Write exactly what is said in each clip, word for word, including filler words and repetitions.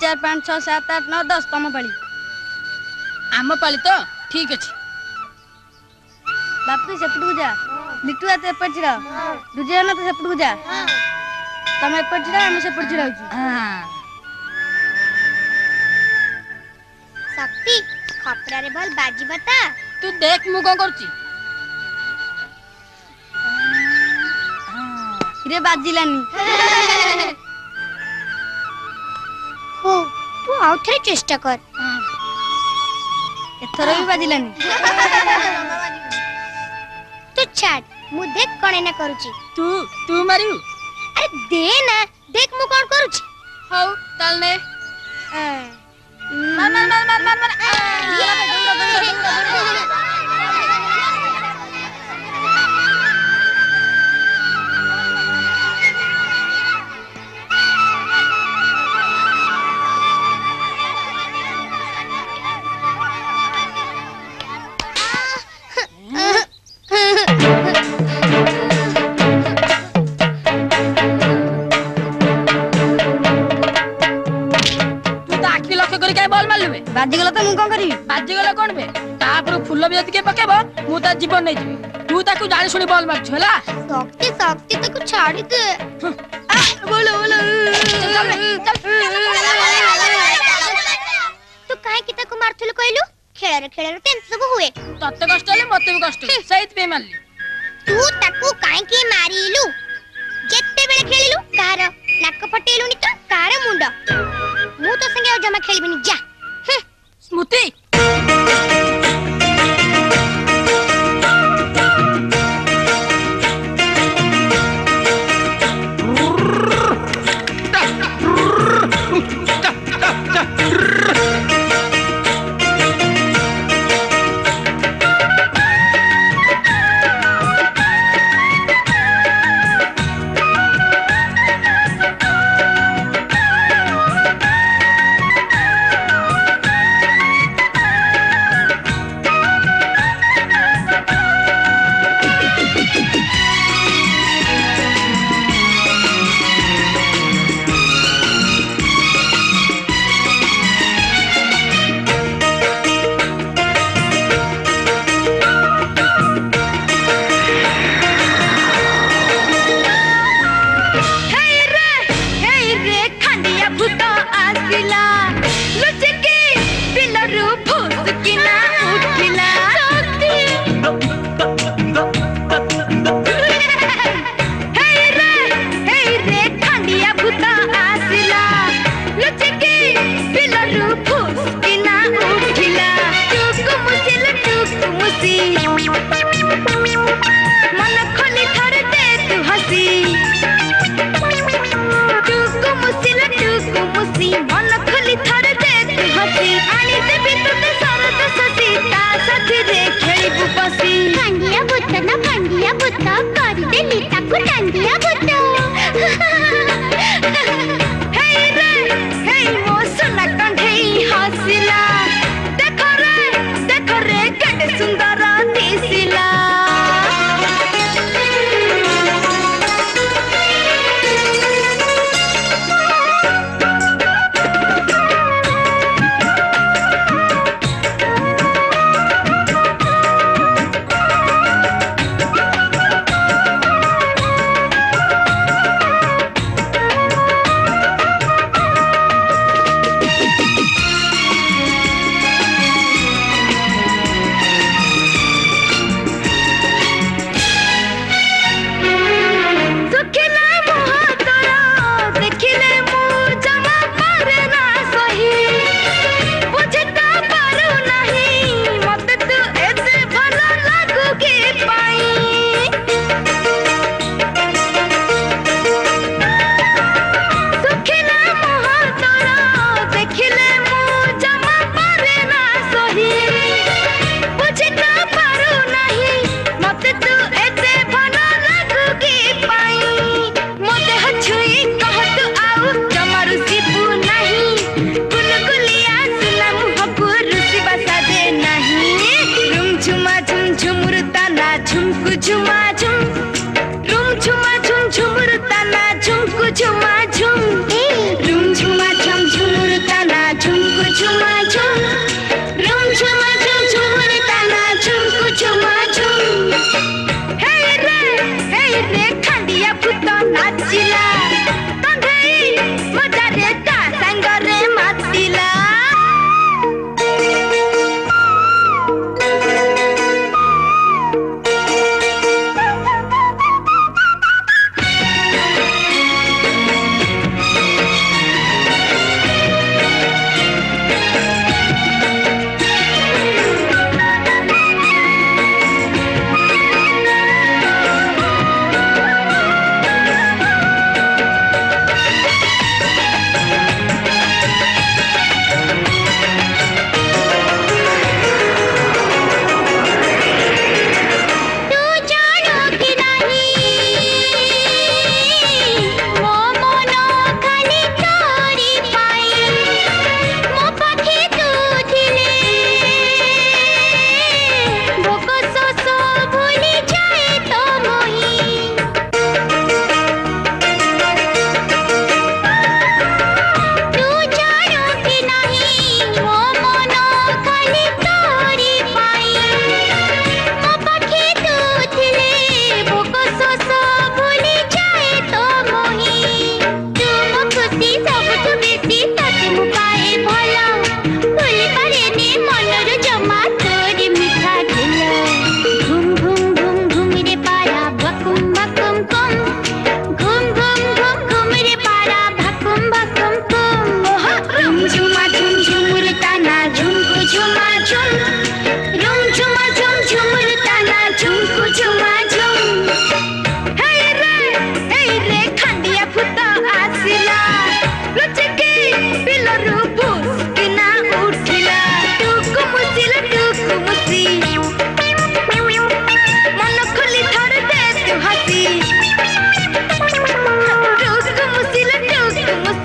चार पाँच छः सात आठ नौ दस तम पाली आम पाली तो ठीक अच्छे बापू सेपटू जा लिटुआ तो एपट छिड़ा दुजिया तो सेपटू जा तुम एपट छिड़ा हम सेपट छिड़ा शक्ति खपरा रे भल बाजी बता तू देख मु कौन करची रे बाजिलानी हो तू आउ थरे चेष्टा कर एथरो भी बाजिलानी तू छाड़ मु देख कोने ना करूची तू तू मारियो अरे दे ना देख मु कोन करूची हौ ताल ने मार मार मार मार मार बाजी गला तो मु कोन करी बाजी गला कोन बे तापर फुल भी जति के पकेबो मु ता जीवन नै जीवी तू ताकू जानि सुनी बॉल मार छला शक्ति शक्ति ताकू छाड़ी दे आ बोलो बोलो चल तू काहे की ताकू मारथुल कहलु खेळ रे खेळ रे तेन सब हुए तत्ते कष्ट ले मते भी कष्ट सहित पे मारली तू ताकू काहे की मारिलु जेते बेले खेलिलु कार नाक फटेलुनी तो कार मुंड मु तो संगे जमा खेलबिनी जा स्मृति मन खोली था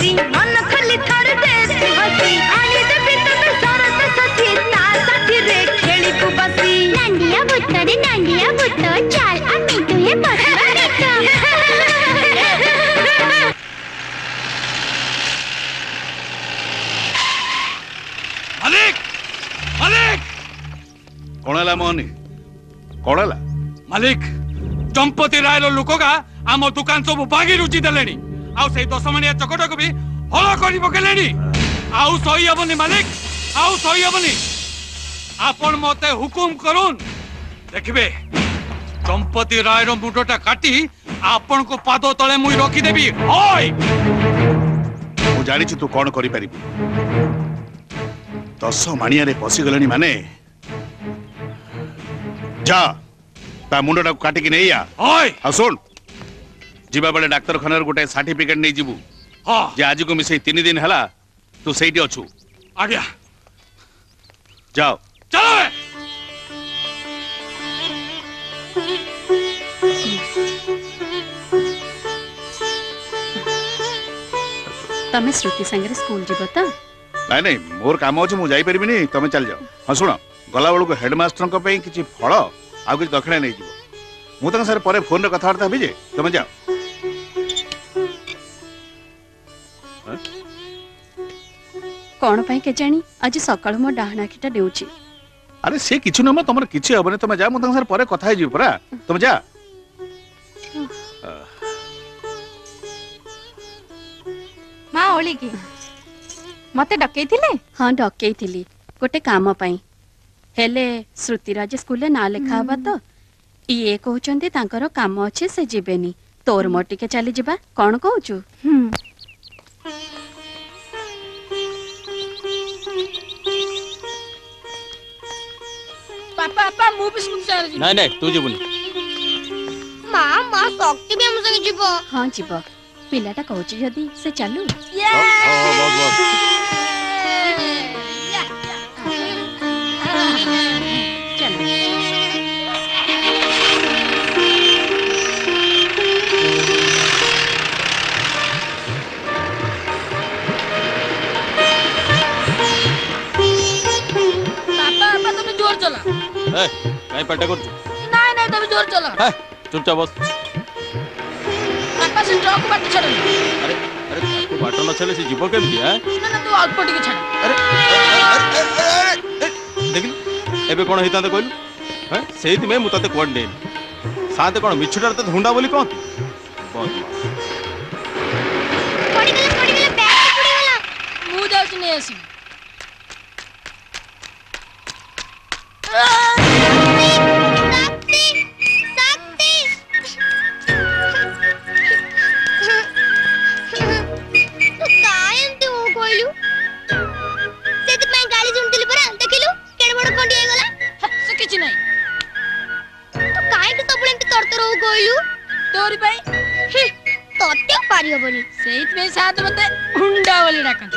बसी मन खाली थर दे तू हसी आनी देबी तते सरत ससी ता साथी रे खेली तू बसी नांडिया भूत रे नांडिया भूत चल आमी तुहे बसवा देतो मालिक मालिक कौन है मोहनी कौन है मालिक चंपति रायर लोकगा आम दुकान सब बागी रुचि देलेनी आउ से दस मणिया चकट को भी हल कर पकेलेनी आउ सही हेबनी मालिक आउ सही हेबनी आपण मते हुकुम करून देखबे चंपति रायर मुंडटा काटी आपण को पाद तले मुई रखी देबी होय मु जानि तू कौन करि परिबी दस माणिया रे पसी गलनी माने जा ता मुंडटा काटिकी नहीं आ होय आ सुन जीवा बेले डाक्टर खाना गोटे सर्टिफिकेट नहीं जीवु हां जे आज को मिसे तीन दिन हला तू सेठी अछु आ गया जाओ चलो बे तमे श्रुति संगे स्कूल जीव तो नहीं नहीं मोर काम अच्छे मुझे जाई परिबिनी तमे चल जाओ हाँ शुण गला बेलू हेडमास्टर किसी फल आ कि दक्षिणा नहीं जीव मुझे सर पर फोन कथबार्ता भी जे तमे जाओ कौन पाई के जानी आज सकाळ मो डाहना खिटा देउची अरे से किछु न तमर किछि हबने तमे जा मुझे सर पर कथा जीव परा तमे जा मां ओली की मते डकई थिले हाँ डकई थिली गोटे काम पाई हेले श्रुतिराज स्कूल ना लिखा हबा तो ये कहउचंती तांकर काम अछि से जीवेनी तोर मो टिके चली जिबा कोन कहउचु पापा पापा मु भी सुन चाह रही नहीं नहीं तू जीवनी मां मां शक्ति भी हम संगे जीवो हाँ जीव पिलाटा कहउची जदी से चालू बहुत बहुत चलो पापा पापा तुम जोर चला ए काई पट्टा कर नहीं नहीं तुम जोर चला ए चुपचाप बस पापा से ट्रक बाट छड़ अरे अरे तू बाटो न चले से जीव केमती है ना ना तू अल्प टिके छड़ अरे देख एबे कोन हिता कहलु हैं सेति में मु तते कोड दे साथे कोन मिछुटार त हुंडा बोली कोन बहुत पड़ी गला पड़ी गला बैग पड़ी गला मु जाउछ ने आसी शक्ति शक्ति तू कायंती हो कोइलु सेति मैं गाली सुनतिली परा देखिलु केड बड़ कोंडी हे गला से किछ नहीं तू काहे के सब एंती तरतर हो कोइलु तोरी भाई तोते पारी होबनी सेइत में साथ मते हुंडा वाली डाकन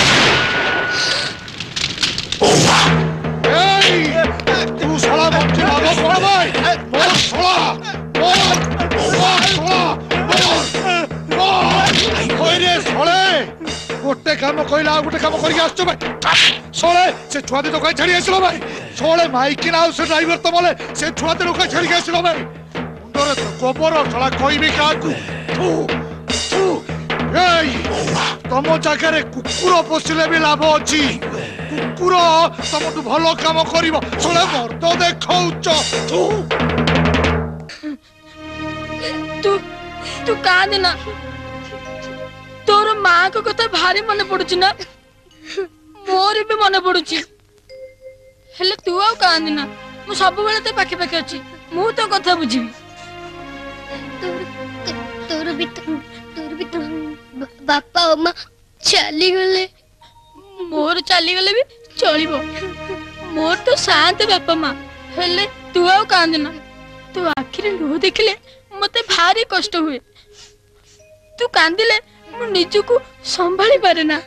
तू साला मत मारो बड़ा भाई बोल साला बोल बोल साला बोल ओए रे साले गोटे काम कइला गोटे काम करि आछो भाई साले से छुआ दे तो कहीं छड़ी आछलो भाई साले माइक ना उस ड्राइवर तो बोले से छुआ दे लोका छड़ी आछलो भाई मुंडरे तो गोबर साला कोई भी काकू तू तू एई तमो जागारे कुकुर पोसिले भी लाभ अछि कुकुर तमटु भलो काम करिवो साले मर्द देखौच तू तू तू कांदे ना तोर माँ को कथा भारी मन पड़ुची ना मोर भी मन पड़ुची हेले तू आउ कांदे ना मु सब बेले ते पाखे पाखे अछि मु तो कथा बुझिबी तोर तोर भी तोर भी तो बापा अम्मा चली गले मोर चली गले भी चलिबो मोर तो शांत बापा माँ हेले तू आउ कांदे ना तू आखिर लुह देखले मते भारी कष्ट हुए तू कांदिले मु निजु को संभाली पारे ना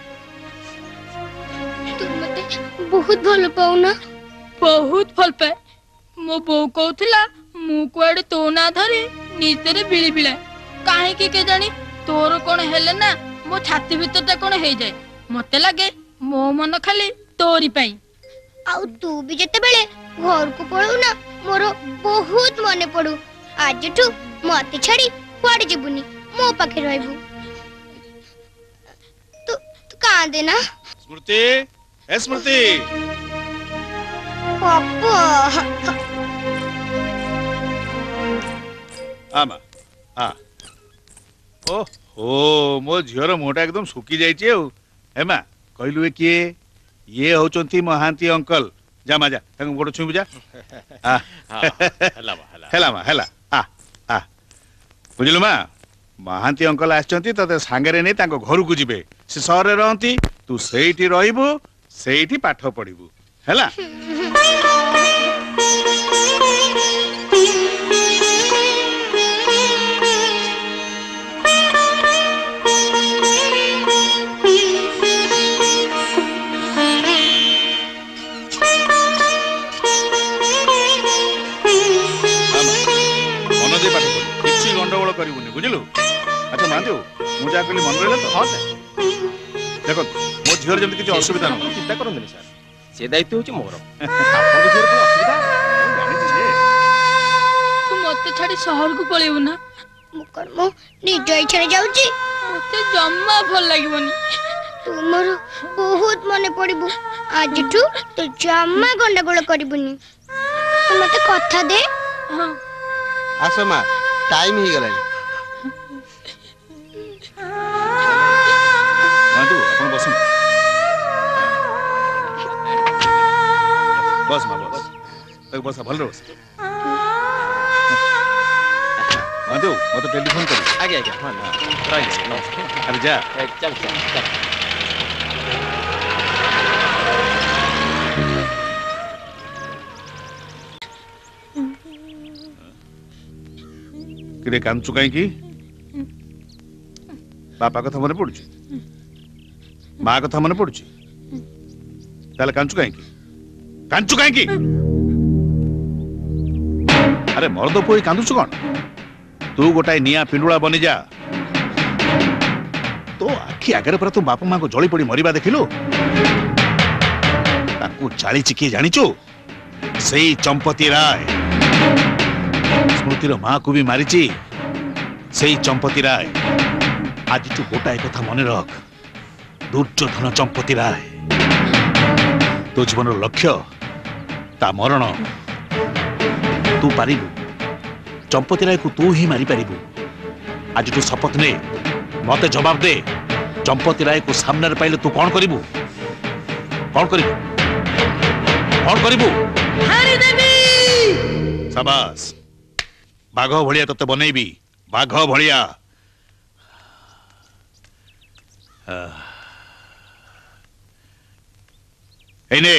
तू मते बहुत भलो पाऊ ना बहुत भल पाए मो बो कहूला मु कुआडे तो ना धरी नितेरे बिली बिला काहे के के जानी तोर कोन हेले ना मो छाती भीतर टा कोन हे जाए मते लागे मो मन खाली तोरी पई आउ तू भी जते बेले घर को पळू ना मोर बहुत मने पड़ू आज ठू मते छड़ी कुआडे जिबुनी मो पाखे रहबू तू तू कांदे ना स्मृति ए स्मृति पापा आमा आ ओ हो मो झियर मोटा एकदम सुकी जाइए औ हेमा कहलु किए ये होचंती महांती अंकल जा मा जा तंग गोड़ छुई जा आ हेला हेला हेला मा हेला आ आ बुझलु मा महांती अंकल आछंती तते सांगरे नै तांको घर को जिबे से शहर रे रहंती तू सेठी रहिबू सेठी पाठ पढिबू हेला गंडगोल करूनी बुझलु अच्छा मान जो मुझे कहली मन रहा तो हाँ देखो मो झीर जमी किसी असुविधा ना चिंता करते सर से दायित्व हूँ मोर असुविधा तू मते छाड़ी शहर को पळेबू ना मु कर्म निज इच्छा जाउची मते जम्मा भल लागबनी तुमर बहुत मने पड़िबू आज ठू तो जम्मा गंडगोल करबुनी तू मते कथा दे हां आसो मा टाइम ही गलानी माधु अपन बसुन बस मा बस तक बस भल बस माधु मत टेलीफोन कर आगे आगे हां राइट अरे जा चल चल चल किरे कांचु काई की बापा कथा मन पड़ुची माँ कथा मन पड़ुची ताले कांचु काई की कांचु काई की अरे मर्द पोई कांदुछु कोन तू गोटाए निया पिंडुळा बनि जा तो आखि आगरे पर तू बापा माँ को जली पड़ी मरिबा देखिलु ताकू जाली चिकी जानिचु सेई चंपती राय स्मृतिर माँ को भी मारिची सेई चंपती राय आज तू गोटाए कथा मन रख दुर्योधन चंपती राय तो जीवन लक्ष्य ता मरण तू पारिबू चंपती राय को तू ही मारी पारिबू आज तू शपथ ने मते जवाब दे चंपती राय को सामने रे पाइले तू कौन करिबू कौन करिबू कौन करिबू हरि देवी शाबाश बाघ भलिया तते बनैबी बाघ भलिया एने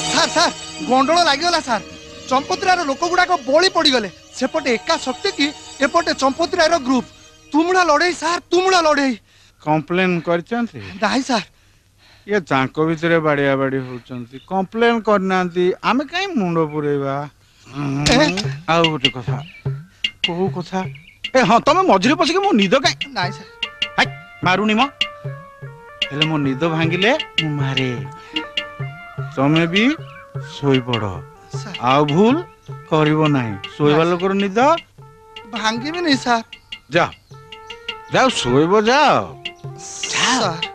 गंडल लगिगला सार चंपतरार लोक गुड़ाक बली पड़गले सेपटे एका शक्ति की एपटे चंपती रायर ग्रुप तुमड़ा लड़े सार तुमड़ा लड़े कंप्लेन करछन्ती नहीं सार ये चांको भितरे बाड़िया बाड़ी होचन्ती कंप्लेन करनांती आमे काई मुंडो पुरेबा आ गोटे कथा को कथा ए हां तमे मझरे पसिके मो निद काई नहीं सार हाय मारुनी म हेले मो निद भांगिले मु मारे तमे भी सोई पड़ो आ भूल करिवो नाही सोईबा लोकर निद भांगी भी नहीं सार जा जाओ सोईबो जाओ सार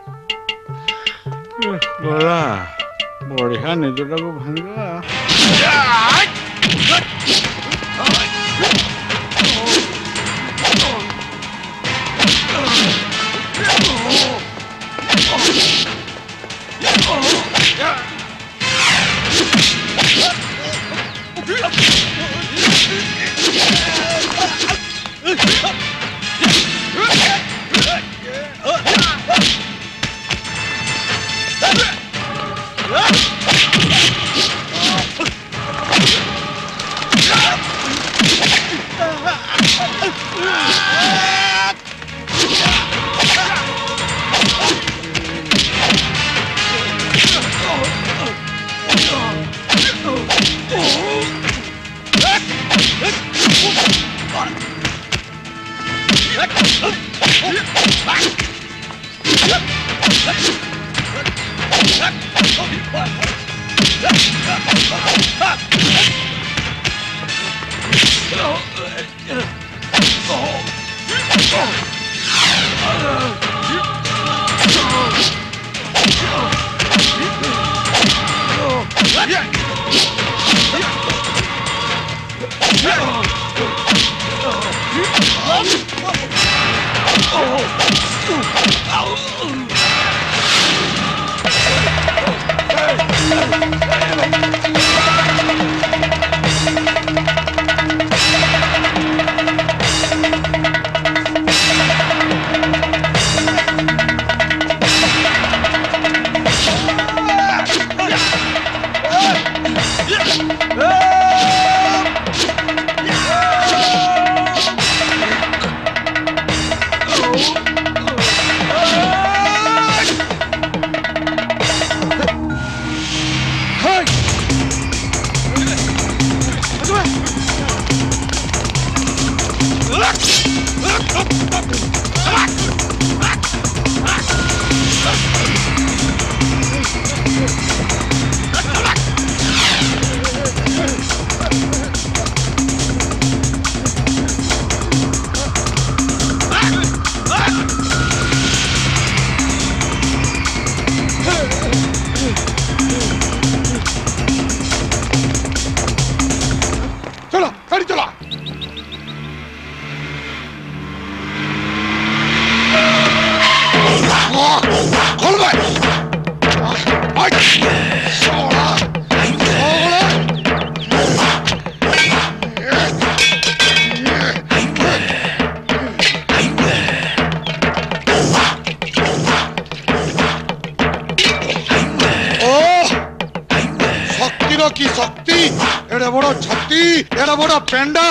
बोला बढ़िया निदटा को भांगा की शक्ति एड़े बड़ छाती एड़े बड़ पेंडा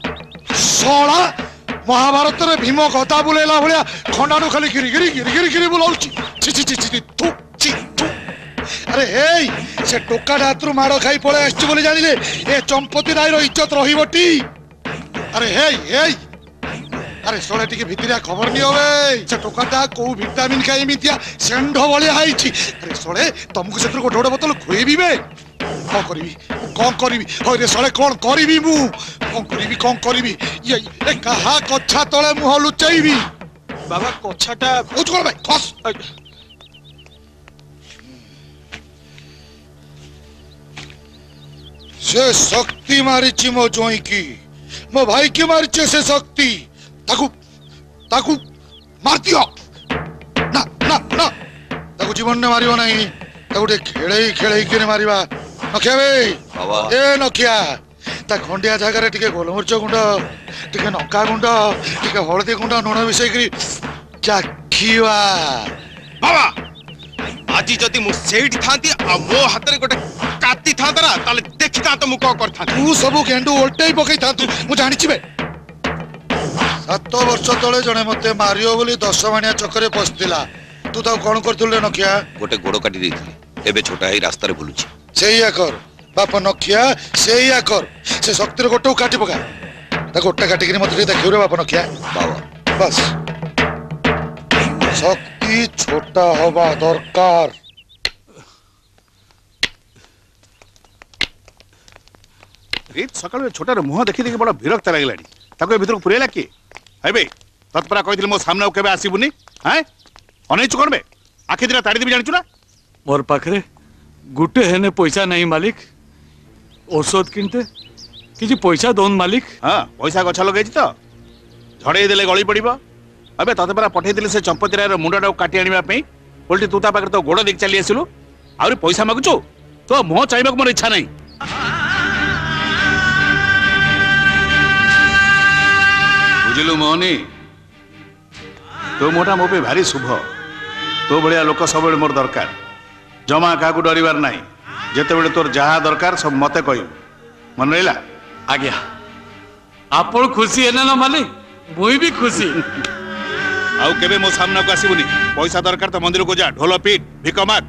सोला महाभारत रे भीम गदा बुलेला भलिया खंडानु खाली गिरी गिरी गिरी गिरी गिरी बुलाउची छि छि छि छि थु छि थु अरे हेई से टोका हातरू मारो खाई पळे आछि बोली जानिले ए चंपती राय रो इज्जत रहिबटी अरे हेई हेई अरे सोळे टिके भितरिया खबर नि होवे से टोकाटा को विटामिन खाई मितिया सेंढो भलिया हाइची अरे सोळे तुमको सेत्र को ढोडे बोतल खुएबी बे कौन करीबी कौन करीबी होय रे सोळे कौन करीबी मु कौन करीबी कौन करीबी ये ए कहा कच्छा तळे मुह लुचाईबी बाबा कच्छाटा उठ कर भाई खस से शक्ति मारिची मो जोई की मो भाई की मारिचे से शक्ति ताकू ताकू मार दियो ना ना ना ताकू जीवन ने मारियो नहीं ताकू दे खेळे खेळे के ने मारिबा नखिया बे बाबा ए नखिया ता खंडिया जगह रे टिके गोलमरच गुंड टिके नका गुंड टिके हळदी गुंड नोना मिसै करी चाखिवा बाबा आजी जदी मु सेठी थांती आ मो हाथ रे गोटे काती थांता ना ताले देखि ता तो मु को करथा तू सब गेंडू उल्टे ही पकई था तू मु जानि छी बे सात वर्ष तले जने मते मारियो बोली दस माणिया चक्कर पशला तू तो कौन कर नखिया गोटे गोड़ काटी देइथिले एबे छोटा ही रास्ता रे बुलुची सेया कर बाप नखिया सेया कर से शक्ति गोटे काटी पका ता गोटे काटिक मत देखियो रे बाप नखिया बाबा बस शक्ति छोटा हवा दरकार रीत सकाळ छोटा मुह देखि देखि बड़ा विरक्त लागलानी ताको भीतर पुरेला की हेबे तत्परा कहिथिल मो सामने केबे आसीबुनी हैं अनै चुकरबे आखि दिना ताड़ी देबी जानिचु ना मोर पाखरे गुटे हेने पैसा नहीं मालिक औषध किनते किछि पैसा दोन मालिक हां पैसा गछ लगेछि तो झड़े देले गली पड़िबो अबे तत्परा पठै दिले से चंपती राय रो मुंडाडा काटी आनिबा पई बोलटी तू ता पाखरे तो गोड़ देख चली आसिलु आउरी पैसा मागुचो तो मोह चाइबा मोर इच्छा नहीं बुझिलु मोहनी तो मोटा मो पे भारी शुभ तो भाया लोक सब मोर दरकार जमा क्या डरबार ना जिते तोर जहाँ दरकार सब मते कह मन रहा आज्ञा आपण खुशी है ना मालिक मुई भी खुशी आउ केबे मो सामना को आसीबुनी पैसा दरकार तो मंदिर को जा ढोल पीट भिक माग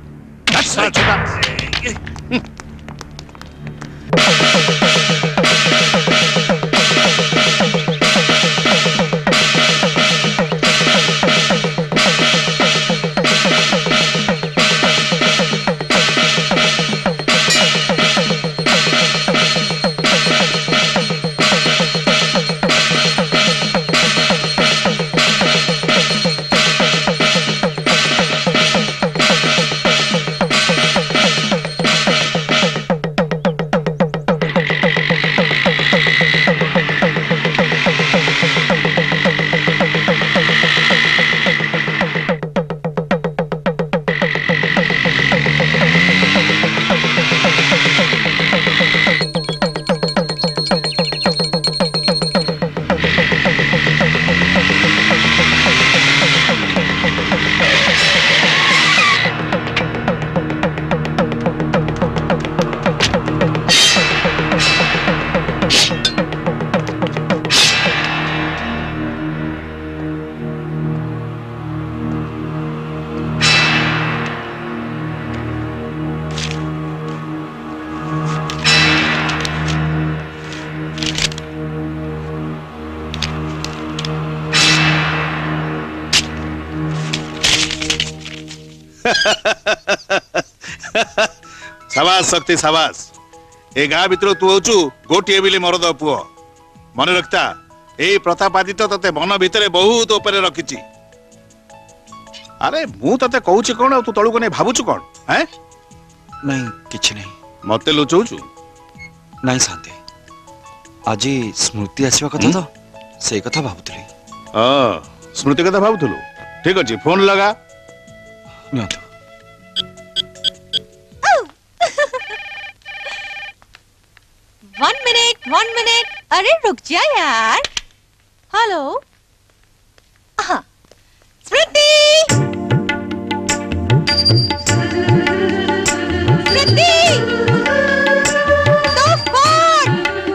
शाबाश शक्ति शाबाश ए गाँ भीतर तू हूँ गोटे बिली मरद पुओ मन रखता ए प्रतापादित्य तो तते मन भितर बहुत ऊपर रखी अरे मु तते कहूची कौन तू तलू को नहीं भावुचु कौन है नहीं किछ नहीं मते लुचौचु नहीं शांति आज स्मृति आसवा कथा तो से कथा भाबुतली हां स्मृति कथा भाबुतलु ठीक अछि फोन लगा नियंतु वन मिनट वन मिनट अरे रुक जा यार हेलो हाँ स्मृति स्मृति तो फोन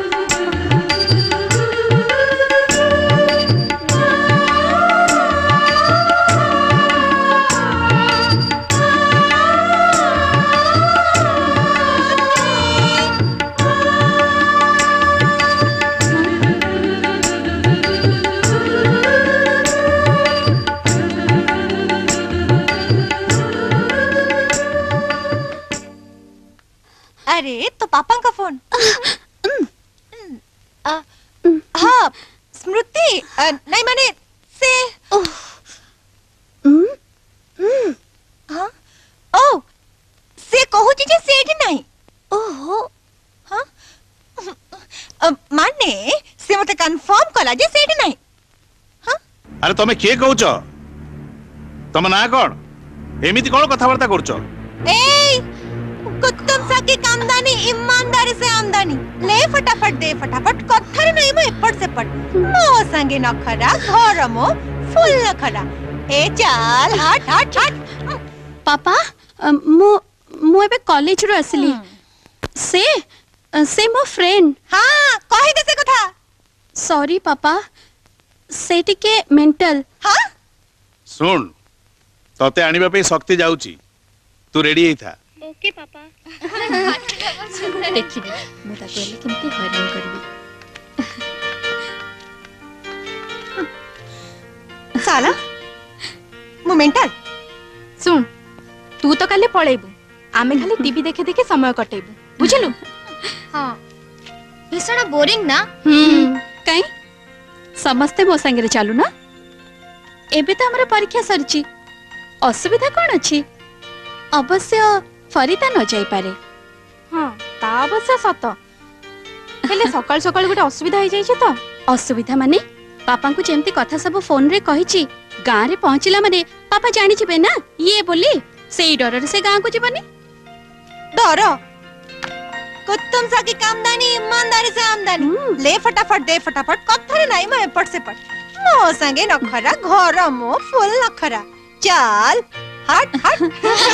अरे तो पापा का फोन हाँ स्मृति नहीं माने से हाँ ओ से कहू जे सेठी नहीं ओहो हाँ माने से मते कंफर्म कला जे सेठी नहीं हाँ अरे तमे के कहूच तम ना कौन एमिति कौन कथबार्ता करछ ए कुत्तम सा की कामदानी ईमानदारी से आमदानी ले फटाफट दे फटाफट कथर नहीं मैं एपट से पट मो संगे नखरा घर मो फुल नखरा ए चल हट हट हट पापा मु मु एबे कॉलेज रो असली से से मो फ्रेंड हां कहि दे से कथा सॉरी पापा से टिके मेंटल। हाँ सुन तते आनिबा पे शक्ति जाउची तू रेडी ही था। ओके पापा। देखिबी मु ताको एले केमती हैरान करबी। साला मु मेंटल। सुन तू तो काले पळेबू आमे खाली टीवी देखे देखे समय कटेबू बुझलु। हाँ भीषण बोरिंग ना। हम्म काई समस्ते मो संगे चालू ना। एबे तो हमर परीक्षा सरची असुविधा कोन अछि। अवश्य फरीता न जाई पारे। हाँ ता अवश्य सत हेले सकाल सकाल गोटे असुविधा हो जाई तो। असुविधा माने पापा को जेमती कथा सब फोन रे कहिची गां रे पहुंचला माने पापा जानि छिबे ना ये बोली सेई डर रे से गां को जीवनी। डर कुत्तम सा की कामदानी ईमानदारी से आमदानी। ले फटाफट दे फटाफट कथरे नाही मैं एपट से पट मो संगे नखरा घर मो फुल नखरा चल हट हट।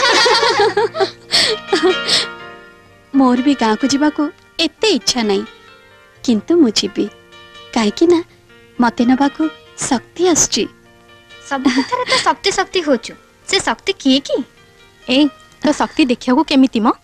मोर भी गां को जीवा को एते इच्छा नहीं किंतु मु जीबी काहे कि ना मते नबा को शक्ति आछी। सब कथारे तो शक्ति शक्ति होचु से शक्ति किए की। ए तो शक्ति देखिया को केमिति म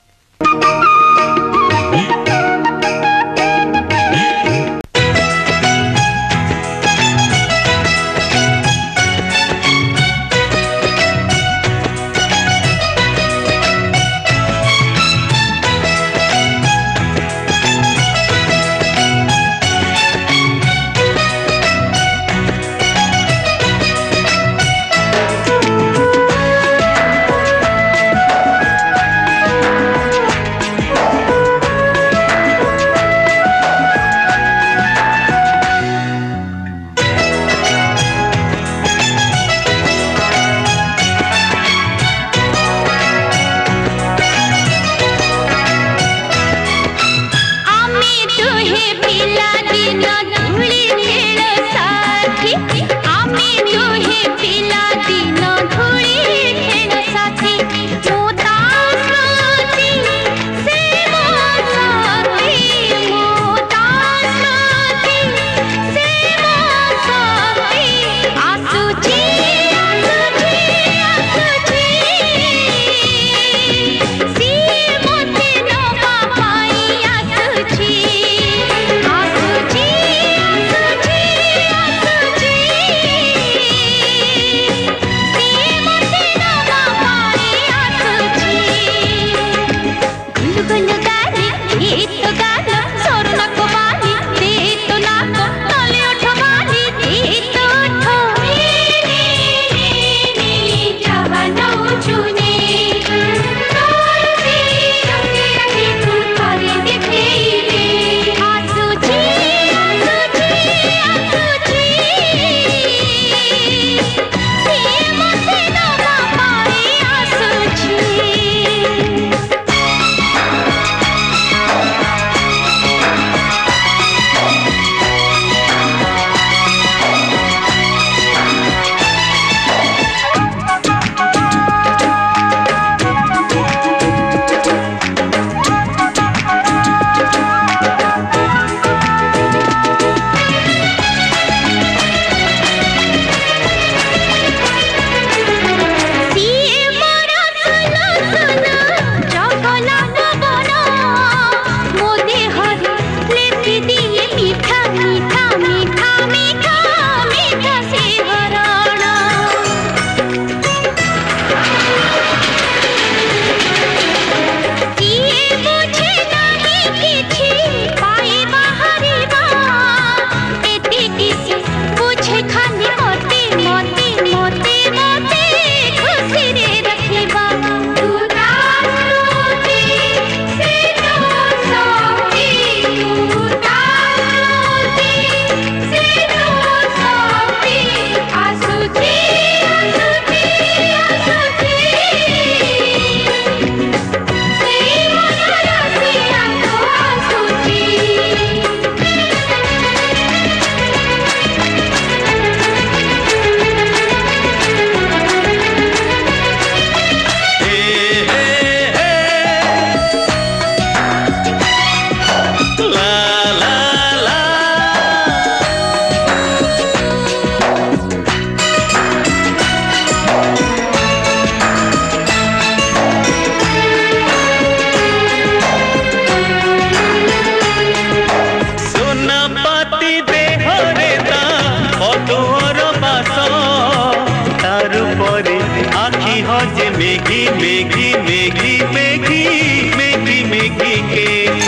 मेघी मेघी मेघी मेघी मेघी मेघी केश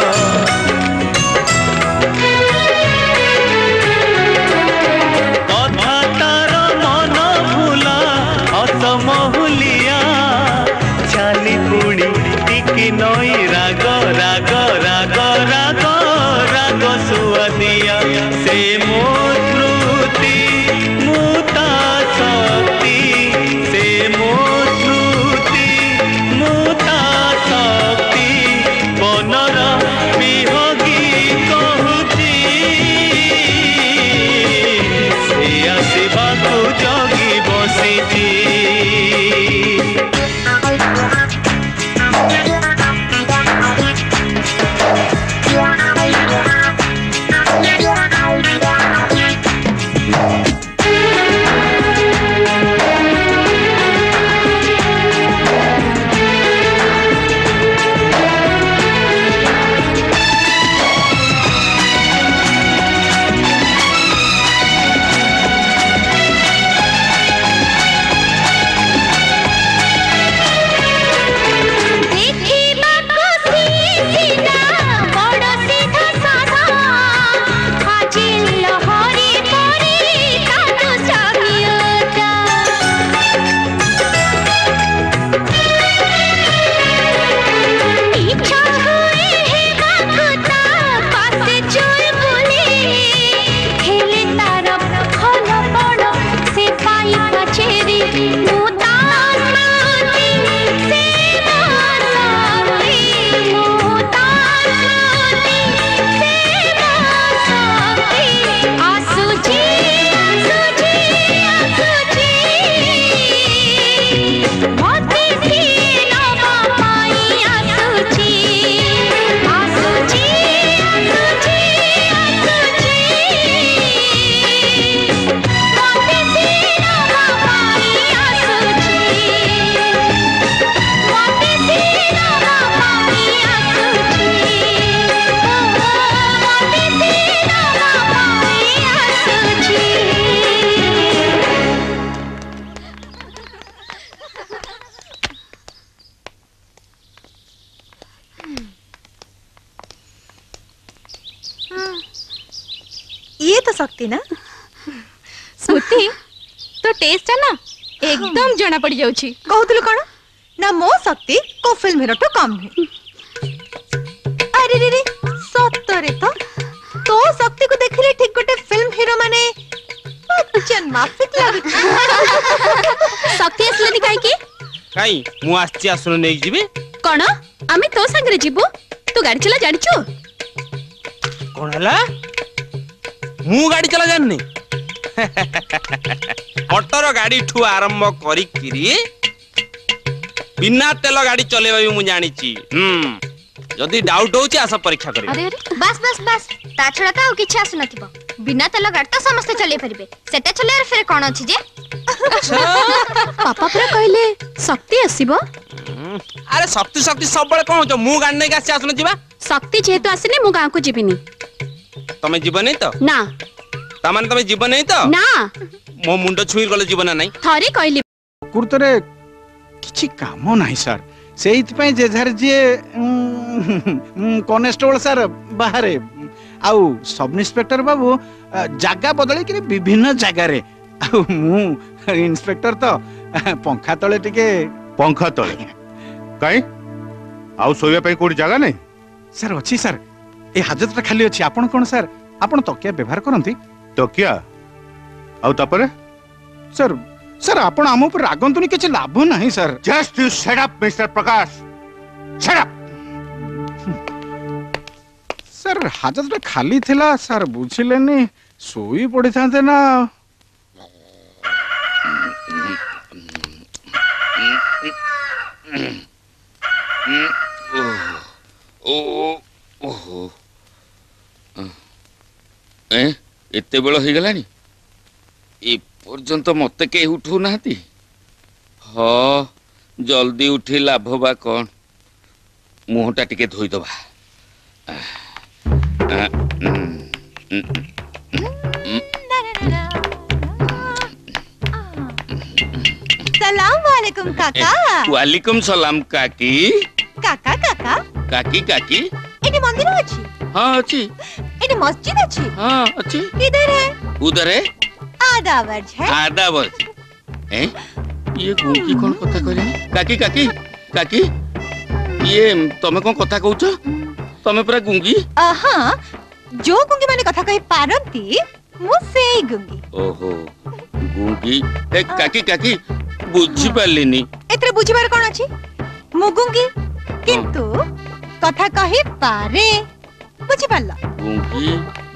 कथा तार मन भूला असमहुलिया छाली पुणी टिकी नई राग राग राग राग राग सुअदिया से मो श्रुति मुता शक्ति से मो श्रुति मुता शक्ति बनर बिहगी कहूची से आसवाकू जगी बसिची ये तो शक्ति ना स्मृति तो टेस्ट है ना एकदम जना पड़ जाउची कहतलु कौन ना मो शक्ति को फिल्म हीरो तो कम नहीं अरे रे रे सत्तरे तो तो शक्ति को देखले ठीक गोटे फिल्म हीरो माने जन माफिक लागु शक्ति असलेनी काई की काई मु आस्ती आसुन नै जिबे कोन आमे तो संगरे जिबो तू गाड़ी चला जानिचो कोन हला मु गाड़ी चला जाननी मोटर गाड़ी ठू आरंभ करी किरी बिना तेल गाड़ी चलेबा भी मु जानी छी हम जदी डाउट होची आसा परीक्षा करी अरे अरे बस बस बस ता छडा का और किछ आसु नथिबो बिना तेल गाड़ी तो समस्त चले परबे सेटा चले और फिर कोन अछि जे पापा पूरा कहले शक्ति आसीबो अरे शक्ति शक्ति सब बळे कोन हो मु गाड़ी नै गासी आसु न जिबा शक्ति जेतु आसीने मु गांव को जिबिनी तमे जीवन नहीं तो ना तामान तमे जीवन नहीं तो ना मो मुंडो छुई गले जीवन नहीं थरे कहली कुर्तरे किछि काम नाही सर सेहित पय जे झर जे कॉन्स्टेबल सर बाहरे आउ सब इंस्पेक्टर बाबू जागा बदले कि विभिन्न जागा रे आउ मु इंस्पेक्टर तो पंखा तळे टिके पंखा तळे काई आउ सोया पय कोडी जागा नहीं सर अछि सर ए हाजतटा खाली अछि आपण कोन सर आपण तकिया व्यवहार करंती तकिया आउ तापरे सर सर आपण आम ऊपर रागंतुनी किछ लाभ नाही sir just you shut up mister Prakash shut up sir हाजतटा खाली थिला सर बुझिलेनी सोई पड़ी थांते ना ओ ओहो ए एते बेल हो गलानी ए पर्यंत मते के उठू नाती हाँ जल्दी उठी लाभ बा कौन मुहटा टिके धोई दबा सलाम वालेकुम वालेकुम काका वालेकुम सलाम काकी काका काका काकी काकी एटी मंदिर अछि हाँ अच्छी एटी मस्जिद अछि हाँ अच्छी किधर है उधर है आधा वर्ष है आधा वर्ष हैं ये गुंगी कौन कथा कहले काकी काकी काकी ये तमे कौन कथा कहउछ तमे पूरा गुंगी हां जो गुंगी माने कथा कहि पारंती मु सेई गुंगी ओहो गुंगी ए काकी काकी बुझी पालिनी एतरे बुझिबार कोन अछि मु गुंगी किंतु कथा कहि पारे बुझि पाला गुंगी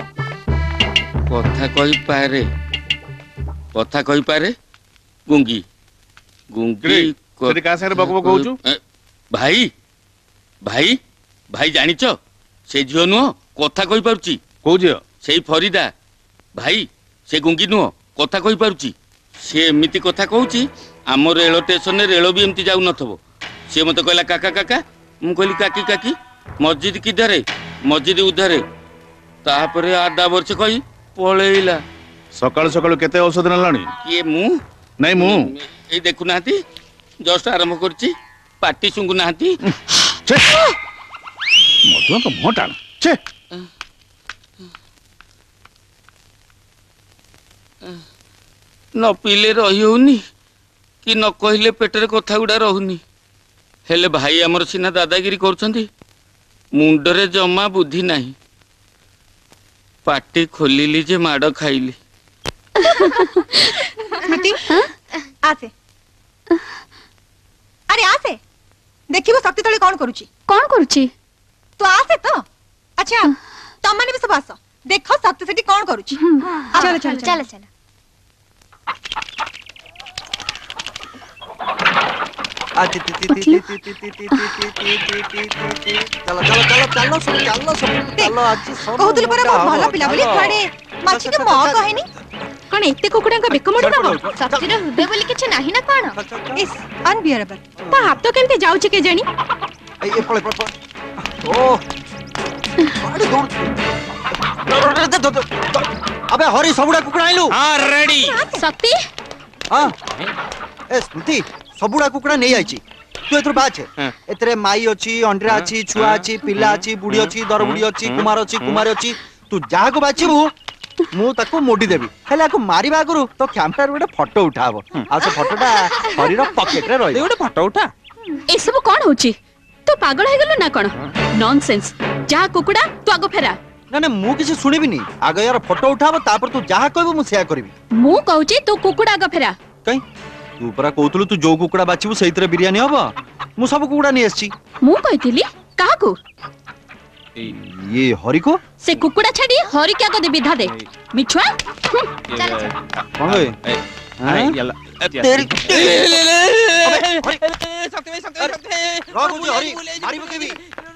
कथा कहि पारे कथा कहि पारे गुंगी गुंगी तेरे का सारे बकबक कहउछु भाई भाई भाई जानिच से झियो नुह कथा कहि पारुची को झियो सेई फरीदा भाई से गुंगी नुह कथा कहि पारुची से एमिति कथा कहउची आम रेल स्टेशन रेल भी एमती जाऊ नथबो से मते कहला काका काका मु कहली काकी काकी मस्जिद किधरे मस्जिद उधरे तापरे आधा वर्ष कही पळेइला सकाळ सकाळ केते औषध नलाणी ये मु नहीं मु ए देखु नाती जस्ट आरंभ करची पार्टी सुंगु नाती छे मधुआ तो मोटा छे न पीले रही होनी कि न कहले पेटरे कथा गुडा रहुनी हेले भाई हमर सिना दादागिरी करछंती मुंडरे जमा बुद्धि नाही पार्टी खोलिली जे माड़ खाइली स्मृति आसे अरे आसे देखिबो शक्ति तळे कोन करूची कोन करूची तो आसे तो अच्छा तम माने भी सब आस देखो शक्ति सेठी कोन करूची चलो चलो चलो चलो आती ती ती ती ती ती ती ती ती ती ती ती चलो चलो चलो चलो सब चलो सब चलो आज सब कहउतले पर बहुत भलो पिला बोली खडे माछी के म कहेनी कौन एते कुकुड़ा का बेक मोड़ी दबो शक्तिर हृदय बोली किछ नाही ना कोन इस अनबियरेबल ता हाथ तो केमते जाउची के जानी ए ए पळे पळे ओ अरे दौड़ अबे हरी सबुड़ा कुकुड़ा आइलु हां रेडी शक्ति हां ए स्मृति सबुड़ा कुकुड़ा नहीं आइची तू एतर बाछ एतरे माई अछि अंडरा अछि छुआ अछि पिल्ला अछि बुढ़ी अछि दरबुढ़ी अछि कुमार अछि कुमार अछि तू जाहा को बाछिबू मु ताको मोडी देबी हेला को मारिबा गुरु तो कैमरा रे फोटो उठाबो आ से फोटोटा हरीर पॉकेट रे रही गोटे फोटो उठा ए सब कोन होची तो पागल है गेलो ना कोन नॉनसेंस जा कुकुड़ा तू आगो फेरा ना ना मु किछ सुनिबी नी आगे यार फोटो उठाबो तापर तू जाहा कहबो मु सेया करबी मु कहूची तू कुकुड़ा आगो फेरा कई तू परा कहतलु तू जो कुकुड़ा बाछिबू सेइतरे बिरयानी हबो मु सब कुकुड़ा नि आछी मु कहितली काहा को ये हरी को से कुकुड़ा छाडी हरी क्या को दे विधा दे मिछुआ चलो चलो कौन गए हां यला तेरी ले ले शक्ति भाई शक्ति शक्ति रॉ मुझे हरी मारी बकेबी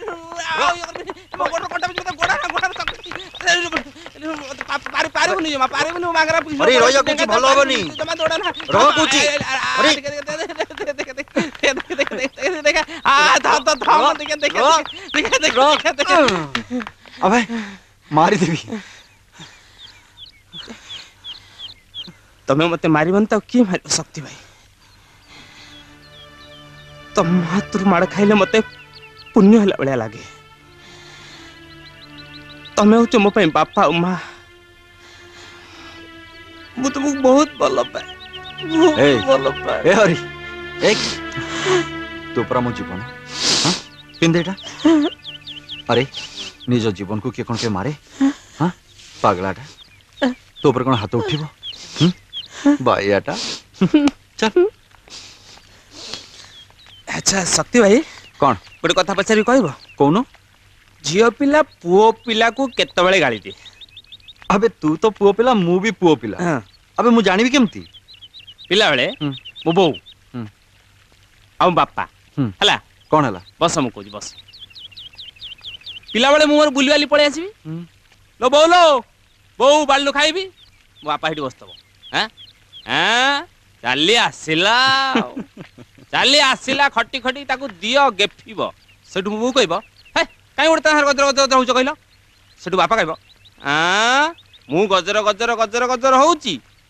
गोड़ कोटा बिच गोड़ा गोड़ा शक्ति पारे पारे बनी जमा पारे बनी मागरा अरे रोया कुछ भलो होबनी जमा दौड़ा ना रॉ कुछ अरे देख देख देख देख देख आ था तो था देख देख देख देख देख अबे मारी देबी तमे मते मारिबन त की मार शक्ति भाई तम हाथ मार खाइले मते पुण्य हला बळिया लागे तमे हो मो पे बापा उमा मु तुमको बहुत भलो पाए बहुत भलो पाए ए हरी एक तो परा मो जीवन हां पिंदेटा अरे निज जीवन को के कोन के मारे हां पागलाटा तो पर कोन हाथ उठिबो हम बायाटा चल अच्छा शक्ति भाई कौन गोटे कथा पचारि कहबो कोनो झियो पिला पुओ पिला को केतबेले गाली दे अबे तू तो पुओ पिला मु भी पुओ पिला हां अबे मु जानिबी केमती पिला बेले मो बो आ बापा हला कौन हला बस हम कोजी बस पिला बेले मु मोर बुलिवाली पळे आसीबी लो बोलो बो बालू खाइबी मो बापा हेटी बसतबो हैं हैं चाली आसिला चाली आसिला खटी खटी ताकू दियो गेफिबो सेठु मु कहबो हे काई उडता हर गजर गजर होउछ कहलो सेठु बापा कहबो आ मु गजर गजर गजर गजर होउची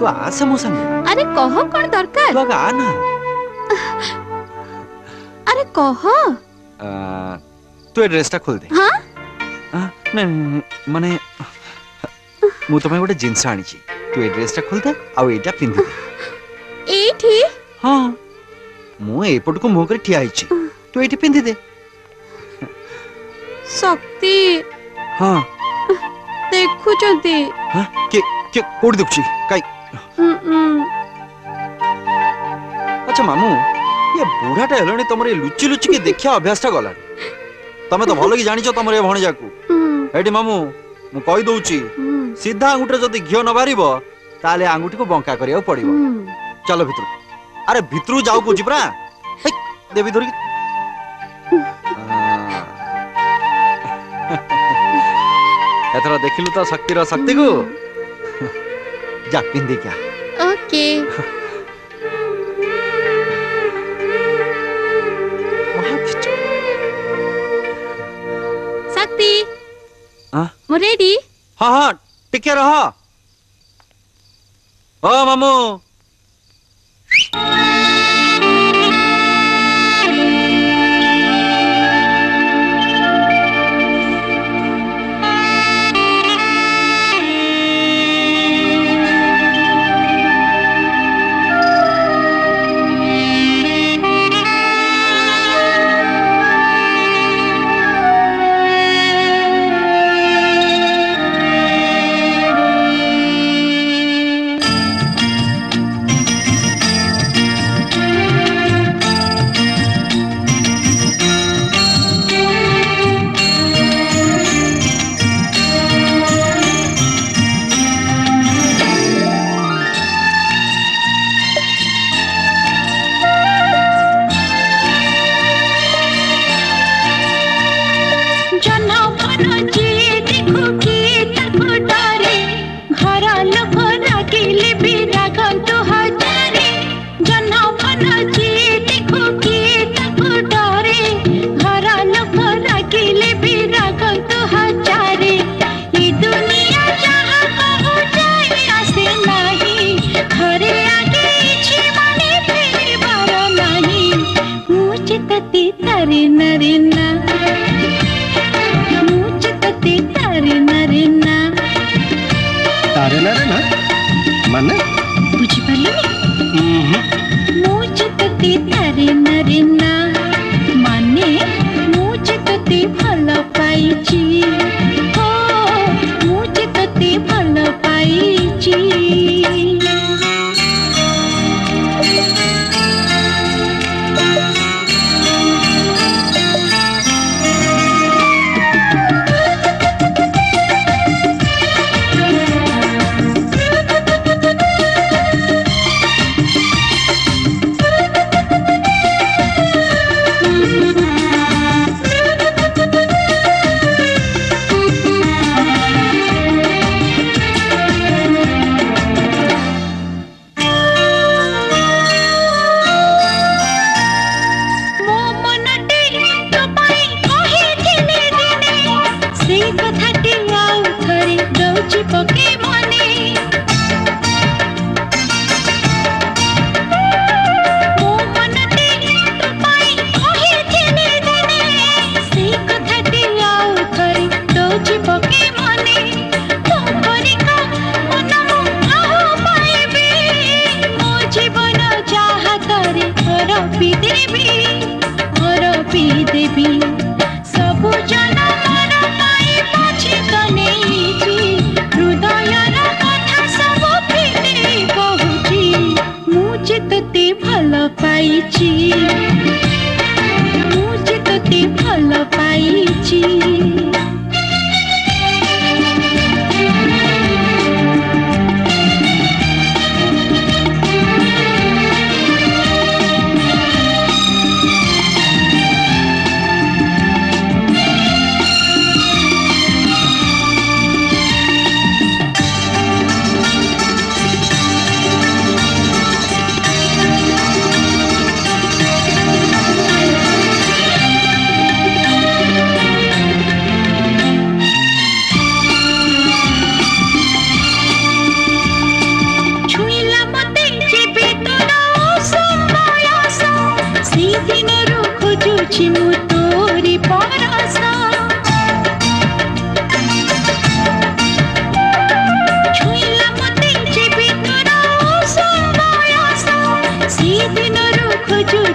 तू आसे मो संगे। अरे कह कौन दरकार? तू आगे आ ना। अरे कह। तू ए ड्रेसटा खोल दे। हाँ? आ, नहीं माने मु तमे गोटे जिंस आनी छी। तू ए ड्रेसटा खोल दे आ एटा पिंधि दे। एठी? हां। मु एपट को मुह कर ठिया आइची। तू एठी पिंधि दे। शक्ति। हां। देखु जदी। हां के के कोड देखुची काई। अच्छा मामू ये बुढ़ाटा हेलोनी तमरे लुचि लुचि के देखिया अभ्यासटा गला। तमे तो भलो की जानि छ तमरे भण जाकू। एठी मामू मु कहि दउची सीधा आंगुठे जदी घियो न बारिबो ताले आंगुठी को बंका करिया पड़िबो। चलो भितरु। अरे भितरु जाऊ को जिब्रा। हे देवी धरी। एथरा देखिलु तो शक्ति रो शक्ति को। जा पिंदी क्या। ओके। शक्ति। हाँ? मु रेडी? हाँ हाँ टिके रहो। ओ मामू।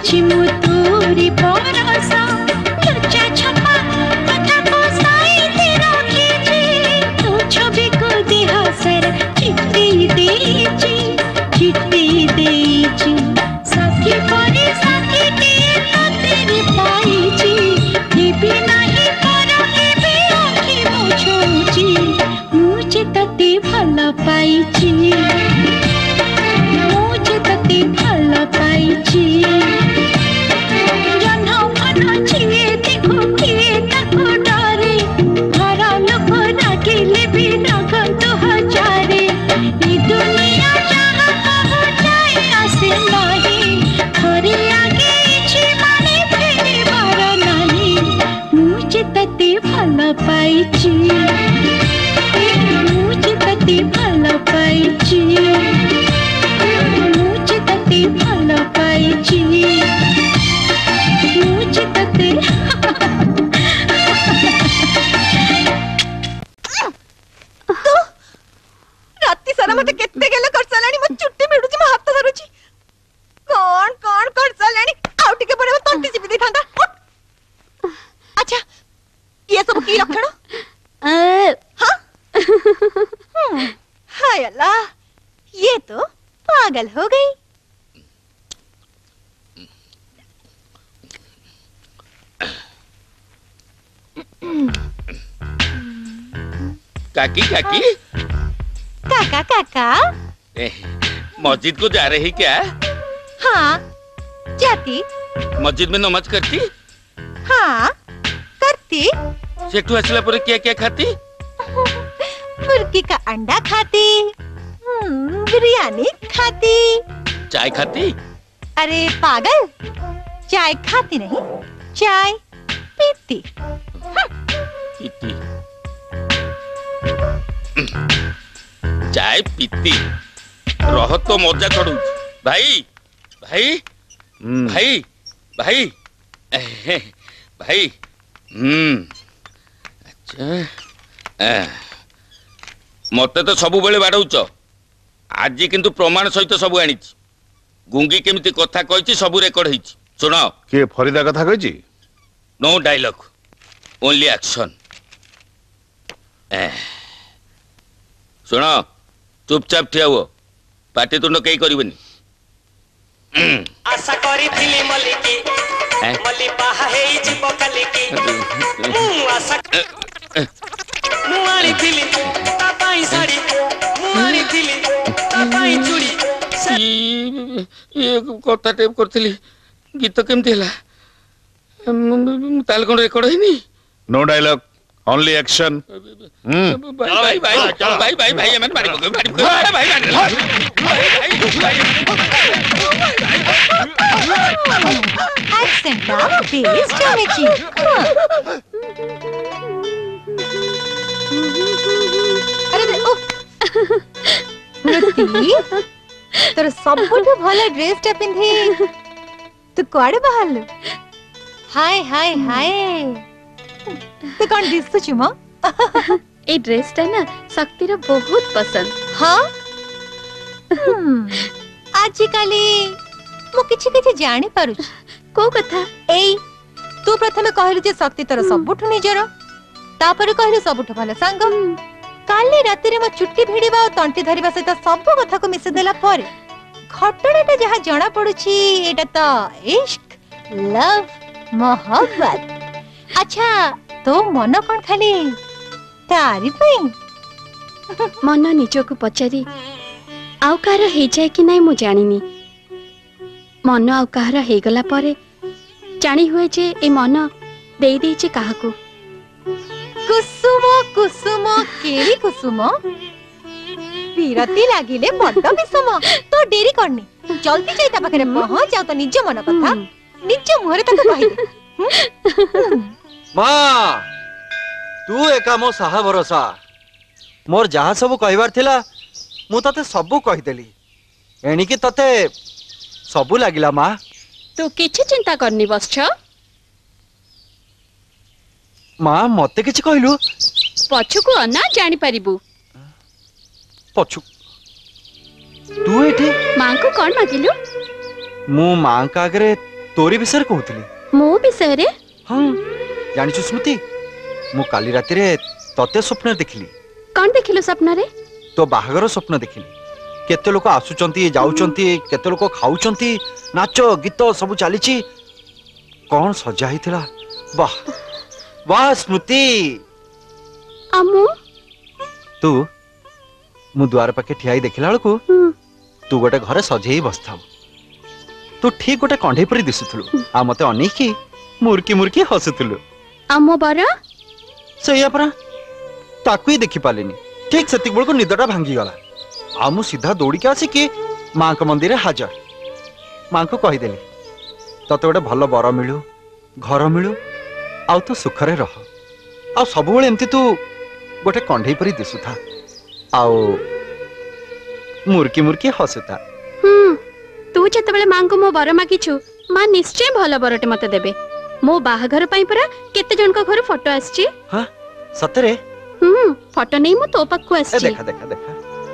पाइछि मु तोरी परसा लज्जा छपा कथा को साइते रखिछि तो छवि को देह सारा चिट्ठी देछि चिट्ठी देछि साथी परे साथी के तेरे पाइछि देबी नाही करो केबे आखि मुछुछि मुझे तते भल पाइछि मुझे तते भल पाइछि जन्म मन छिए देखो किए ताको डरे हरा लोक रागिले भी रागन तो हजारे ई दुनिया जहाँ कहो जाए आसे नहीं थोड़े आगे इछि माने फेरे बार नहीं मुझे तते भल पाइछि मुझे तते भल पाइछि मुझे तते भल पाइछि मुझे तते तो राती सारा मते केते गेले कर सालानी म चुट्टी मिडुची म हाथ धरुची कौन कौन कर सालानी आउ टिके परे म तंती चिपी दे थांदा अच्छा ये सब की लक्षण हां हाय अल्लाह ये तो पागल हो गई काकी काकी काका काका ए, मस्जिद को जा रही क्या? हाँ जाती मस्जिद में नमाज करती? हाँ करती सेठू आसला पर क्या क्या खाती? मुर्गी का अंडा खाती हम्म, बिरयानी खाती चाय खाती? अरे पागल चाय खाती नहीं चाय पीती पीती चाय पीती रह तो मजा चढ़ू भाई भाई भाई भाई भाई हम्म अच्छा मते तो सब बेले बाड़ौच आज किंतु प्रमाण सहित सब आनी गुंगी केमिति कथा कहिछि सब रेकर्ड होइछि सुन के फरीदा कथा कहिछि नो डायलॉग ओनली एक्शन सुन चुपचाप ठिया हुआ पाटी तुंड कई करबनी आशा करी थिली मलिकी मली बाहा हेई जीव कलिकी मु आशा मु आनी थिली ता पाई साड़ी मु आनी थिली ता पाई चूड़ी ये कथा टेप करथिली गीत केमती हला ताल कोन रेकॉर्ड हैनी नो डायलॉग ओनली एक्शन भाई भाई चलो भाई भाई भाई हमें मारी को मारी को भाई भाई एक्सेंट ना बेस जानेची अरे ओ मृति तोर सबुठु भल ड्रेस टा पिंधी तू कोआडे बाहरलु हाय हाय हाय तू कौन दिसु छु म ए ड्रेस टा ना शक्ति रो बहुत पसंद हां आज काली मु किछि किछि जानि पारु को कथा एई तू प्रथमे कहलु जे शक्ति तोर सबुठु निजरो तापर कहलु सबुठु भल संग काली राती रे म चुट्टी भिड़ीबा और तंटी धरिबा सहित सब कथा को मिसे देला पर घटनाटा जहाँ जना पड़ुछि एटा तो इश्क लव मोहब्बत अच्छा तो मन कौन खाली तारी पई मन निज को पचारी आउ कार हे जाए कि नहीं मु जानिनी मन आउ कार हे गला परे जानी हुए जे ए मन देई देई जे काहाकू कुसुम कुसुम केरी कुसुम विरती लागिले बड्ड विषम तो डेरी करनी जल्दी जाई ता पाखरे पहुंच जाओ तो निज मन कथा निज मुहरे तक कहि दे मां तू एका मो साहा भरोसा मोर जहा सब कहबार थिला मु तते सब कहि देली एनी कि तते सब लागिला मां तू किछ चिंता करनी बस छ मां मते किछ कहलु पछु को अना जानि परिबू पछु तू एठे मां को कोन मागिलु मु मां का आगरे तोरी विषय कहूली मो विषय रे हाँ जानिछु स्मृति मु काली राति रे तते स्वप्न देखिली कौन देखिलो सपना रे तो बाहागर स्वप्न देखिली केते लोक आसुचंती जाउचंती केते लोक खाउचंती नाच गीत सब चलीची कौन सजा हिथिला वाह वाह स्मृति अमु तू मु द्वार पाखे ठियाई देखिला बेलू तू गोटे घरे सजेई बसथाउ तू ठीक गोटे कंढे परी दिसुथुलु आ मते अनेकी मुर्की मुर्की हसुथुलु अमो बरा सैया परा ताकू ही देखि पालिनी ठीक सेतिक बेलको निदटा भांगी गला आ मु सीधा दौड़ी के आसी कि मां के मंदिर हाजर मां को कहि देली तते गोटे भल बर मिलू घर मिलू आ तो सुखरे रह आ सब बेले एमती तू गोटे कंढे परी दिसुथा आ मुर्की मुर्की हसुता हम्म तू जतबेले मां को मो बर मागिछु मां निश्चय भल बरटे मते देबे मो बाहाघर पई परा केते जन को घर फोटो आछी हां सतरे हम्म फोटो नहीं मो तो पक्कु ए आछी देखा देखा देखा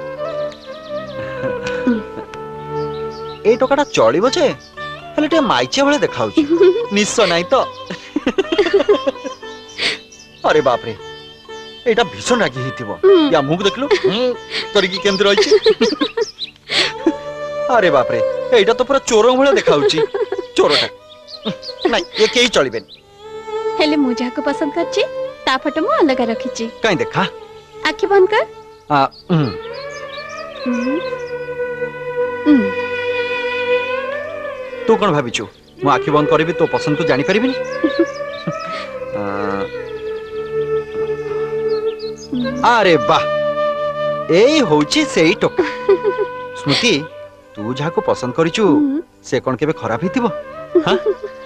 ए टोकाटा चलिबो जे हेले टे माइचे बेले देखाउची निश्च नाही तो अरे बाप रे एटा भीषण रागी हिथिबो या मुख देखलो करकी केंद्र रहिची अरे बाप रे एटा तो पूरा चोरंग भले देखाउची चोरटा नहीं ये केही चलिबेन हेले मु जाको पसंद करची ता फोटो मु अलग रखिची काई देखा आखी बंद कर आ हम्म हम्म हम्म तू कौन भाविचु मु आखि बंद करबी तो पसंद को जानी परिबिनी अरे वाह एई होची सेई टोका स्मृति तू जाको पसंद करिचु से कोन केबे खराब हितिबो हां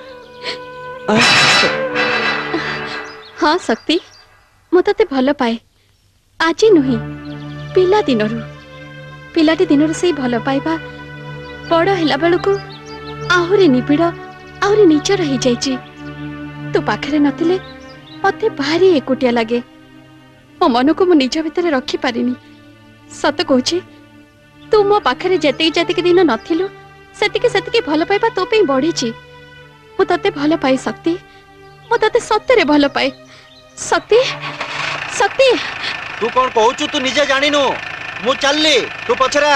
हाँ शक्ति मु तते भल पाए आज नुही पिला दिनरु पिलाटी दिनरु से भल पाइबा बड़ हैला बेलको आहुरी निबिड़ आहुरी नीच रही जाइची तू पाखरे नथिले मते भारी एकुटिया लागे मो मन को मो निज भितर रखी पारिनी सत कहूची तू मो पाखरे जेते जेते दिन नथिलु सेतिके सेतिके भल पाइबा तो पे बढ़ीची मु तते भल पाए शक्ति मु तते सत्य रे भल पाए शक्ति शक्ति तू कौन कहूचु तू निजे जानिनु मु चलली तू पछरा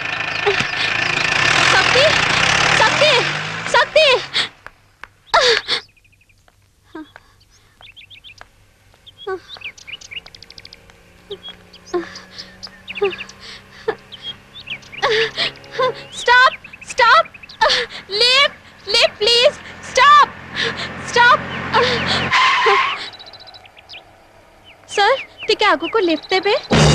Shakti Shakti Shakti stop stop leave leave please stop stop sir टिके आगु को लिफ्ट देबे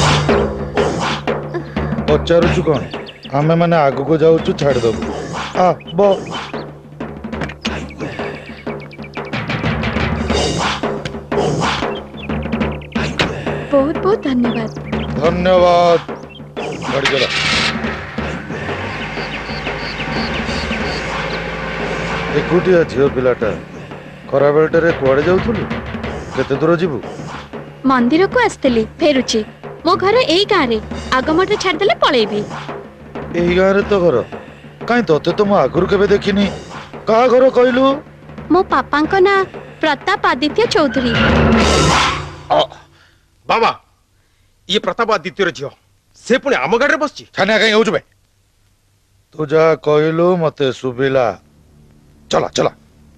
पचारुछु कौन आमे माने आगु को जाउछु छाड़ दबु आ बो बहुत बहुत धन्यवाद धन्यवाद गाड़ी चला एकुटिया झियो पिलाटा खरा बेलटे कुआड़े जाउथुलु केते दूर जीवु मंदिर को आस्तली फेरुची मो घर एई गां रे आगमट रे छाड़ देले पळेबी एई गां रे तो घर काई तोते तो मो आगुरु केबे देखिनी का घर कहलु मो पापा को ना प्रताप आदित्य चौधरी बाबा ये प्रताप आदित्य झियो से पुणी आम गाड़ी बसची थाने कहीं होचबे तू जा कहलु मते सुबिला चला चला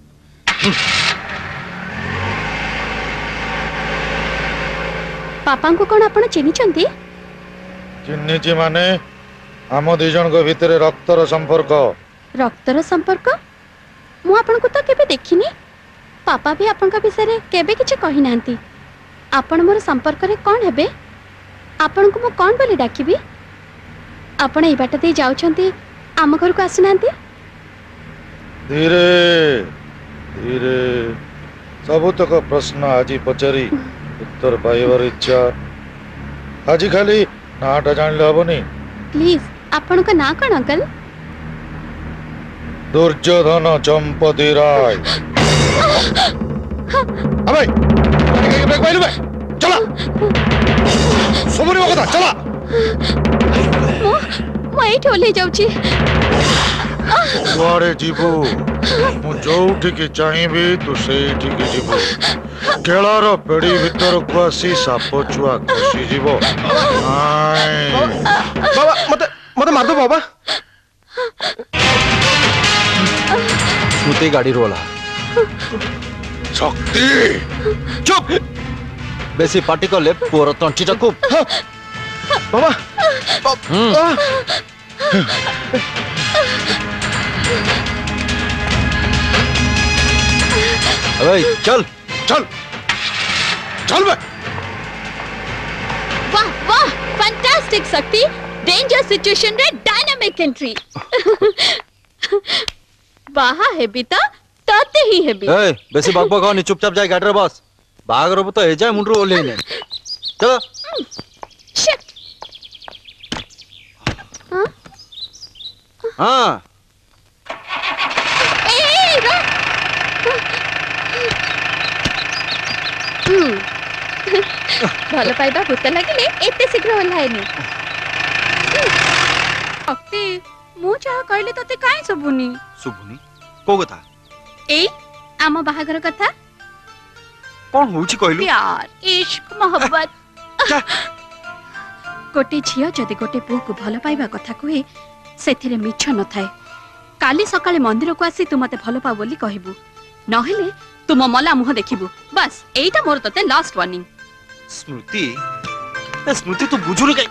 पापा को कौन आपण चिन्हिचंती चिन्हिची माने आम दी जन को भितरे रक्तर संपर्क रक्तर संपर्क मु आपण को तो केबे देखिनी पापा भी आपण का विषय रे केबे किछ कहि नांती आपण मोर संपर्क रे कोन हेबे आपण को मु कोन बोली डाकिबी आपण ए बाट दे जाउछंती आम घर को आसुनांती धीरे धीरे सब तक प्रश्न आज पचारि उत्तर पाइबार इच्छा आज खाली नाटा जानले हबनी प्लीज आपण को ना कोन अंकल दुर्योधन चंपती राय अबे ब्रेक माइलु बे चला सबरी कथा चला मो मो एठी ओले जाउची कुआड़े जीवु मु जोठिकी चाहिबी तू सेठिकी जीवु केलार पेड़ी भीतर को आसी साप छुआ खसी जीवो बाबा मते मते मार दो बाबा। स्मृति गाड़ी रोला शक्ति चुप बेसी पार्टी कले पुअर तंटी टाकू बाबा अबे चल चल चल बे। वाह वाह फैंटास्टिक शक्ति डेंजर सिचुएशन रे डायनामिक एंट्री बाहा हेबी तो तते ही हेबी ए बेसी बक बक होनी चुपचाप जाए गाड़ी रे बस बागर तो ए जाए मुंडरो ओले ने चलो शिट हां हां ए रो हम्म भलो पाइबा भूत लागिले एते शीघ्र ओल्हाएनी शक्ति मु चाह कहले तते काई सबुनी सुबुनी को कथा ए आम बाहागर कथा कौन होची कहलु प्यार इश्क मोहब्बत गोटे झियो जदि गोटे पुओ को भल पाइबा कथा कहे सेथिरे मिछ न थाए काली सकाळे मंदिर को आसी तू मते भल पा बोली कहबू नहेले तुम मला मुह देखिबू बस एईटा मोर तते लास्ट वार्निंग स्मृति ए स्मृति तू बुझुनु काई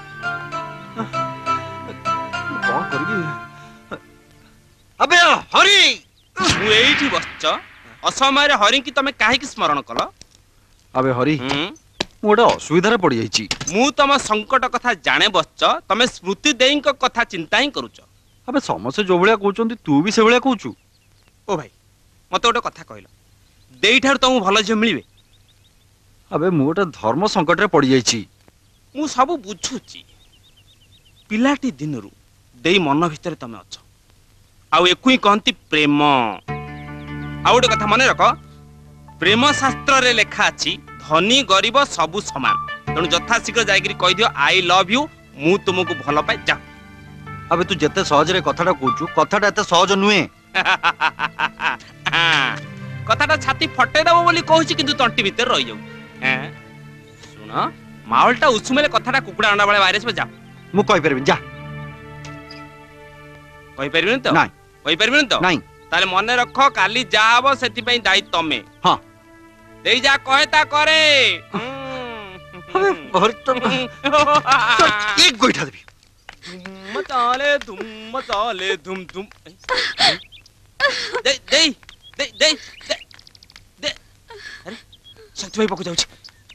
कौन करबी अबे हरि मु एइठी बसच असमय रे हरि की तमे काहे की स्मरण कल अबे हरि मोडा असुविधा रे पड़ी जाईची मु तम संकट कथा जाने बसच तमे स्मृति देई को कथा चिंता ही करूच अबे समस्त जो भलिया कहउचंती तू भी से भलिया कहउचु ओ भाई मते ओटे कथा कहलो देई ठार तुम भलो जे मिलिबे अबे मोटा धर्म संकट रे पड़ी जाईची मु सब बुझुची पिलाटी दिनरु देई मन भितर तमे अछ आउ एकुई कहंती प्रेम आउ गोटे कथा मन रख प्रेम शास्त्र रे लेखा अछि धनी गरीब सबु समान तेणु यथा शीघ्र जाइकरी कहि दियो आई लव यू मु तुमको भलो पाए जा अबे तू जते सहज रे कथाटा कहउचु कथाटा एते सहज नुहे कथाटा छाती फटे दबो बोली कहूची किंतु तंटी भीतर रहि जाऊ हैं सुन माहौलटा उछुमेले कथाटा कुकुडा अंडा वाले वायरस पे जा मु कहि परबिन जा कहि परबिन तो नहीं कहि परबिन तो नहीं ताले मने रख काली जा हबो सेति पई दाई तमे हां देई जा कहे ता करे अबे भर तो एक गोइठा देबी धुम चाले धुम चाले धुम धुम दे दे दे दे दे अरे शक्ति भाई पको जाउछ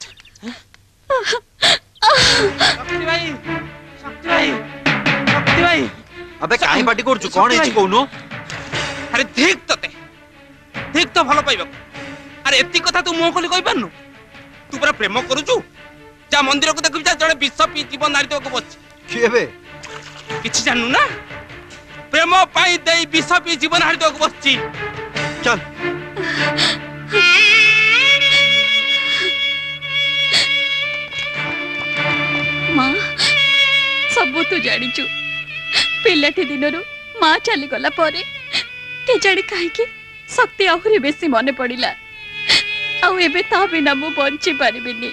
शक्ति भाई शक्ति भाई शक्ति भाई अबे काहे पार्टी करछु कोन एछि कोनु अरे ठीक तते ठीक तो भलो पाइबो अरे एति कथा तू मोह खोली कहि पारनु तू पूरा प्रेम करूछु जा मंदिर को देखि जा जड़े विश्व पी जीवन नारी तो को बच केबे किछि जाननु ना प्रेम पाई देई विश्व पी जीवन हारि तो को बचची चल मां सब तू जानिचु पिलाटी दिनरु मां चली गला परे के जानी काहे कि शक्ति आहुरी बेसी मने पड़िला आउ एबे ता बिना मु बंची पारिबिनी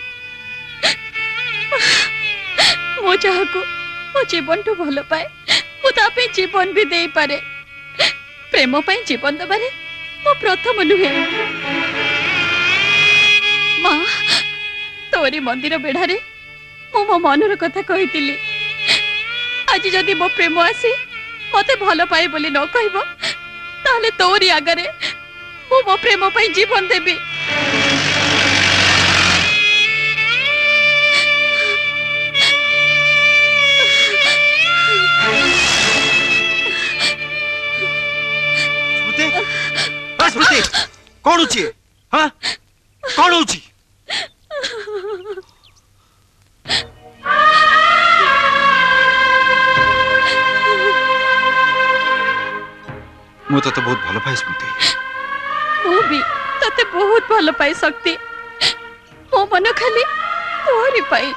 मो चाहको मो जीवन तो भलो पाए मु ता पे जीवन भी देई पारे प्रेम पई जीवन दबारे मो प्रथम नुहे मां तोरी मंदिर बेढ़ारे मो मो मनर कथा कहितिली आज जदि मो प्रेम आसी मते भलो पाए बोली न कहबो ताले तोरी आगरे मो मो प्रेम पई जीवन देबी स्मृति कौन उची हाँ कौन उची मु तते बहुत भलो पाए स्मृति मु भी तते बहुत भलो पाए शक्ति मो मन खाली तोरी पाई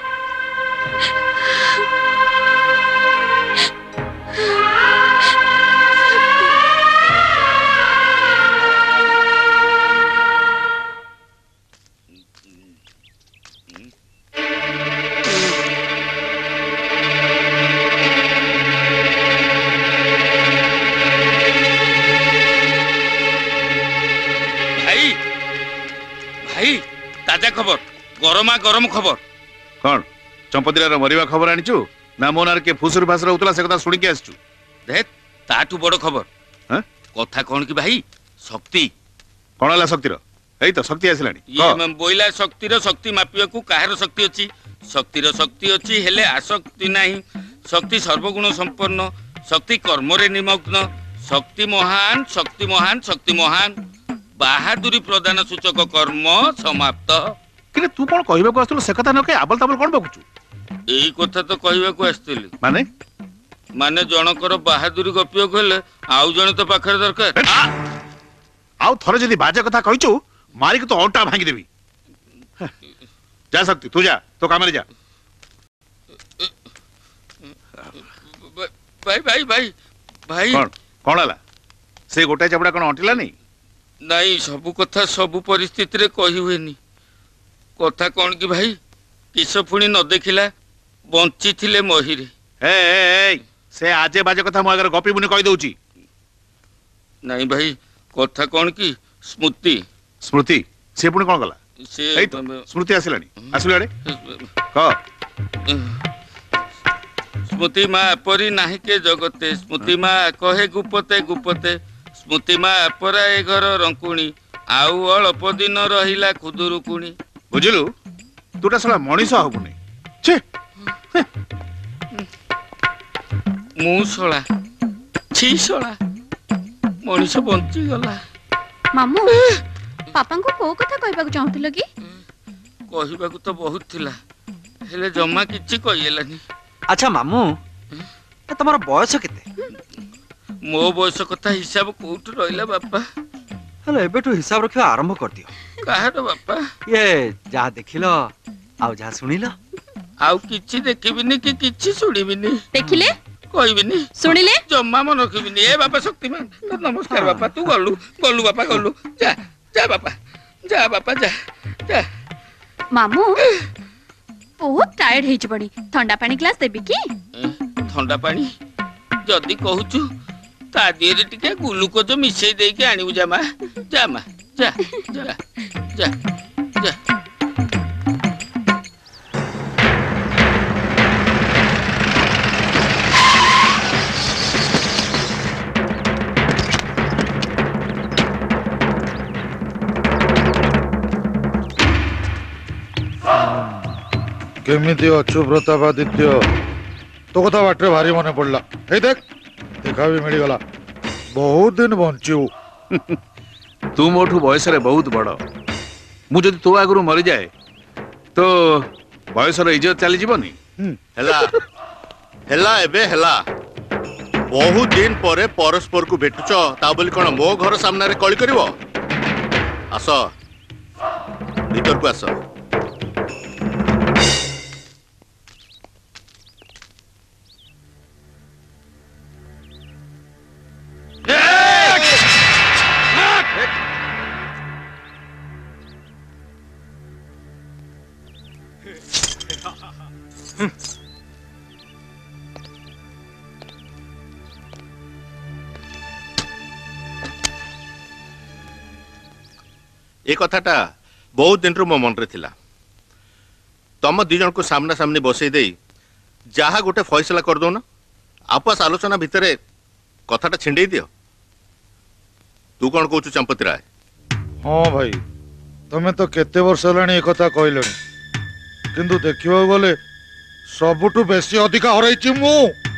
ताजा खबर गरमा गरम खबर कौन चंपतिरा मरिवा खबर आनीचु ना मो नार के फुसुर फासुर होतला से कथा सुनि के आछू देख ताठू बड़ खबर हां कथा कौन की भाई शक्ति कौन हला शक्तिर एई तो शक्ति आसिलानी ये बोइला शक्तिर शक्ति मापिया को काहर शक्ति अछि शक्तिर शक्ति अछि हेले आसक्ति नाही शक्ति सर्वगुण संपन्न शक्ति कर्म रे निमग्न शक्ति महान शक्ति महान शक्ति महान बहादुरी प्रदान सूचक कर्म समाप्त कि तू कौन कहबे को आस्तु से कथा न के आबल ताबल कौन बकुचू एई कथा तो कहबे को आस्तली माने माने जनकर बहादुरी गपियो कहले आउ जण तो पाखर दरकार आउ थरे जदी बाजे कथा कहिचू मारी के तो औंटा भांगी देबी जा सकती तू जा तो काम रे जा भाई भाई भाई भाई कौन कौन हला से गोटे चबड़ा कौन अंटिला नहीं नहीं सबु कथा सबु परिस्थिति रे कहि हुएनी कथा कौन की भाई किस पुणी न देखिला बंची थिले महिरे ए ए से आजे बाजे कथा मो अगर गपी बुनी कहि दउची नहीं भाई कथा कौन की स्मृति स्मृति से पुणी कौन गला से एई तो स्मृति आसिलानी आसिले अरे क स्मृति मा परी नाही के जगते स्मृति मा कहे गुपते गुपते स्मृति मा परा ए घर रंकुणी आउ अल्प दिन रहिला खुदुरुकुणी बुझलु तूटा सला मनीष हबुनी छे मु सला छी सला मनीष बंची गला मामू पापा को को कथा कहबा को चाहतलो की कहबा को तो बहुत थिला हेले जम्मा किछि कहिलानी अच्छा मामू तुम्हारा बयस केते मो बयस कथा हिसाब कोठ रहिला बापा हेलो एबेटू हिसाब रखियो आरंभ कर दियो काहर बापा ये जा देखिलो आउ जा सुनिलो आउ किछि देखिबिनी कि किछि सुनिबिनी देखिले कहबिनी सुनिले जम्मा मन रखिबिनी ए बापा शक्तिमान तो नमस्कार बापा तू गल्लू गल्लू बापा गल्लू जा जा बापा जा बापा जा जा मामू बहुत टायर्ड हेच पड़ी ठंडा पानी ग्लास देबी की ठंडा पानी जदी कहूचू ता दिए टिके ग्लूकोज मिसई दे के आनिबु जा मा जा मा जा जा जा जा केमिति अच्छु प्रतापादित्य तो कथा बाटे भारी मन पड़ला ए देख देखा भी मिल गला बहुत दिन बंचू तू मोठू बयस रे बहुत बड़ मु जदी तो आगु मरि जाए तो बयस रे इज्जत चली जीवनी हेला हेला एबे हेला बहुत दिन परे परस्पर को भेटुच ता बोली कोन मो घर सामने रे कळी करबो आस भीतर को आस ए कथाटा बहुत दिन रो मो मन रे थिला तम दी जन को सामना सामने बसई दे जहा गोटे फैसला कर दो ना आपस आलोचना भितर कथाटा छिंडे दियो तू कौन कहू चंपती राय हाँ भाई तमे तो केते वर्ष लानी एक कथा कहलनी किंतु देखिबा गले सबुठु बेसी अधिका हरैछि मु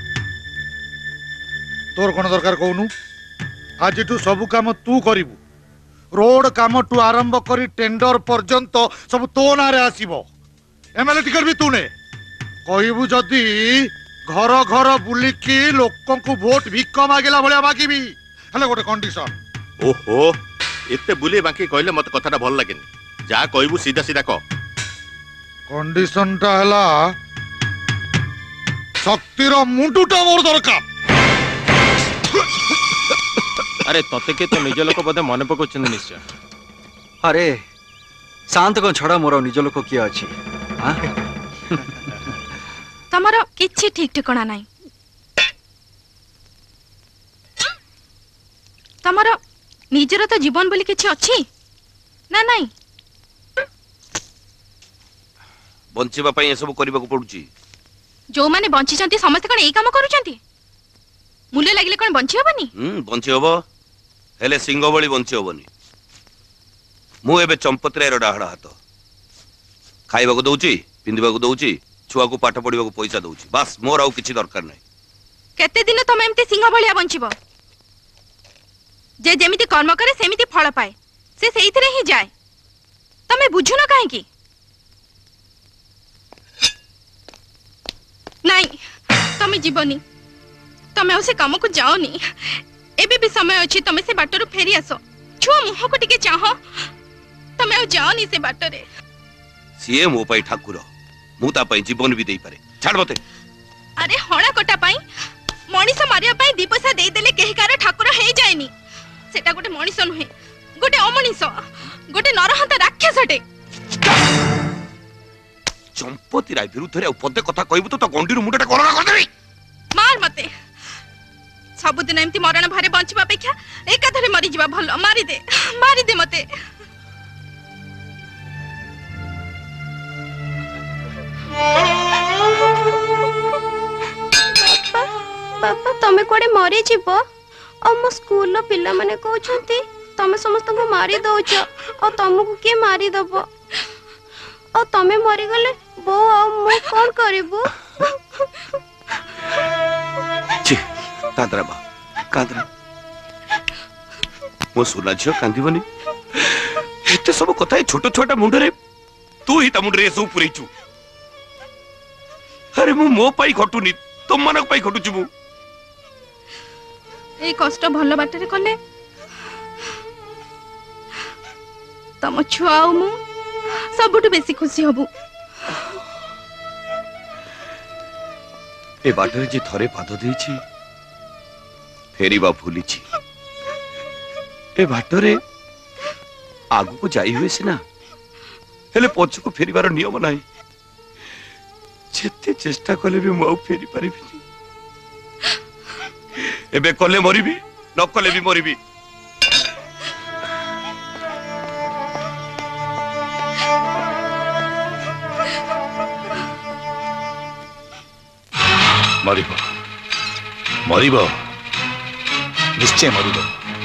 तोर कोन दरकार कहनु आज तू सब काम तू करिवु रोड काम टू आरंभ करी टेंडर पर्यंत सब तो नारे आसीबो एमएलए टिकट भी तूने कहबू जदी घर घर बुलिकी लोकन को वोट भिक मागिला भलिया मागिबी हेले गोटे कंडीशन ओहो एते बुले बाकी कहले मत कथाटा भल लागेनी जा कहबू सीधा सीधा कह कंडीशन टा हला शक्तिर मुंडुटा मोर दरकार अरे तते के तो निज लोक बोधे मन पकोचन निश्चय अरे शांत को छड़ा मोर निज लोक किया अछि तमरो किछि ठीक ठिकाना नाही तमरो निजर तो जीवन बोली किछि अछि ना नाही बंचिबा पई ए सब करबा को पड़ुची। जो माने बंची चंती समस्त कोन एई काम करूचंती मूल्य लागिले कोन बंची हबनी? हम्म बंची हबो हेले सिंह बळी बंची हबनी। मु एबे चंपत राय रो डाहडा हाथ खाइबा को दउची पिंदिबा को दउची छुआ को पाठ पढिबा को पैसा दउची बस मोर आउ किछि दरकार नै। केते दिन तमे एमते सिंह भलिया बंचिबो? जे जेमिति कर्म करे सेमिति फल पाए से सेइथिरे ही जाए तमे बुझु न काहे की? नहीं तमे जीवनी तमे उसे काम को जाओनी एबे भी समय अछि तमे से बाटरो फेरी आसो छुआ मुह को टिके चाहो तमे जाओनी से बाटरे। सीए मो पई ठाकुर मु ता पई जीवन भी देई पारे छाड़ मते। अरे हणा कोटा पई मनीष मारिया पई दी पैसा देई देले केही कार ठाकुर हे जायनी सेटा गोटे मनीष नुहे गोटे अमनीष गोटे नरहंता राक्षसटे। चंपती राय विरुद्ध रे पदे कथा कहबू तो गंडीर मुंडटा गलगा कर देबी। मार मते सबुदिन एमती मरण भारे बंचबा अपेक्षा एकाधरे मरी जीवा भलो। मारी दे मारी दे मते। बापा तमे कोडे मरी जीवो और मो स्कूल लो पिल्ला माने कहउछंती तमे समस्त को मारी दउछ और तमको के मारी दबो और तमे मरी गले बो और मो कोन करबो? छी कादरा बा कादरा मो सुना छियो कांदीबनी एते सब कथा छोट छोटा मुंड रे तू ही ता मुंड रे सब पुरैछु। अरे मु मो पाई घटुनी तुम मानक पाई घटुछु मु ए कष्ट भलो बाटरे कले तम छुआ मु सबुठु बेसी खुशी हबु। ए बाटरे जे थरे पाद देछि फेरीबा भूलिछि ए बाटरे आगु को जाई हुए सिना हेले पछ को फेरीबार नियम नाही जेते चेष्टा कले भी मु फेरी परिबिनी। एबे कले मरिबी न कले भी मरिबी। मरिब मरिब निश्चय मरिब।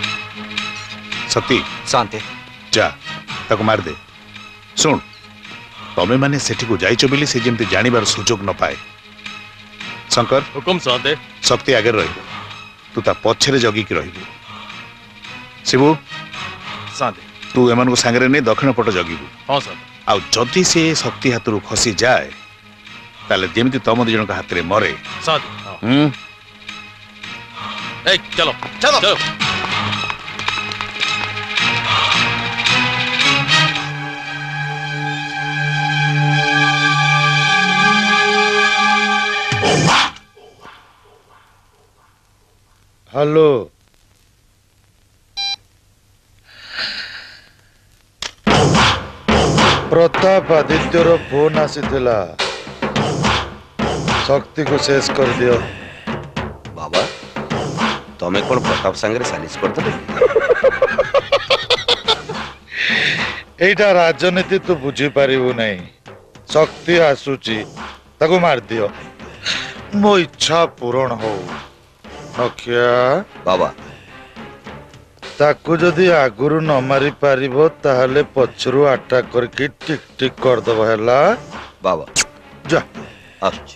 सती शांति जा ताको मार दे। सुन तमे माने सेठी को जाइचो बिली से जेमते जानिबार सुजोग न पाए। शंकर हुकुम सादे शक्ति आगे रहिबो तू ता पछरे जगी की रहिबो। शिबू सादे तू एमान को संगरे ने दक्षिण पट जगिबू। हां सर। आ जदी से शक्ति हाथरू खसी जाए ताले जेमते तम दि जन का हाथ रे मरे। सादे हम ए चलो चलो चलो। हेलो प्रताप आदित्यर फोन आसीथिला शक्ति को शेष कर दियो। बाबा तमे कोन प्रताप संगे सालिस करतले? एटा राजनीति तू बुझी पारिबु नहीं। शक्ति आसुची ताको मार दियो मो इच्छा पूर्ण हो। नखिया बाबा ताकू जदि आगुरु न मारी पारिबो ताहले पछरु अटैक करके टिक टिक कर दबो हैला। बाबा जा आछ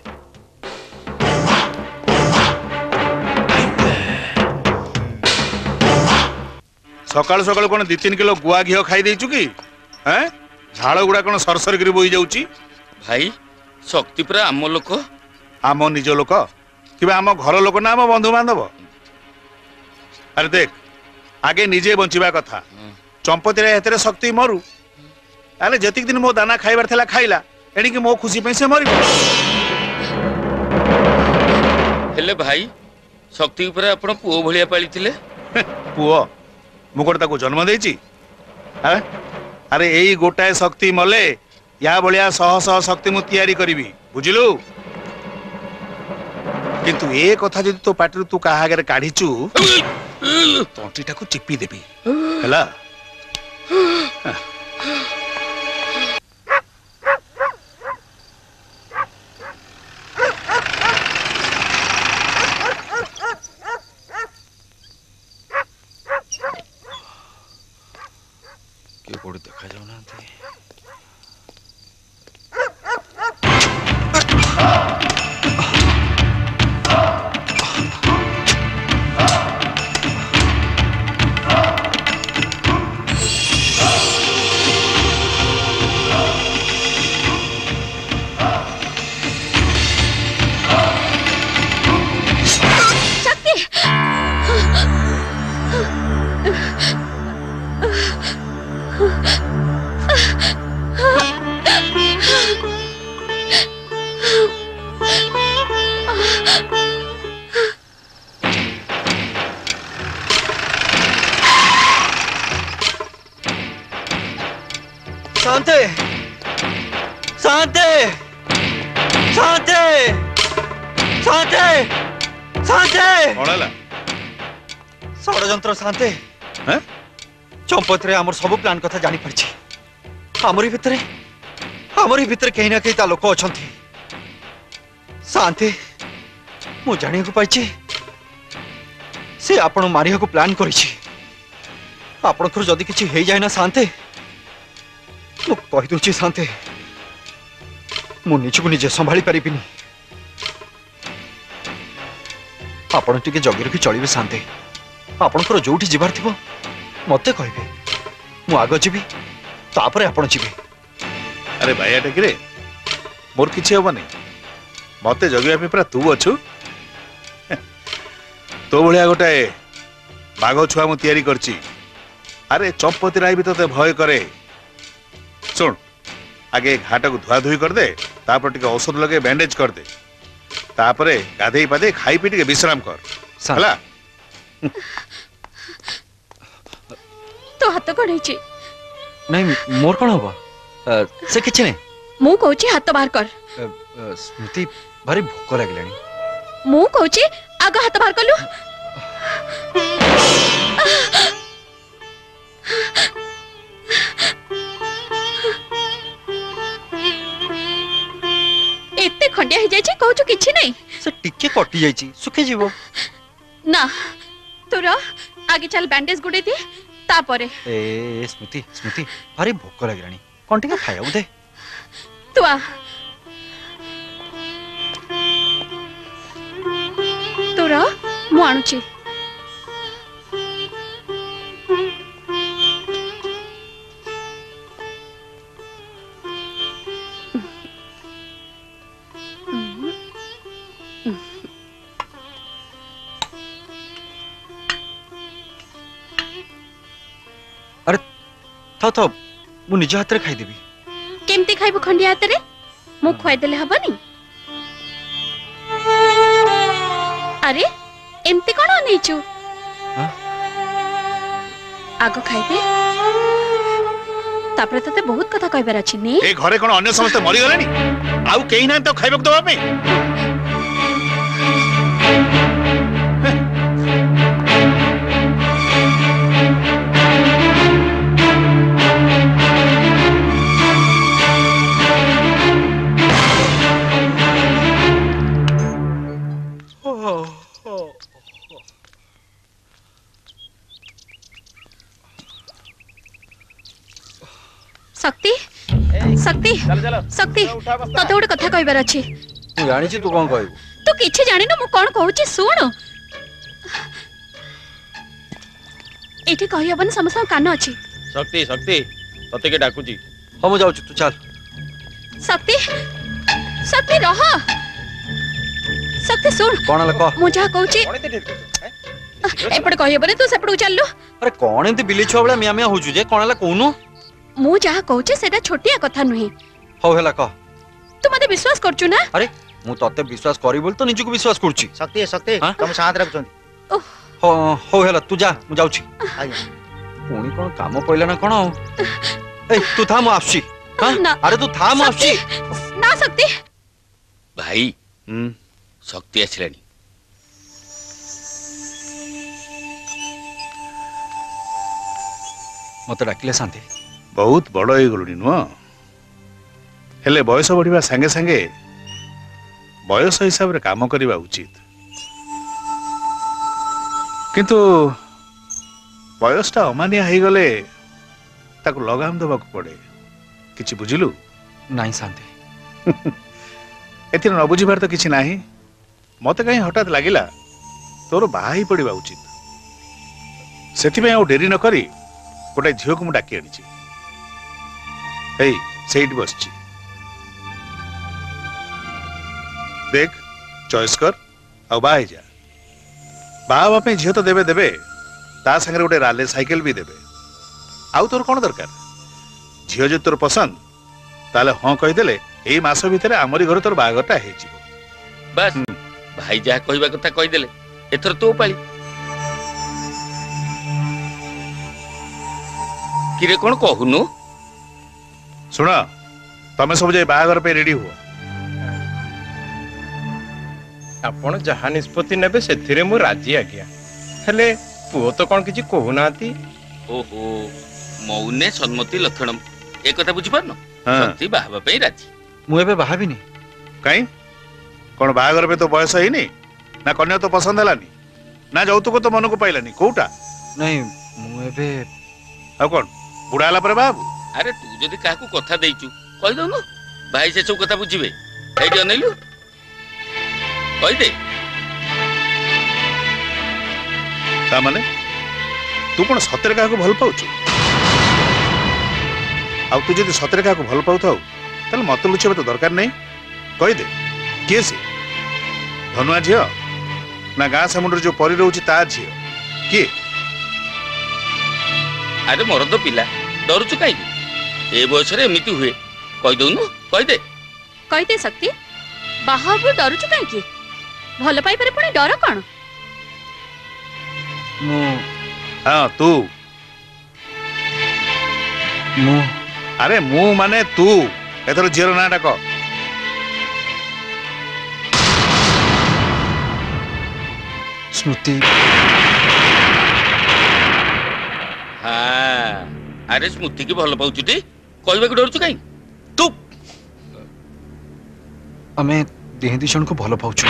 सकाल सकाल कोन दो तीन किलो गुआ घियो खाई देचु की? हैं झाड़ गुड़ा कोन सरसर करी बोई जाउची? भाई शक्ति पूरा आम लोक आम निज लोक किबा आम घर लोक ना आम बंधु बांधव? अरे देख आगे निजे बंचिबा कथा। चंपती रे हेतरे शक्ति मरु अरे जतिक दिन मो दाना खाइबार थला खाइला एणिकी मो खुशी पे से मरिबो। हेले भाई शक्ति ऊपर आपण पुओ भलिया पाली थिले। पुओ मु कोन ताको जन्म देची? हैं अरे एई गोटाए शक्ति मले या बलिया सह सह शक्ति मु तयारी करिवि बुझिलु। किंतु ए कथा जदि तो पाटिरु तू काहा आगे काढिचु तंटीटा को चिपी देबी हैला। किए कोड़ी देखा जाऊ ना शांति शांति शांति शांति शांति कौन है षड़यंत्र शांति चंपत रे आमर सब प्लान कथा जानी परछि आमरी भितरे आमरी भितरे कहीं ना कहीं ता लोक अछंती शांति मु जानिया को पाइछि से आपण मारिया को प्लान करिछि आपण को जदी किछि हे जाय ना शांति मु कहि दूछि शांति मु निजको निजे संभाली परिबिनी आपण टिके जगी रखि चलिबे शांति आपणकर जोठी जिबार थिबो मते कहबे मु आगो जीबी तापरे आपण जीबे अरे भाई टेकिरे मोर किछि हबो नै मते जगिया पे पूरा तू अछु तो भलिया गोटे बाघ छुआ मु तयारी करछि अरे चंपति राय भी तते भय करे सुन आगे घाट को धुआ धुई कर दे तापर टिके औषध लगे बैंडेज कर दे तापरे गाधेई पादे खाई पी टिके विश्राम कर हला तो हाथ कड़े नहीं मोर कौन हबो से किछ नै मु कहूची हाथ बाहर कर स्मृति भारी भूख लागलानी मु कहूची आग हाथ बाहर कलु एते खंडिया हो जाई कहूछु किछि नै से टिके कटि जाई सुखे जीवो ना तोरा आगे चल बैंडेज गुडे दे तापरे ए स्मृति स्मृति भारी भूख लागलानी कोन टिके खाया दे तू आ तोरा मु आणुची अरे था था मु निज हाथ रे खाई देबी केमती खाइबो खंडिया हाथ रे मु खुआई देले हबनी अरे एमती कोन नेचु आगो खाइबे तापरे तते बहुत कथा कहबार अछि ने ए घरे कोन अन्य समस्त मरि गलेनी आउ केही ना तो खाइबक दबा पे शक्ति शक्ति शक्ति तते गोटे कथा कहबार अछि तू जानि छी तू कोन कहबो तू किछि जानि न मु कोन कहूची सुन एठी कहि हबन समस्त कान अछि शक्ति शक्ति तते के डाकू जी हम जाऊ तू चल शक्ति शक्ति रह शक्ति सुन कोन लक मु जा कहूची एपड़ कहि हबन तू सेपड़ चल लो अरे कोन एंती बिली छुआ बला मिया मिया होजु जे कोन ला कोनु मु जहा कहूचे सेटा छोटिया कथा नुही हो हेला कह तू मते विश्वास करछु ना अरे मु तते विश्वास करी बोल तो निजको विश्वास करछि शक्ति शक्ति तुम शांत रखछन हो हो हेला तू जा मु जाउछि आया पुणी कोन काम पइला ना कोन ए तू था मु आछी हां अरे तू था मु आछी ना सकती भाई हम शक्ति आछलानी मत डाकिले शांति बहुत बड़ हो गलुनी नुह हेले बयस बढ़िबा संगे संगे बयस हिसाब रे काम करिबा उचित किंतु बयसटा अमानिया हो गले ताको लगाम दबाक पड़े किछि बुझिलु नहीं शांति एथि न बुझिबार तो किछि नाही मते कहीं हठात लागिला तोर बाहा ही पड़िबा उचित सेथिबे आ डेरी न करी गोटे झियो को मु डाकी आनिछि एई सेठ बसछि देख चॉइस कर आ बाहा जा बाहा बापे झियो तो देबे देबे ता संगे गोटे राले साइकिल भी देबे आउ तोर कोन दरकार झियो जे तोर पसंद ताले हां कहि देले एई मास भितरे हमरी घर तोर बागटा हे जिवो बस भाई जा कहबा कथा कहि देले एथर तो पाली किरे कोन कहूनु सुन तमे सब जे बागर पे रेडी हो आपण जहा निष्पत्ति नेबे सेथिरे मु राजी आज्ञा हेले पुओ तो कोन किछि कहूनाती ओहो मौने सम्मति लक्षणम ए कथा बुझि पारनो संति बाहबा पे राजी मु एबे बाहाबिनी काई कोन बागर पे तो बयस ही नहीं ना कन्या तो पसंद हलानी ना जौतुक तो मन को पाइलानी कोउटा नहीं मु एबे आ कोन बुढ़ा हला पर बाबू अरे तू जदी काकू कथा देइचू कहि दउनो भाई से सब कथा बुझिबे एडी अनैलु कहि दे ता माने तू कोन सतरे काकू भल पाउचू आ तू जदी सतरे काकू भल पाउ थाउ तले मत लुचेबे तो दरकार नहीं कहि दे के से धनुआ झियो ना गाँ समुद्र जो परी रोची ता झियो किए अरे मोर तो पिला डरुचु काई ए बयस रे एमिति हुए कहि दउनु कहि दे कहि दे शक्ति बाहाबु डरुचु काई की भल पाई पारे पुणी डर कोन मु हां तू मु अरे मु माने तू एथर झियर ना डाक स्मृति हाँ अरे स्मृति की भल पाउछु टी कहबे को डरुचु काई तू हमें देह दिशण को भल पाउछु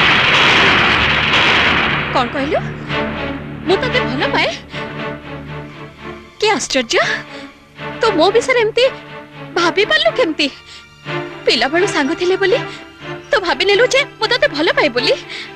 कौन कहलु मु तते भल पाए के आश्चर्य तो मो विषय एमती भाभी पालु केमती पिला बळु सांग थिले बोली तो भाभी नेलु जे मु तते भल पाए बोली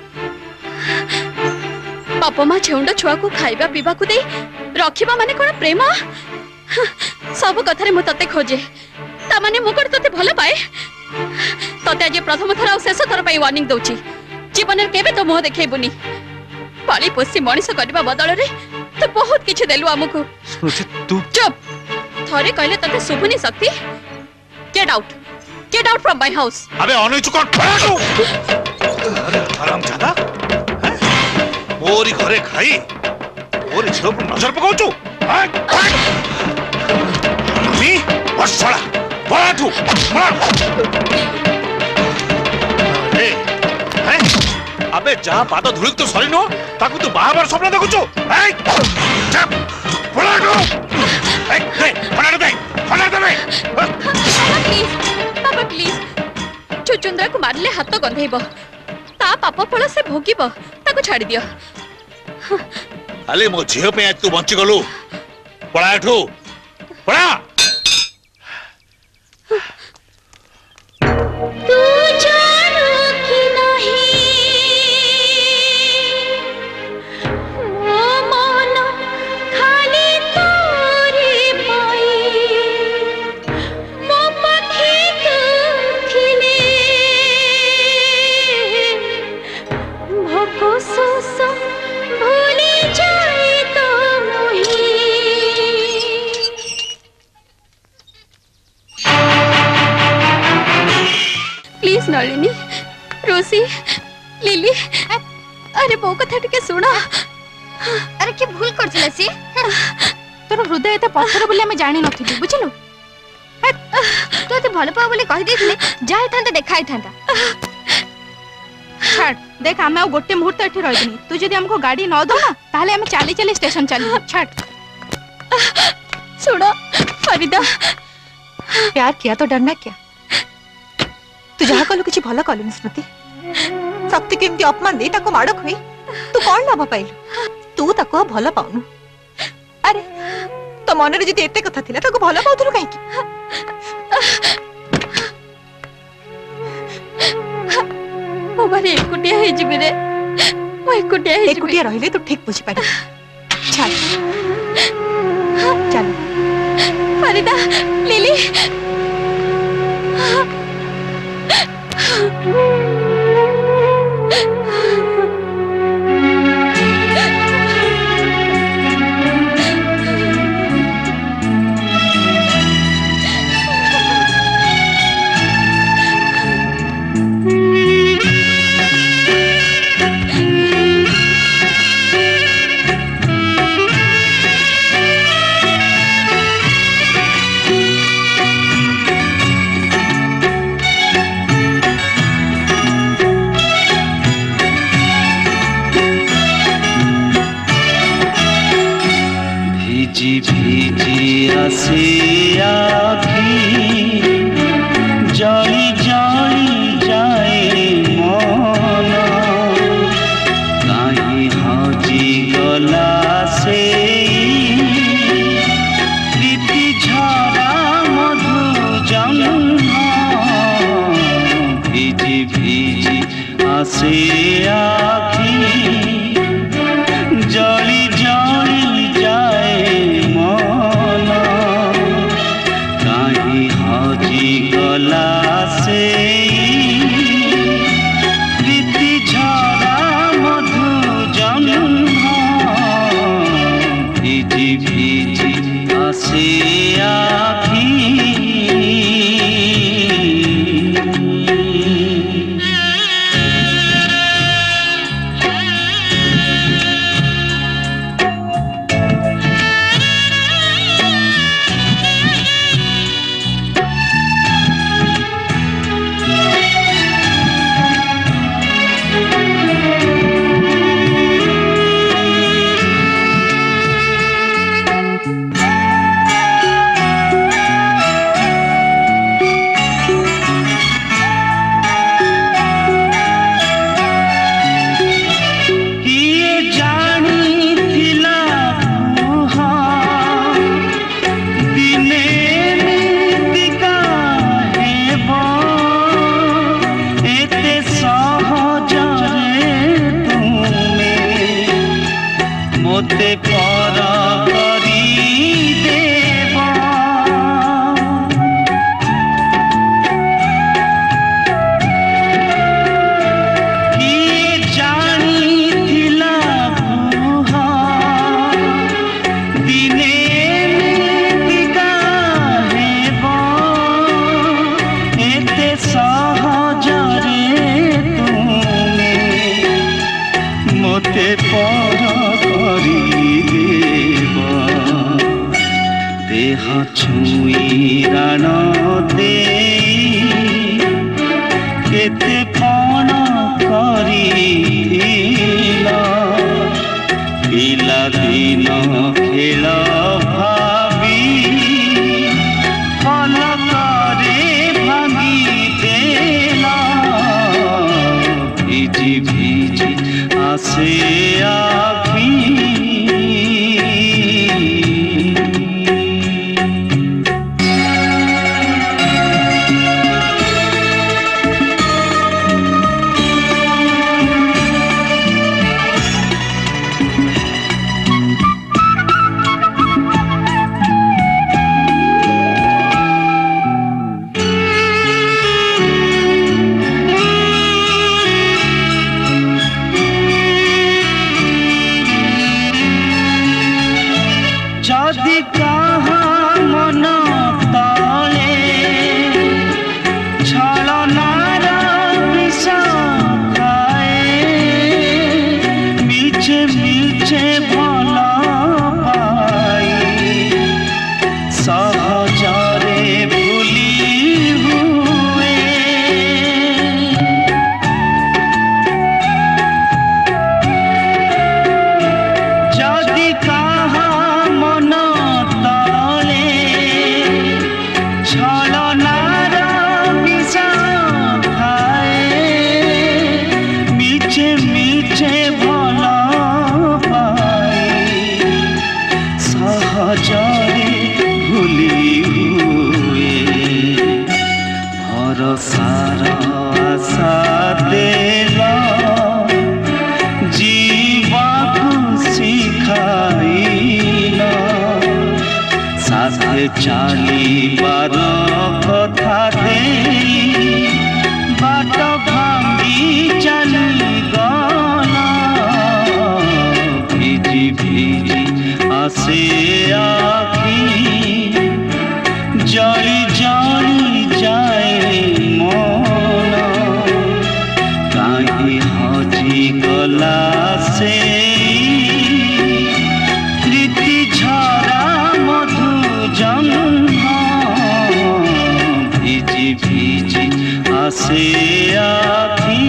बापा माँ छेउंड छुआ को खाइबा पीबा को दे रखिबा माने कोन प्रेम सब कथारे मु तते खोजे ता माने मु कोन तते भल पाए तते आज प्रथम थर आ शेष थर पाई वार्निंग दउची जीवन रे केबे तो मोह देखेबुनी पाली पोसी मनिष करबा बदल रे तो बहुत किछ देलु हमकु स्मृति तू चुप थरे कहले तते सुबुनी Shakti get out get out from my house अबे अनइचु कर अरे हरामजादा मोरी घरे खाई मोरी झियो पर नजर पकाउचु मी बसला बाठू ए हे अबे जा पाद धुलिक तो सरी नो ताकू तू बाहर स्वप्न देखुचु ए चप पलाटो ए दे पलाटो दे पलाटो दे प्लीज पापा प्लीज चुचुंद्रा को मारले हाथ गंधेइबो ता पाप फल से भोगिबो ताको छाड़ी दियो अले मो झियो पे आज तू बंची गलु पळा एठू पळा तू जानो कि नहीं मो मन खाली तोरे पाई मो पखे तू थिले भको सोस भूली जाए तो मोही प्लीज नलिनी रोसी लिली अरे बो कथा टिके सुना अरे के भूल करथिला से तोर हृदय एते पत्थर बोली हम जानि नथिलु बुझिलु तो ते भल पाओ बोली कहि देथिले जाय थांता देखाई थांता छाड़ देख हम आ गोटे मुहूर्त एठी रहबिनी तू जदी हमको गाड़ी न दो ना ताले हम चाली चाली स्टेशन चली छाड़ सुनो फरीदा प्यार किया तो डरना क्या तू जहा कलु किछि भला कलु स्मृति शक्ति केमती अपमान दे ताको माड़ खुई तू कौन लाभ पाइलु तू ताको भला पाउनु अरे तो मन रे जति एते कथा थिला ताको भलो पाउथुलु काहे की ओ बारे एकुटिया हे जिबे रे ओ एकुटिया हे जिबे एकुटिया रहिले तो ठीक बुझी पारी चल चल फरीदा लिली भीजी भीजी आसे आखी जली जली जाए मन कहीं हजी गला से प्रीति झरा मधु जमुना भीजी भीजी आसे आखी जली जली जाए मन कहीं हजी गला से प्रीति झरा मधु जमुना भीजी भीजी आसे आखी किए जानी थिला कुहा दिने निदिका हेबो एते सहजरे तुमे मोते पर करी देबो किए जानी थिला कुहा दिने निदिका हेबो एते सहजरे तुमे मोते पर करी देबो देह छुई राण देई केते कौन करिला पिला दिन खेल भावी पलकरे भांगी देला ভিজি ভিজি আসে আখি যদি কাহা মন তলে ছলনার বিষ খায়ে মিছে মিছে ভাল পাই সহজরে ভুলি হুয়ে যদি কাহা মন सहजरे भूली हुए भरोसार आशा देला जीवाकु शिखाइला साथे चालिबार कथा देई बाट भांगी चली गला भिजी भिजी आसे आखी जली जली जाए मन काहे हजी गला से प्रीति झरा मधु जन्म भिजी भिजी आसे आखी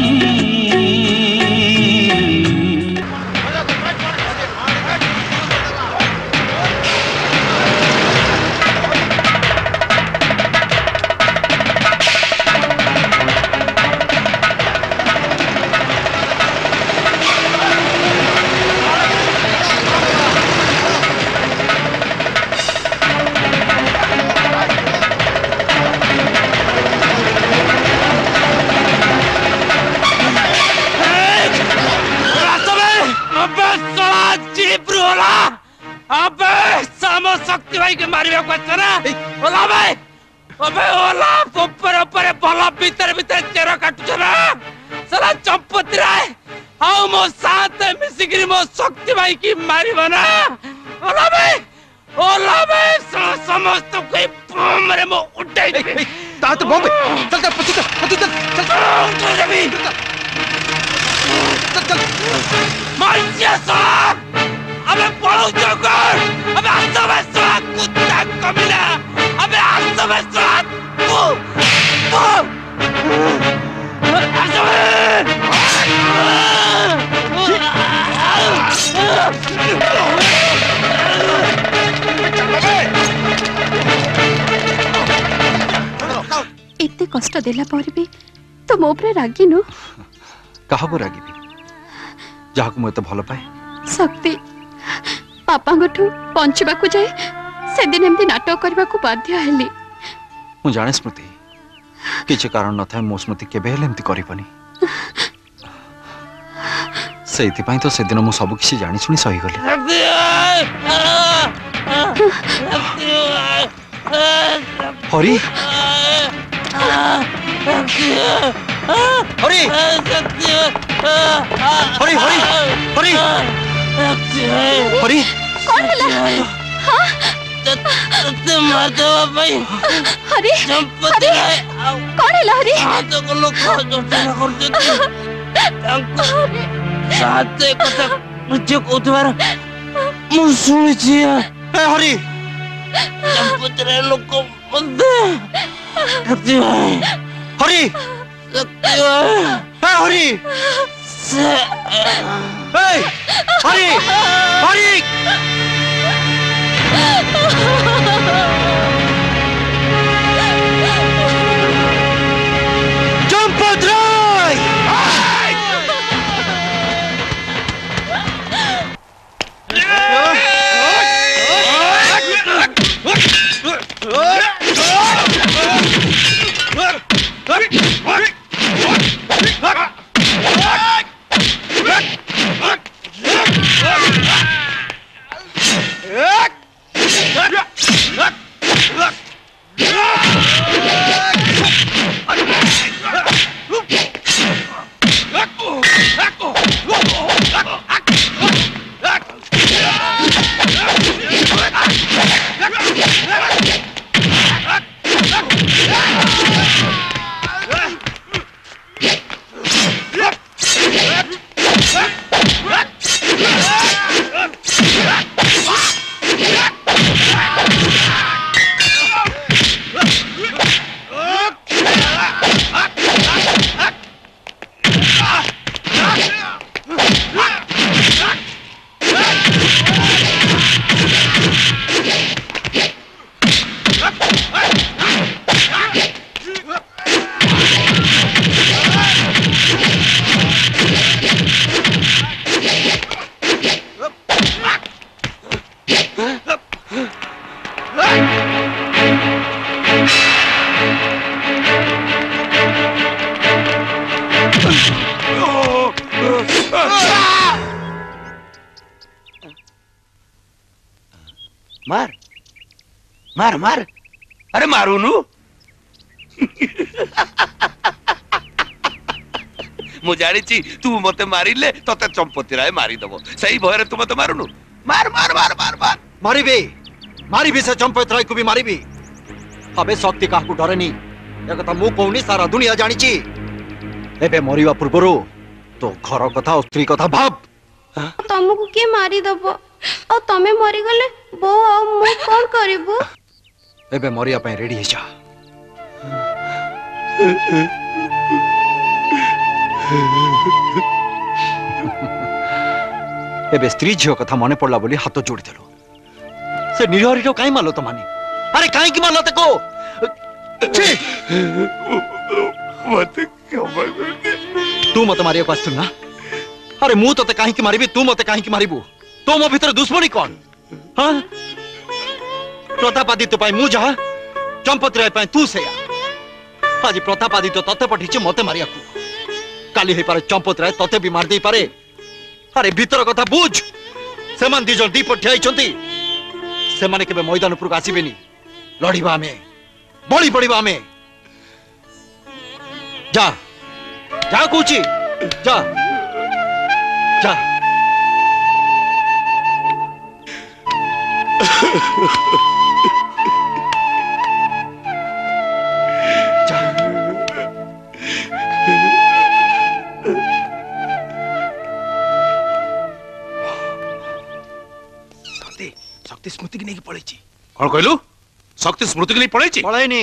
शक्ति भाई के मारिबा को ना ओला भाई ओबे ओला ऊपर ऊपर भला भीतर भीतर चेरा काटु ना साला चंपती राय आओ मो साथ मिसिगिरी मो शक्ति भाई की मारिबा ना ओला भाई ओला भाई समस्त कोई बम रे मो उठाई दे ता तो बम चल चल पति चल पति चल चल चल जमी चल चल मारिया साहब अबे पड़ो जोकर अबे आसो में साथ कुत्ता कमीना अबे आसो में साथ तू तू आसो में इतने कष्ट देला पर भी तो मो उपरे रागी नु काहको रागी जहाँ को मत भल पाए शक्ति पापा गठू पंचबा को जाए से दिन एमती नाटक करबा को बाध्य हेली मु जाने स्मृति किछ कारण न थाए मो स्मृति केबे हेले एमती करिबनी सेति पई तो से दिन मु सब किछि जानि सुनि सही गले हरि हरि हरि हरि हरि हरि कौन हला हां तते मारदो भाई हरि चंपती राय कौन हला हरि हां तो को लोग जोटना करते तांको साथे कथा मुझे कोतवार मु सुनि छी ए हरि चंपती राय लोग बंदे शक्ति भाई हरि शक्ति भाई ए हरि से ए हरि हरि चंपत राय मार मार मार अरे मारूनु मु जानी तू मते मारिले तते चंपती राय मारी दबो सही भयरे तू मते मारुनु मार मार मार मार मार मारिबे मारिबे से चंपती राय को भी मारिबे अबे शक्ति काहकु डरेनी ए कथा मु कहूनी सारा दुनिया जानी ची एबे मरिवा पूर्वरु तो घर कथा और स्त्री कथा भाब तुमको के मारी दबो और तमे मरी गले बो आ मु कोन करबो एबे मरिया पे रेडी हे जा एबे स्त्री झियो कथा मने पड़ला बोली हाथ जोड़ी देलो से निरहरी तो काई मारलो तमानी अरे काई की मारलो तको छी मते क्यों मार तू मत मारियो पास ना अरे मु तो काहे की मारिबी तू मते काहे की मारिबू तो मो भीतर दुश्मनी कौन हां प्रतापादित्य पाई मु जा चंपत राय पाई तू से आज प्रतापादित्य तते पठिचे मते मारिया को काली हे पारे चंपत राय तते भी मार दे पारे अरे भीतर कथा बुझ सेमान दी जन दी पठियाई चंती से माने केबे मैदान ऊपर आसीबेनी लड़ीबा में बड़ी बड़ीबा में जा जा कुची जा जा शक्ति स्मृति की नहीं पड़े कौन कहलु शक्ति स्मृति की नहीं पड़े पड़ेनी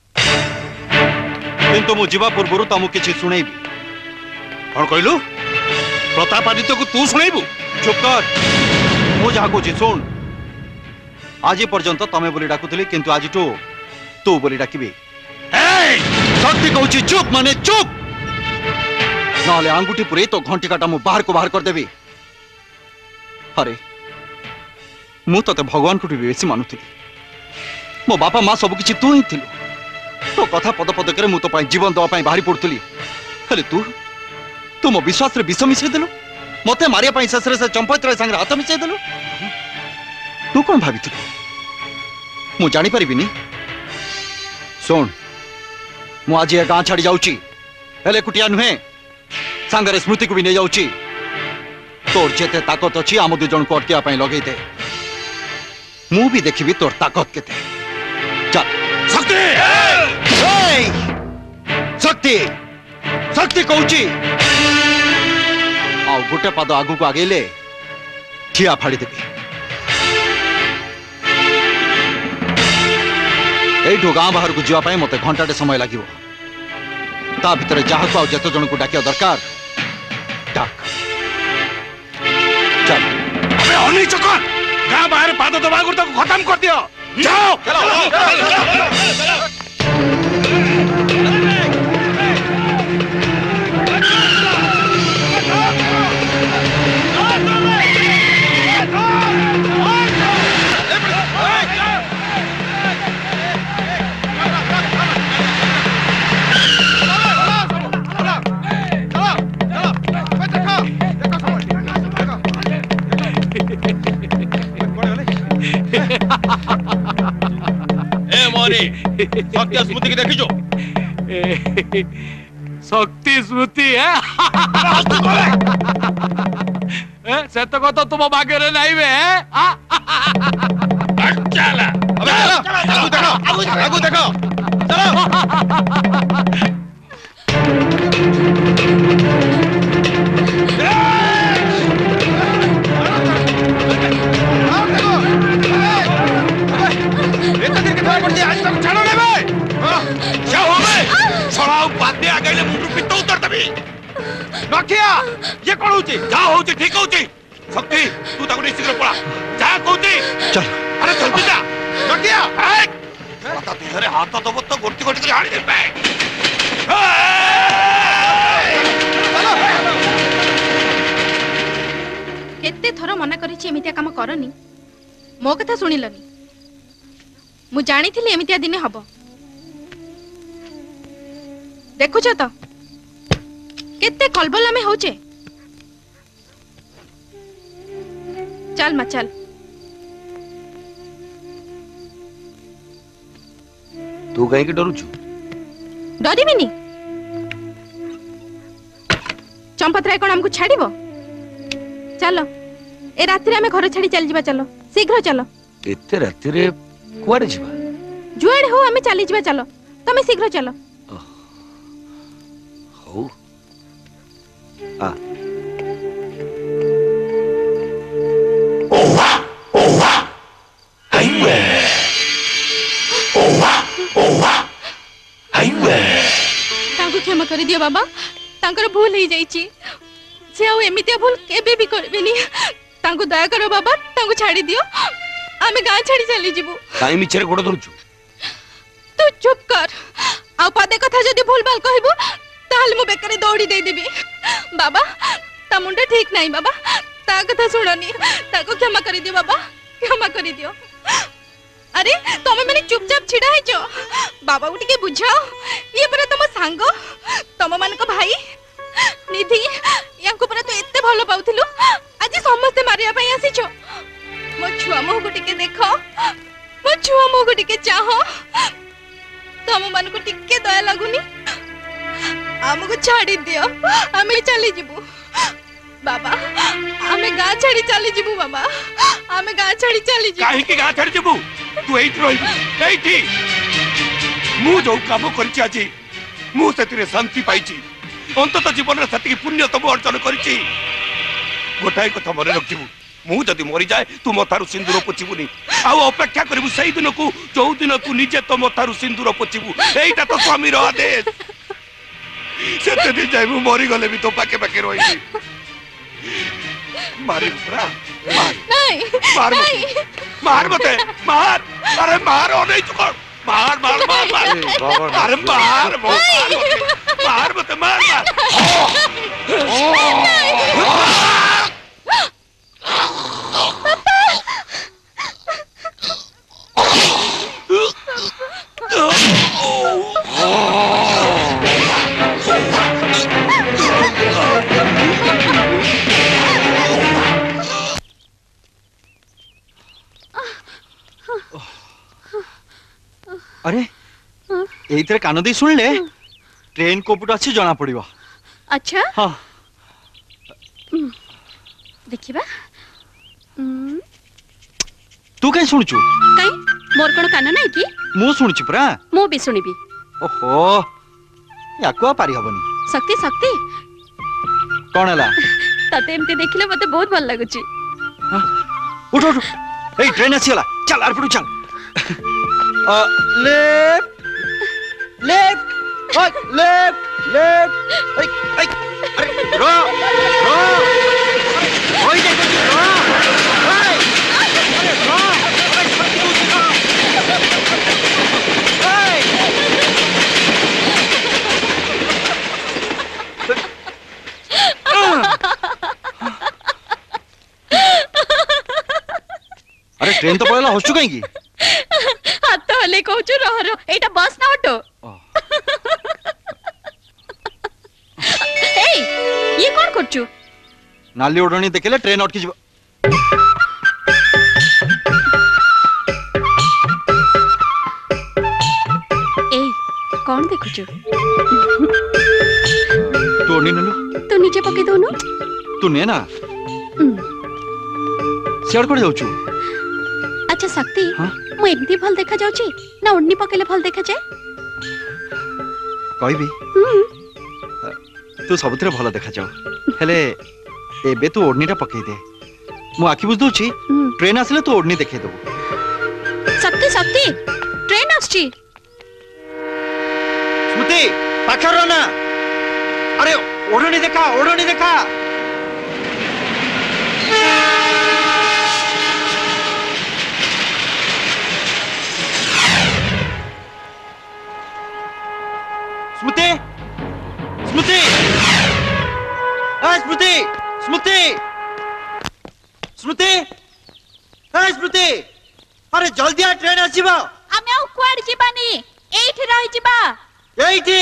किंतु मु जीवा पूर्व तुमको किसी शुणेबी कौन कहलु प्रतापादित्य को तू शुणेबू चुप कर मु जहा को सुन आज पर्यंत तमे बोली डाकुतली किंतु आज तू तू बोली डाकिबी शक्ति कहूँ चुप माने चुप नाले आंगुठी पुरे तो घंटी काटा मु बाहर को बाहर कर देवी अरे मु तो भगवान को बेसी मानुली मो बापा माँ सब किसी तू ही थिलु तो कथा पद पदक मु तो जीवन दवाई बाहरी पड़ुली हेले तू तू मो विश्वास रे विष मिसई देलु मते मारिया शेष से चंपत राय संगे हाथ मिसई देलु तू कौन भाभी मु जानी परिबिनी सुन मु आज ये गाँ छाड़ी जाऊची हेले कुटिया नुहे सांगरे स्मृति को भी नहीं जाऊची तोर जेते ताकत अच्छी आम दु जन को अटकिया लगे दे मु भी देखी तोर ताकत केते चल शक्ति शक्ति शक्ति कहूची आ गोटे पाद आगु को आगेले ठिया फाड़ी देबी एठू गाँ बाहर को जावाई मत घंटाटे समय लगे ता भितर जहा को जत जन को डाकिया दरकार डाक चल अबे अनी चकन गाँ बाहर पाद दबा कर तो खत्म कर दियो जाओ चलो ए मोरी शक्ति स्मृति की देखी जो शक्ति स्मृति है ए से तो कतो तुम भाग्य रे नहीं बे चला अबे चलो आगू देखो आगू देखो नखिया ये कौन होची जा होची ठीक होची शक्ति तू ताको शीघ्र पड़ा जा कहूची चल अरे जल्दी जा नखिया ए पता तुझरे हाथ दबो तो गोटी गोटी कर हाड़ी दे बे केते थरो मना करिछि एमितिया काम करनी मो कथा सुनिलनी मु जानिथिली एमितिया दिने हबो देखुछ तो केते कलबल में होचे चल मा चल तू कहीं डरुचु डरबिनी चंपतराय कौन हमको छाड़ब चलो ए रात में घर छाड़ी चली जावा चलो शीघ्र चलो एते राति रे कुआडे जिबा जुआड़े हो हमें चली जावा चलो तमे शीघ्र चलो हो आ ओवा ओवा हाईवे ओवा ओवा हाईवे तांको क्षमा कर दियो बाबा तांकर भूल ही जाईची से आउ एमितिया भूल केबे भी करबेनी तांको दया करो बाबा तांको छाड़ी दियो आमे गां छाड़ी चली जीवु काई मिछरे गोड़ धरछु तू चुप कर आ पदे कथा जदी भूल भाल कहबो ताहले मु बेकरे दौड़ी दे देबी बाबा ता मुंडा ठीक नहीं बाबा ता कथा सुननी ताको क्षमा कर दियो बाबा क्षमा कर दियो अरे तमे माने चुपचाप छिड़ा है जो बाबा को टिके बुझाओ ये परा तम सांग तम मान को भाई निधि यांको परा तो एते भलो पाउथिलु आज समस्त मारिया पई आसी छो मो छुआ मो को टिके देखो मो छुआ मो को टिके चाहो तम मान को टिके दया लागुनी हमको छाड़ी दियो हमें चली जीबू बाबा हमें गां छाड़ी चली जीबू बाबा हमें गां छाड़ी चली जीबू काहे की गां छाड़ी जीबू तू एइट रही एइटी मु जो काम करछि आजी मु सेतिरे शांति पाइछि अंतत जीवन रे सती पुण्य तब अर्जन करछि गोटाई कथा मने रखिबू मु जदी मरि जाए तू मथारु सिंदूर पोछिबुनी आ अपेक्षा करिबू सेही दिन को जो दिन तू निजे तो मथारु सिंदूर पोछिबू एइटा तो स्वामी रो आदेश सेते दिन जाय मु मरि गले भी तो पाके पाके रोइबी मारी पुरा मार नहीं मार नहीं मार मते मार अरे मारो नहीं चुका मार मार मार मार अरे मार मार मार मते मार अरे एइतरे कान दे सुन ले ट्रेन कोपुट अछि जना पड़िबो अच्छा हां देखिबा तू कहीं सुनछु कहीं मोर कोन कान नाही की मु सुनछु परा मु भी सुनिबी ओहो याकुआ पारी हबनी शक्ति शक्ति कोन हला तते एमते देखिले मते बहुत भल लागुची उठ उठ ए ट्रेन आसीला चल आर पड़ू चल लेफ्ट लेफ्ट ओए लेफ्ट लेफ्ट ओए ओए अरे रो रो ओए देखो रो ओए अरे रो ओए छत्ती दूसरी रो अरे ट्रेन तो पळेला होचु काई की हाथ तो हले कहूछु रह रह एटा बस ना ऑटो ए ये कोन करछु नाली ओडणी देखले ट्रेन अटकी जीव ए कौन देखुछु तू ओडणी नलो तू नीचे पके दोनु तू ने ना सियाड़ कोड जाउछु अच्छा शक्ति मु एमती भल देखा जाउची ना ओडनी पकेले भल देखा जाए कहबी तू सबुतरे भल देखा जाऊ हेले एबे तू ओडनीटा पकेई दे मु आखि बुझ दोची ट्रेन आसले तू ओडनी देखे दबु शक्ति शक्ति ट्रेन आछी स्मृति पाखर ना अरे ओडनी देखा ओडनी देखा स्मृति स्मृति स्मृति स्मृति स्मृति स्मृति अरे जल्दी आ ट्रेन आसीबा आमे आ कुआड जीबानी एठी रहि जीबा एठी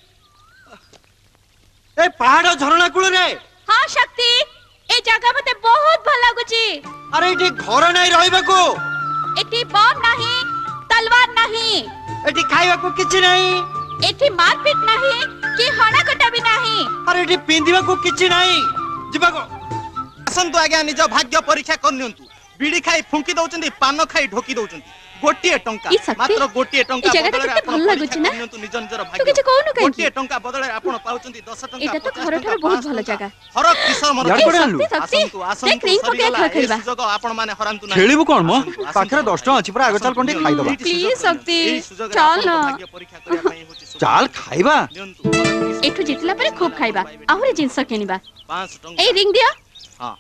ए पहाड़ झरना कुळ रे हां शक्ति ए जगह मते बहुत भल लागुची अरे एठी घर नाही रहइबा को एठी बम नाही तलवार नाही एठी खाइबा को किछि नहीं एठी मारपीट नहीं कि हणा कटा भी नहीं अरे एठी पिंदिबा को किछि नहीं जिबा को आसंतु आज्ञा निज भाग्य परीक्षा करनियंतु बीड़ी खाई फुंकी दउचंदी पान खाई ढोकी दउचंदी गोटिए टंका ई शक्ति, मात्र गोटिए टंका ई जगह बदଳରେ केते आपण भल लागुछि परीक्षा ना करनियंतु निज निजर तू किछि कहनु भाग्य काहे गोटिए टंका बदଳରେ आपण पाउचंदी दस टंका एटा तो पचास घर टंका, ठार बहुत पाँच भल टंका। जगह फरक किसर मन यार पड़े आलू आसंतु देख आसंतु रिंग पके सरीगला खा ए खेलबा सुजोग आपण माने हरांतु नाही खेलिबु कोन मो पाखरे दस टका अछि पर आगो चाल कोंटे खाइ दबा प्लीज शक्ति चल ना चाल खाइबा एठु जितला पर खूब खाइबा आहुरे जिंस किनिबा पाँच टंका ए रिंग दिया हां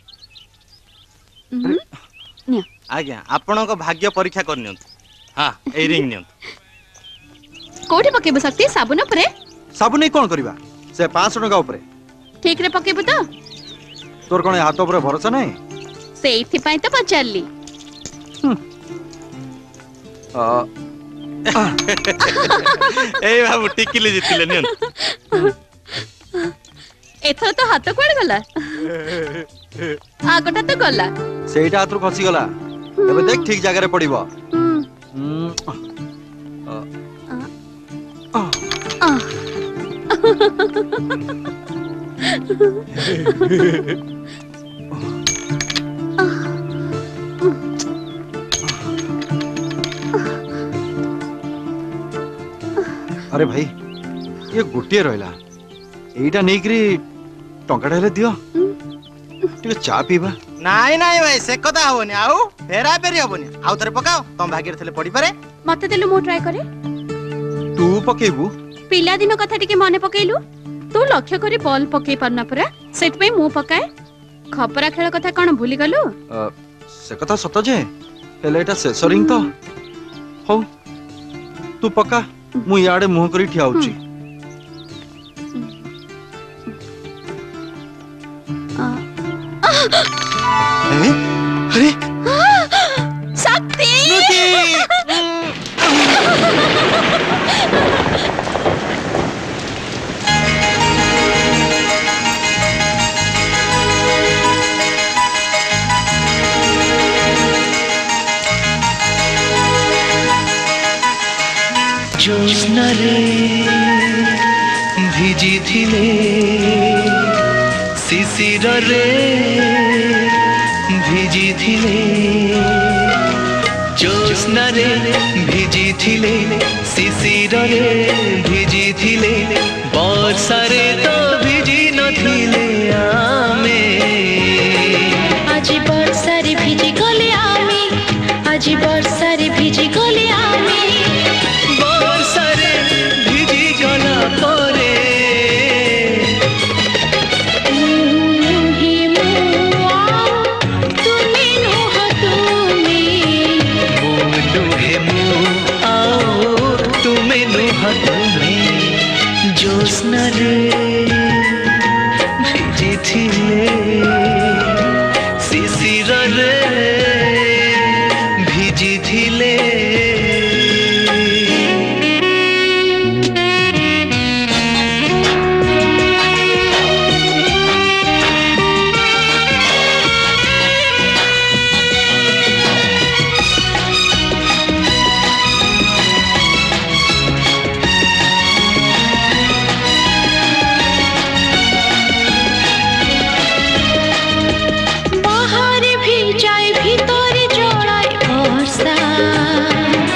निया आज्ञा आपणक भाग्य परीक्षा करनियंतु हां ए रिंग नियंतु कोठी पकेबो शक्ति साबुन परे साबुन नहीं कोन करबा से पाँच सौ टका ऊपर ठीक रे पकेबो तो तोर कोन हाथ ऊपर भरोसा नहीं सेइथि पई तो पचारली ए बाबू टिकिले जितिले नियंतु एथर तो हाथ कोड गला आगोटा तो गला सेटा हाथ खसी गला एबे देख ठीक जगह रे पड़िबो अरे भाई ये गोटिए रहिला एटा नहीं करी टंका ढेले दियो टिके चा पीबा नाई नाई भाई से कथा होनी आउ फेरा फेरी होनी आउ थरे पकाओ तुम भाग्य थले पड़ी पारे मते देलु मो ट्राई करे तू पकेबू पिला दिन कथा टिके मने पकेलु तू लक्ष्य करी बॉल पके परना परा सेत पे मु पकाए खपरा खेल कथा कोन भूली गलु से कथा सत जे हेले एटा सेसरिंग तो हो तू पका मु याडे मुह करी ठिया होची ए अरे शक्ति जोस्ना रे भिजी थिले शिशिर रे भिजी थिले जोस्ना रे भिजी थिले शिशिर रे भिजी थिले वर्षा रे तो भिजी नथिले आमे आज वर्षा रे भिजी गले आमे आज वर्षा रे भिजी गले आमे जोस्ना रे भिजी थिले शिशिर रे भिजी थिले बाहर भी जाए भीतर जोड़ाए वर्षा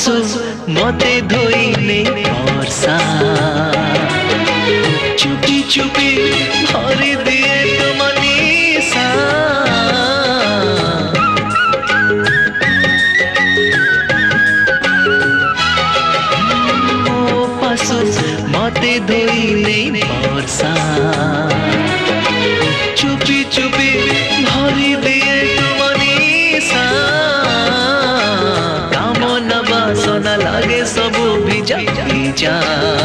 पासो मते धोइले वर्षा चुपी चुपी भरी दिए तो मनीषा ओ पासो मते धोइले वर्षा चुपी चुपी भरी दिए तो मनीषा सोना लागे सबू भिजा भिजा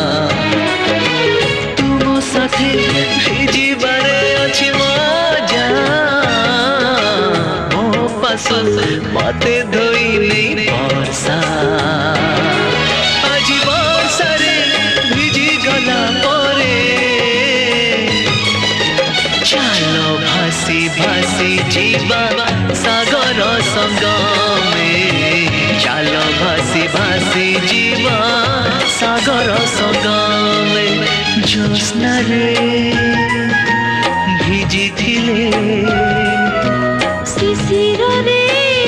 तुम साथे भिजी बारे अच्छी मजा मो पास मते धोई नहीं वर्षा आज वर्षा रे भिजी गला परे चलो भासी भासी जीवा सागर संगमे चलो भासी भासी जीवा सागर संगमे ज्योत्स्ना रे भिजी थिले शिशिर रे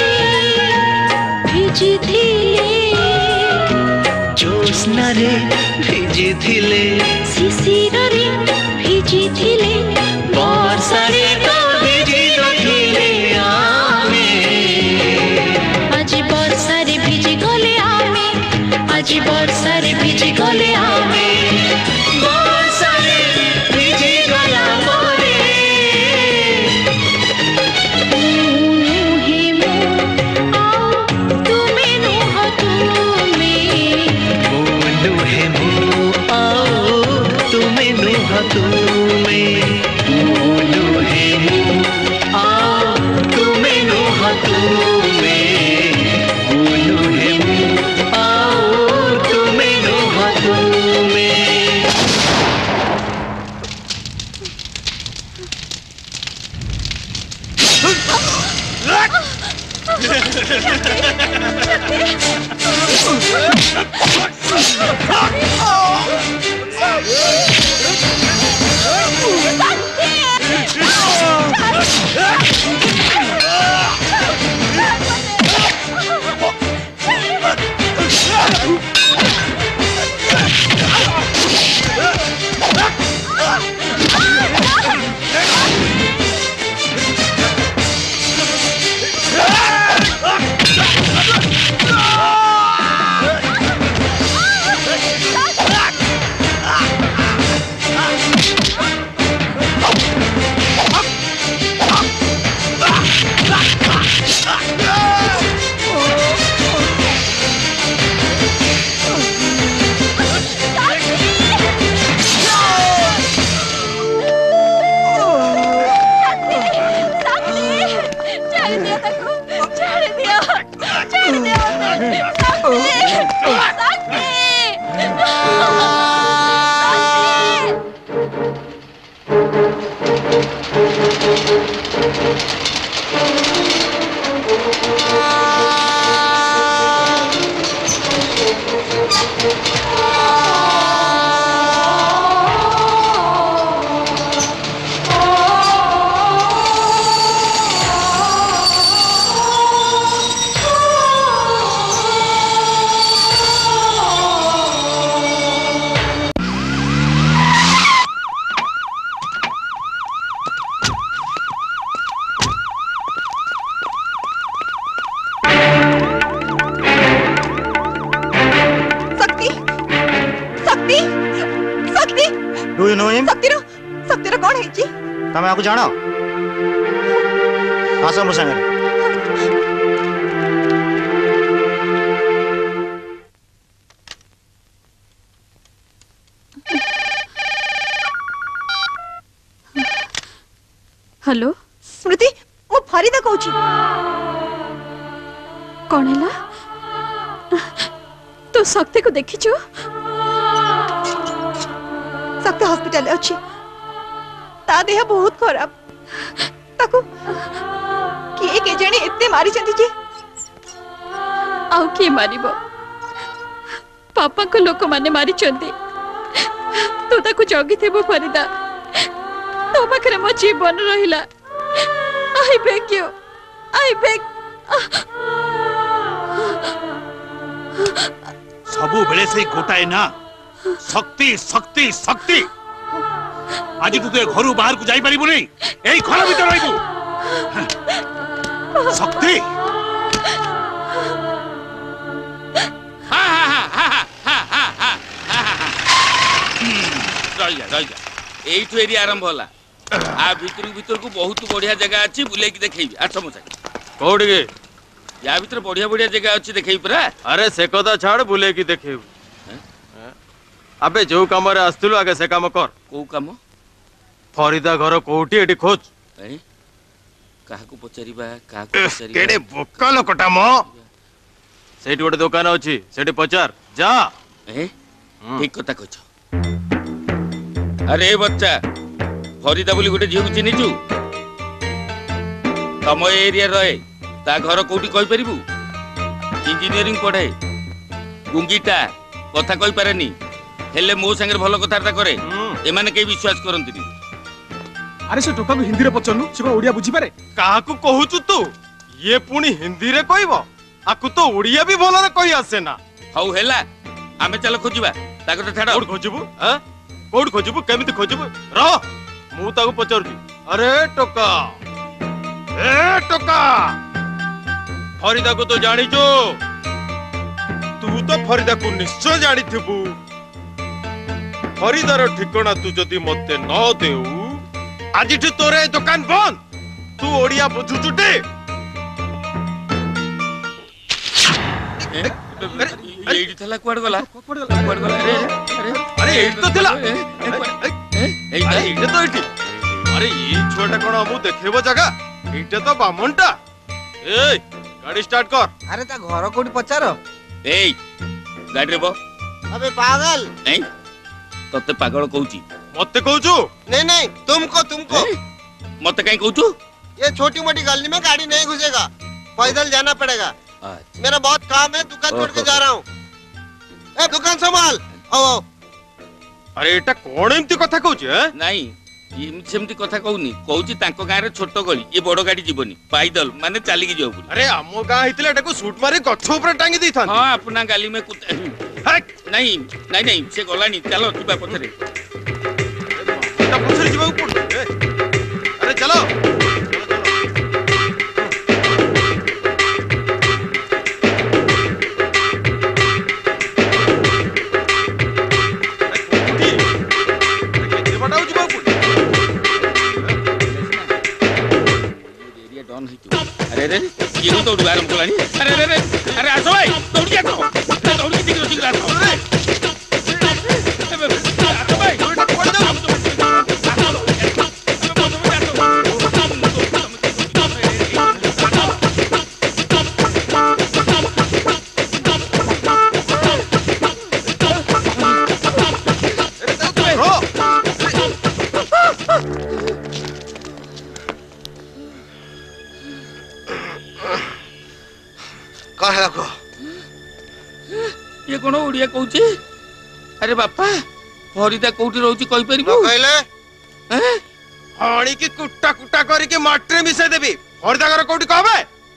भिजी थिले ज्योत्स्ना रे भिजी थिले शिशिर रे भिजी थिले वर्षा रे तो भिजी नथिले आमे आज वर्षा रे भिजी गले आमे आज वर्षा रे भिजी गले आमे वर्षा रे भिजी गला मोरे हे मो आओ तुमे नुह तुमे बोलू हे मो आओ तुमे नुह तुमे बोलू हे मो आओ तुमे नुह तुमे बोलू हे मो आओ तुमे नुह तुमे डू यू नो हिम शक्तिर शक्तिर कौन है जी तमे आकु जानो आसो मो संगे हेलो स्मृति मो फरीदा कहूची कौन हैला तू शक्ति को देखिଛୁ शक्ति हॉस्पिटल अच्छी ता देह बहुत खराब ताको किए के जणी इतने मारी चंदी जी आउ किए मारिबो पापा को लोक माने मारी चंदी तू ताको जगी थेबो फरीदा तो पाखरे मो जीवन रहिला I beg you I beg सबु बेले से गोटाए ना शक्ति शक्ति शक्ति आज तू तो घर बाहर को जाई परिबु नहीं एई घर भीतर रहबू शक्ति हा हा हा हा हा हा हा रही जा रही जा एइठु एरी आरंभ होला आ भीतर भीतर को बहुत बढ़िया जगह अछि बुले की देखैबी आ समझा कोड के या भीतर बढ़िया बढ़िया जगह अछि देखैबी परा अरे से कदा छाड़ बुले की देखैबू अबे जो काम रे आस्तुलो आगे से काम कर को काम फरीदा घर कोठी एठी खोज ए काहा को पचारीबा काहा को पचारीबा केडे बोका लोकटा म सेठी गोटे दुकान अछि सेठी पचार जा ए ठीक कथा कहछ अरे बच्चा फरीदा बोली गोटे झियो चिनिचु तम एरिया रहे ता घर कोठी कहि परिबू इंजीनियरिंग पढ़े गुंगीटा कथा कहि पारेनी हेले मो संगे भलो कथार्ता करे एमाने के विश्वास करंती अरे से टोका को हिंदी रे पचनु से को ओडिया बुझी पारे काहा को कहूचु तू ये पुणी हिंदी रे कहबो आकु तो ओडिया भी भलो रे कहि आसे ना हौ हेला आमे चलो खोजिबा ताको तो छाड़ कोड खोजिबू ह कोड खोजिबू केमिति खोजिबू र मु ताको पचरजी अरे टोका ए टोका फरीदा को तो जानी जो तू तो फरीदा को निश्चय जानी थिबू फरीदार ठिकाना तू जदि मते न देऊ आज तोरे दुकान बंद तू ओडिया बुझुचुटे एडी थला कोड गला कोड गला अरे अरे अरे एडी तो थला ए एडी तो एडी अरे ई छोटा कोन हमु देखेबो जगह एटा तो बामनटा ए गाड़ी स्टार्ट कर अरे ता घर कोडी पचार ए गाड़ी रे बो अबे पागल ए तते पागल कहूची मते कहूचू नहीं नहीं तुमको तुमको मते काई कहूचू ये छोटी मोटी गली में गाड़ी नहीं घुसेगा पैदल जाना पड़ेगा मेरा बहुत काम है दुकान छोड़ के जा रहा हूँ ए दुकान संभाल आओ आओ अरे एटा कोन एमती कथा कहूची ह नहीं इमति सेमति कथा कहूनी कहूची तांको गां रे छोटो गली ये बड़ गाड़ी जीवनी पैदल माने चाली की जाऊ अरे हमो गां हितले एटा को शूट मारी गच्छ ऊपर टांगी दैथान हां अपना गाली में कुत नहीं नहीं नहीं से गलानी चलो जीवा पथरे एटा पथरे जीवा ऊपर अरे चलो अरे अरे ये तो दौड़ आरंभ कलानी अरे अरे अरे आसो भाई दौड़ जा तो दौड़ के शीघ्र शीघ्र आसो आसो भाई कहे को ये कोन ओडिया कहूची अरे बापा फरीदा कोठी रहउची कहि परिबो कहले हैं हाणी की कुट्टा कुट्टा करी के माटरे मिसे देबी फरीदा घर कोठी कहबे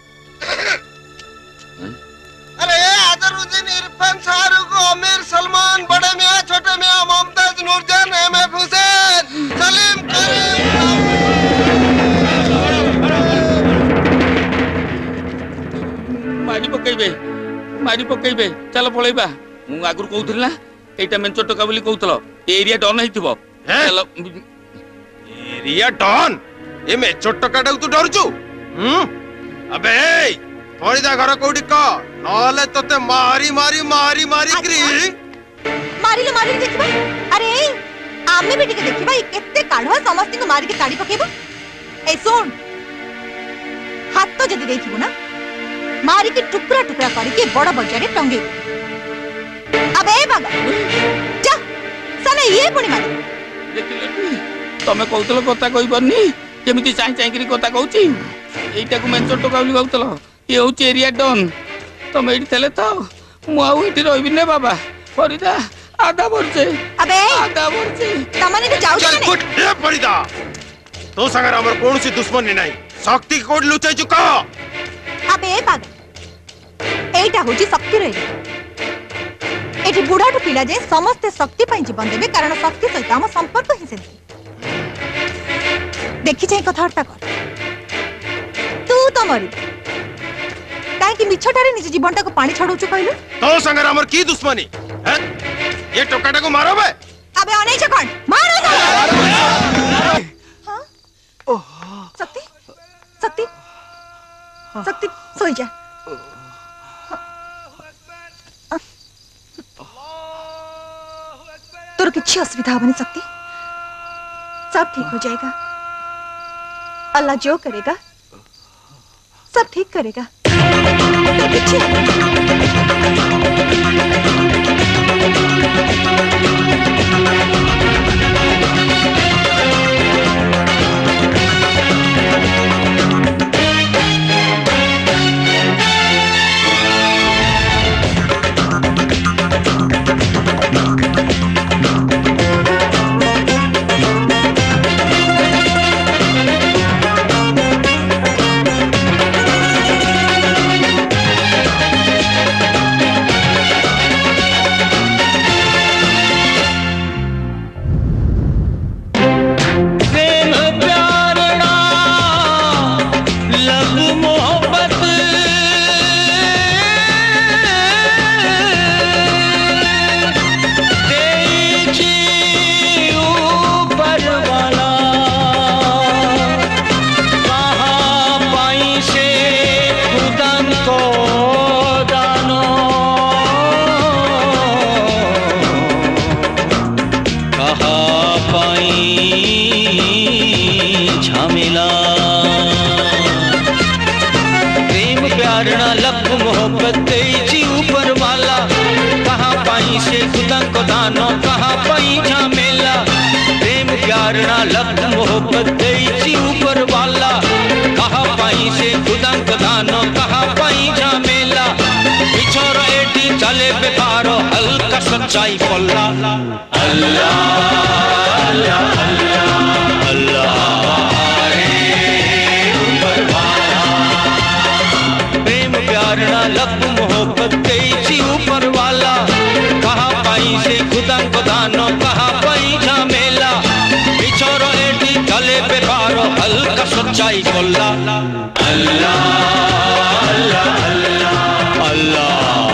अरे आदरुद्दीन इरफान शाहरुख आमिर सलमान बड़े मियां छोटे मियां मुमताज नूरजहान एम एफ हुसैन सलीम करीम मारी पकेबे मारी पकेबे चलो पळेबा मु आगुर कहउथिल ना एटा मेंचो टका बोली कहउतलो एरिया डन हेतिबो चलो एरिया डन ए मेंचो टकाटा तू डरजु हम अबे फरीदा घर कोठी क नले तते मारी मारी मारी मारी करी मारिले मारिले देखिबा अरे आमे भी टिके देखिबा ई केते काढवा समस्त को मारी के ताड़ी पकेबो ए सुन हाथ तो जदी देखिबो ना मारी के टुकड़ा टुकड़ा करके बड़ बजारे टंगे अबे बागा जा सने ये पुणी मारी देखिले तमे कहउतलो कथा कहि परनी जेमिति चाहि चाहि करी कथा कहउची एटा को मेंचो टका बोली कहउतलो ये होची एरिया डन तमे एठी थले त मु आउ एठी रहबी ने बाबा फरीदा आधा वर्षे अबे आधा वर्षे तमने के जाउ चल फुट ए फरीदा तो संगर हमर कोनसी दुश्मनी नहीं शक्ति कोड लुचाई चुका अबे बागा एटा होची शक्ति रे एठी बुढ़ाटू पिला जे समस्त शक्ति पाई जीवन देबे कारण शक्ति सहित हम संपर्क ही से देखि जाई कथार्ता कर तू तो मरी काहे कि मिछटारे निज जीवनटा को पानी छड़ौछु कहलु तो संगर हमर की दुश्मनी है ये टोकाटा को मारो बे अबे अनै छ कौन मारो तो हां शक्ति शक्ति शक्ति सोई जा तोर किसी असुविधा होनी सकती सब ठीक हो जाएगा अल्लाह जो करेगा सब ठीक करेगा सच्चाई पल्ला अल्लाह अल्लाह अल्लाह अल्लाह प्रेम प्यार ना लब मोहब्बत कई ऊपर वाला कहा पाई से खुदा को दानो कहा पाई झमेला बिछोरो एटी चले पे पारो हल्का सच्चाई पल्ला अल्लाह अल्लाह अल्लाह अल्लाह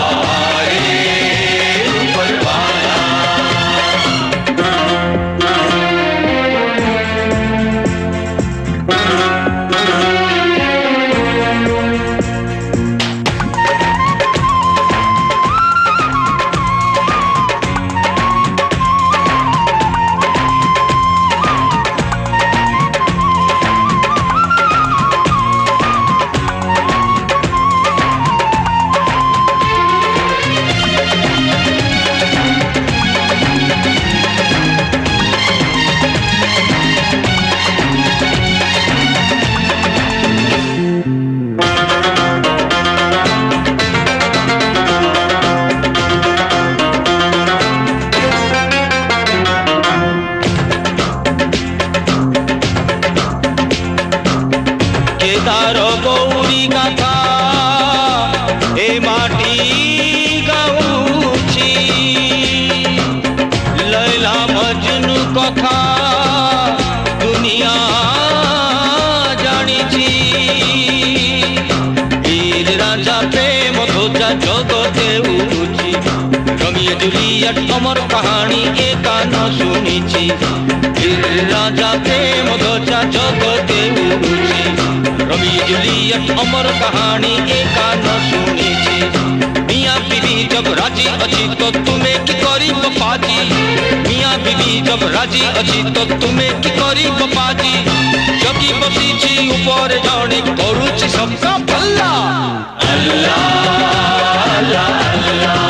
अमर कहानी एक न सुनी राजा प्रेम दोचा जगते उरुची रवि जूलियट अमर कहानी एक न सुनी मियाँ बीबी जब राजी अच्छी तो तुम्हें की करी पाजी मियाँ बीबी जब राजी अच्छी तो तुम्हें की करी पाजी जगी बसी ऊपर जाने करुची सबका भल्ला अल्लाह अल्लाह अल्लाह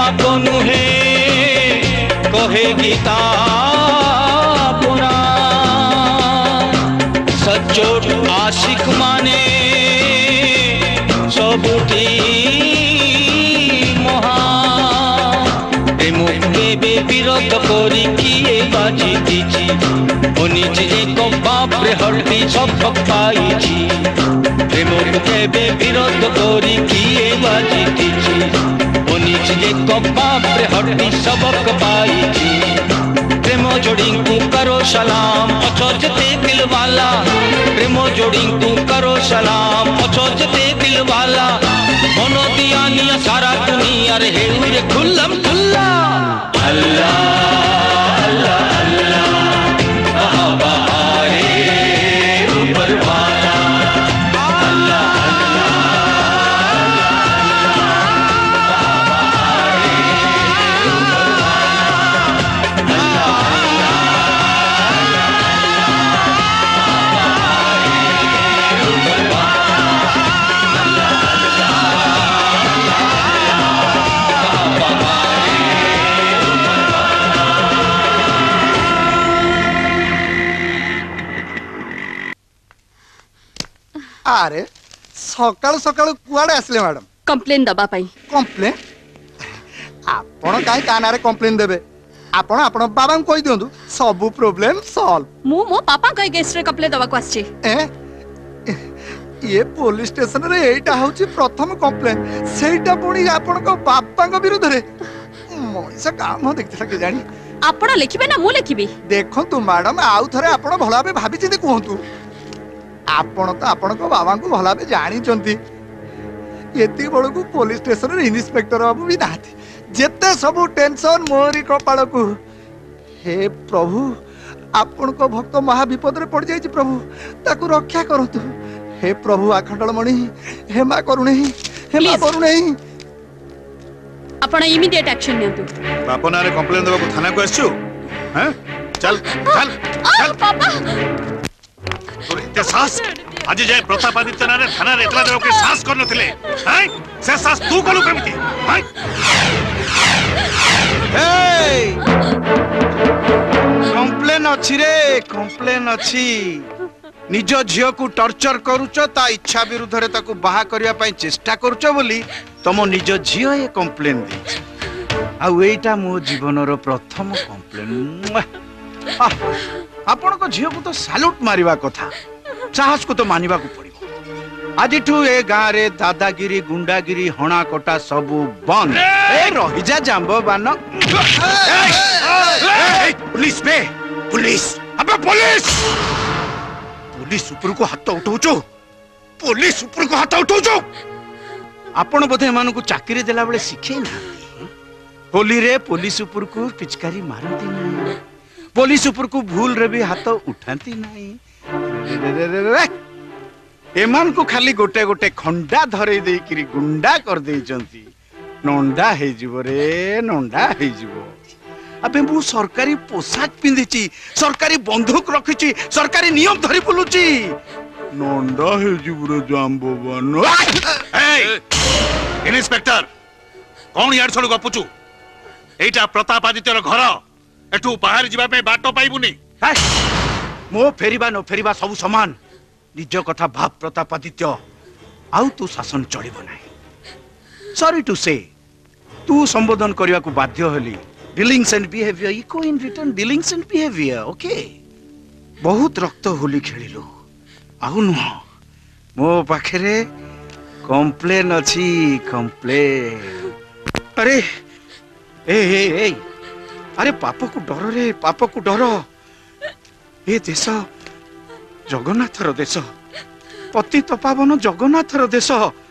पाप नुहे कहे गीता पुराण सच्चोट आशिक माने सबुठी महान प्रेम केबे विरोध करी किए बाजी दीची निज एक बाप रे हल्दी सबक पाइची प्रेम केबे विरोध करी किए बाजी दीची निज एक बाप रे हल्दी सबक पाइची प्रेम जोड़ी को करो सलाम अचोजते दिल वाला प्रेम जोड़ी को करो सलाम अचोजते दिल वाला मनो दिया निया सारा दुनिया रे हेउरे खुल्लम खुल्ला अल्लाह अल्लाह अल्लाह कहाँ बहारे ऊपर वाला अल्लाह अरे सकाळु सकाळु कुआडे आसले मैडम कंप्लेन दबा पाई कंप्लेन आपण काई कानारे कंप्लेन देबे आपण आपण बाबा को कहि दियंतु सब प्रॉब्लम सॉल्व मु मो पापा कई गेस्ट रे कंप्लेन दबा को आछी ए ये पुलिस स्टेशन रे एटा होची प्रथम कंप्लेन सेटा पुणी आपण को बापा को विरुद्ध रे मोइसा काम देखते के जानी आपण लिखिबे ना मु लिखिबी देखो तू मैडम आउ थरे आपण भला बे भाबी चिंती कहंतु आपण तो आपण को बाबा को भला बे जानी चंती एती बड़ को पुलिस स्टेशन रे इंस्पेक्टर बाबू भी नाथि जेते सब टेंशन मोरी कपाळ को हे प्रभु आपण को भक्त महा विपद रे पड़ जाई प्रभु ताकू रक्षा करतु हे प्रभु आखंडल मणि हे मा करुणे हे मा करुणे आपण इमीडिएट एक्शन लेतु बापा नारे कंप्लेन देबा को थाना को आछू हैं चल चल चल पापा तोर इते साहस आज जाय प्रतापादित्य नारे थाना रे एतला देबा के साहस कर नथिले हैं से साहस तू कलु केमती हैं हे कंप्लेन अछि रे कंप्लेन अछि निज झियो को टॉर्चर करूच ता इच्छा विरुद्ध रे ताकू बाहा करिया पई चेष्टा करूच बोली तमो निज झियो ए कंप्लेन दी आ एटा मो जीवन रो प्रथम कंप्लेन आपण को झियो को तो सैल्यूट मारिबा कथा साहस को तो मानिबा को पड़िबो आज ठू ए गां रे दादागिरी गुंडागिरी हणा कोटा सब बंद ए रही जा जांबो बान पुलिस बे पुलिस अबे पुलिस पुलिस ऊपर को हाथ उठाउचो पुलिस ऊपर को हाथ उठाउचो आपण बोधे मान को चाकरी देला बेले सिखे ना होली रे पुलिस ऊपर को पिचकारी मारती नहीं पुलिस ऊपर को भूल रे भी हाथ उठाती नहीं एमान को खाली गोटे गोटे खंडा धरे दे किरी गुंडा कर दे जंती नंडा हे जीवो रे नंडा हे जीवो अबे मु सरकारी पोशाक पिंदिची सरकारी बंदूक रखिची सरकारी नियम धरि बुलुची नंडा हे जीवो रे जाम्बो बनो ए इंस्पेक्टर कौन यार छड़ गपुचू एटा प्रतापादित्यर घर एठू बाहर जिबा पे बाटो पाइबुनी मो फेरिबा नो फेरिबा सब समान निज कथा भाव प्रतापादित्य आउ तू शासन चलिबो नाही सॉरी टू से तू संबोधन करिया को बाध्य होली dealings and behaviour echo in return dealings and behaviour okay बहुत रक्त होली खेलिलो आउ न मो पाखरे कंप्लेन अछि कंप्लेन अरे ए ए ए अरे पाप को डर रे पाप को डर ए देश जगन्नाथर देश पतित पावन जगन्नाथर देश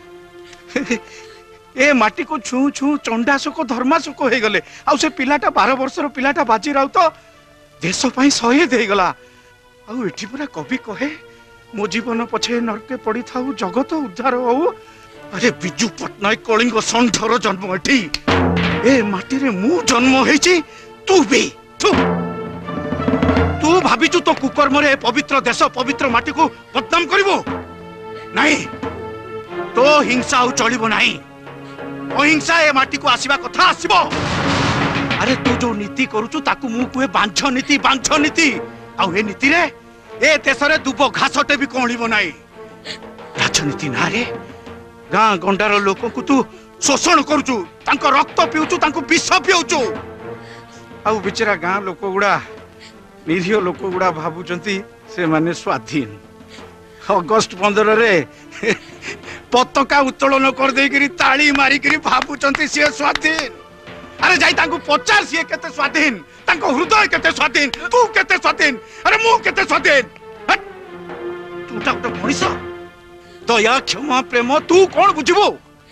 ए माटी को छू छू चंडाशोक धर्माशोक हो गले आ से पिलाटा बारह वर्षर पिलाटा बाजी राउ तो देश पई शहीद हो गला आ एठी पूरा कवि कहे मो जीवन पछे नरके पड़ी थाउ जगत उद्धार हो अरे बिजू पटनायक कलिंग संठर जन्म एठी ए माटी रे मु जन्म हेची तू भी तू तू भाबिचु तो कुकर्म रे पवित्र देश पवित्र माटी को बदनाम करिवो नहीं तो हिंसा चलिबो नहीं अहिंसा ए माटी को आसीबा कथा आसीबो। अरे तू जो नीति करूचु ताकू मु कुए बांझ नीति बांझ नीति आ ए नीति रे ए देश रे दुब घासटे भी कोणिबो नाही। राजनीति ना रे गां गंडार लोक को तू शोषण करूचु, तांको रक्त पिउचु, तांको विष पिउचु। आ बिचरा गां लोक गुडा निरीह लोक गुडा भाबुचंती से माने स्वाधीन। अगस्ट पंद्रह रे पताका उत्तोलन कर देकरी ताली मारी करी भाबुचंती से स्वाधीन। अरे जाई तांको पचास ये केते स्वाधीन, तांको हृदय केते स्वाधीन, तू केते स्वाधीन, अरे मु केते स्वाधीन। तू ता तो मनीष दया क्षमा प्रेम तू कौन बुझबो?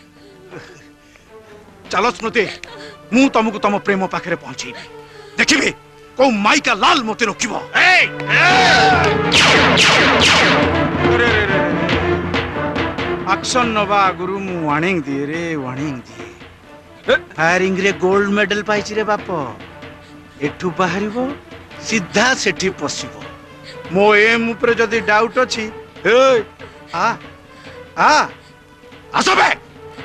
चलो स्मृति मु तुमको तुम प्रेम पाखरे पहुंचेबी, देखिबे को माई का लाल मोती रोकिबो। ए एक्शन नवा गुरु मु वार्निंग दिए रे, वार्निंग दिए। फायरिंग रे गोल्ड मेडल पाइछि रे बाप। एठू बाहरिबो सीधा सेठी पसिबो। मो एम ऊपर जदी डाउट अछि ए आ आ आसो बे।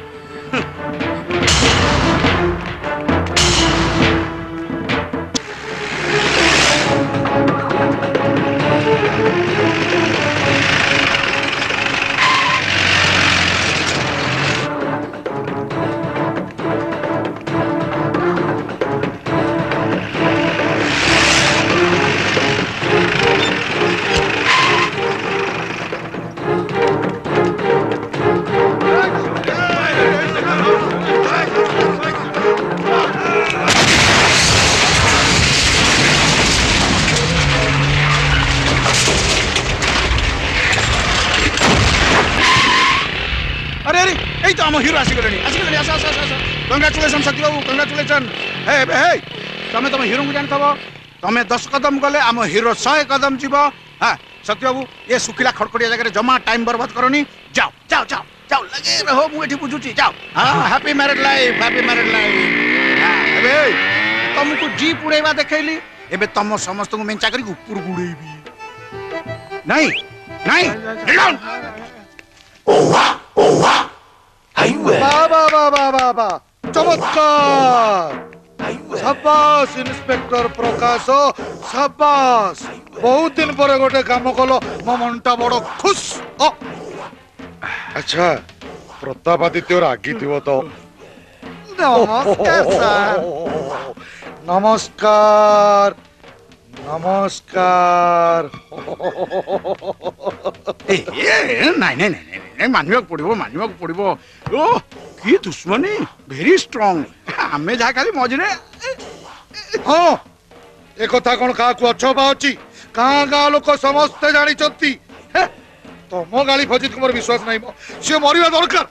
आम हिरो आसिगले आसिगले आस आस आस कंग्रेचुलेशन सती बाबू कंग्रेचुलेशन। हे हे तमे तमे हिरो को जानथबो, तमे दस कदम गले आम हिरो सौ कदम जीव। हां सती बाबू ये सुखिला खड़खड़िया जगह जमा टाइम बर्बाद करनी। जाओ जाओ जाओ जाओ लगे रहो, मु एठी बुझुची। जाओ हां happy married life, happy married life. हां एबे तुमको जीप उड़ेबा देखैली, एबे तम समस्त को मेंचा करी ऊपर गुड़ेबी। नहीं नहीं डाउन। ओवा ओवा बाबा बाबा बाबा चमत्कार। शाबाश इंस्पेक्टर प्रकाश, शाबाश। बहुत दिन पर गोटे काम कलो, मो मनटा बड़ खुश। अच्छा प्रतापादित्य रागी थिबो तो। नमस्कार सर। नमस्कार नमस्कार। ए ए नहीं नहीं नहीं नहीं मानिବାକୁ ପଡିବ, ମାନିବାକୁ ପଡିବ। ओ की दुश्मनी वेरी स्ट्रांग। आमे जा खाली मझिरे। हां ए कथा कोन का को अछबा अछि, का गा लोक समस्त जानि चंती। तम गाली फजित कुमार विश्वास नाही मो, से मरिबा दरकार।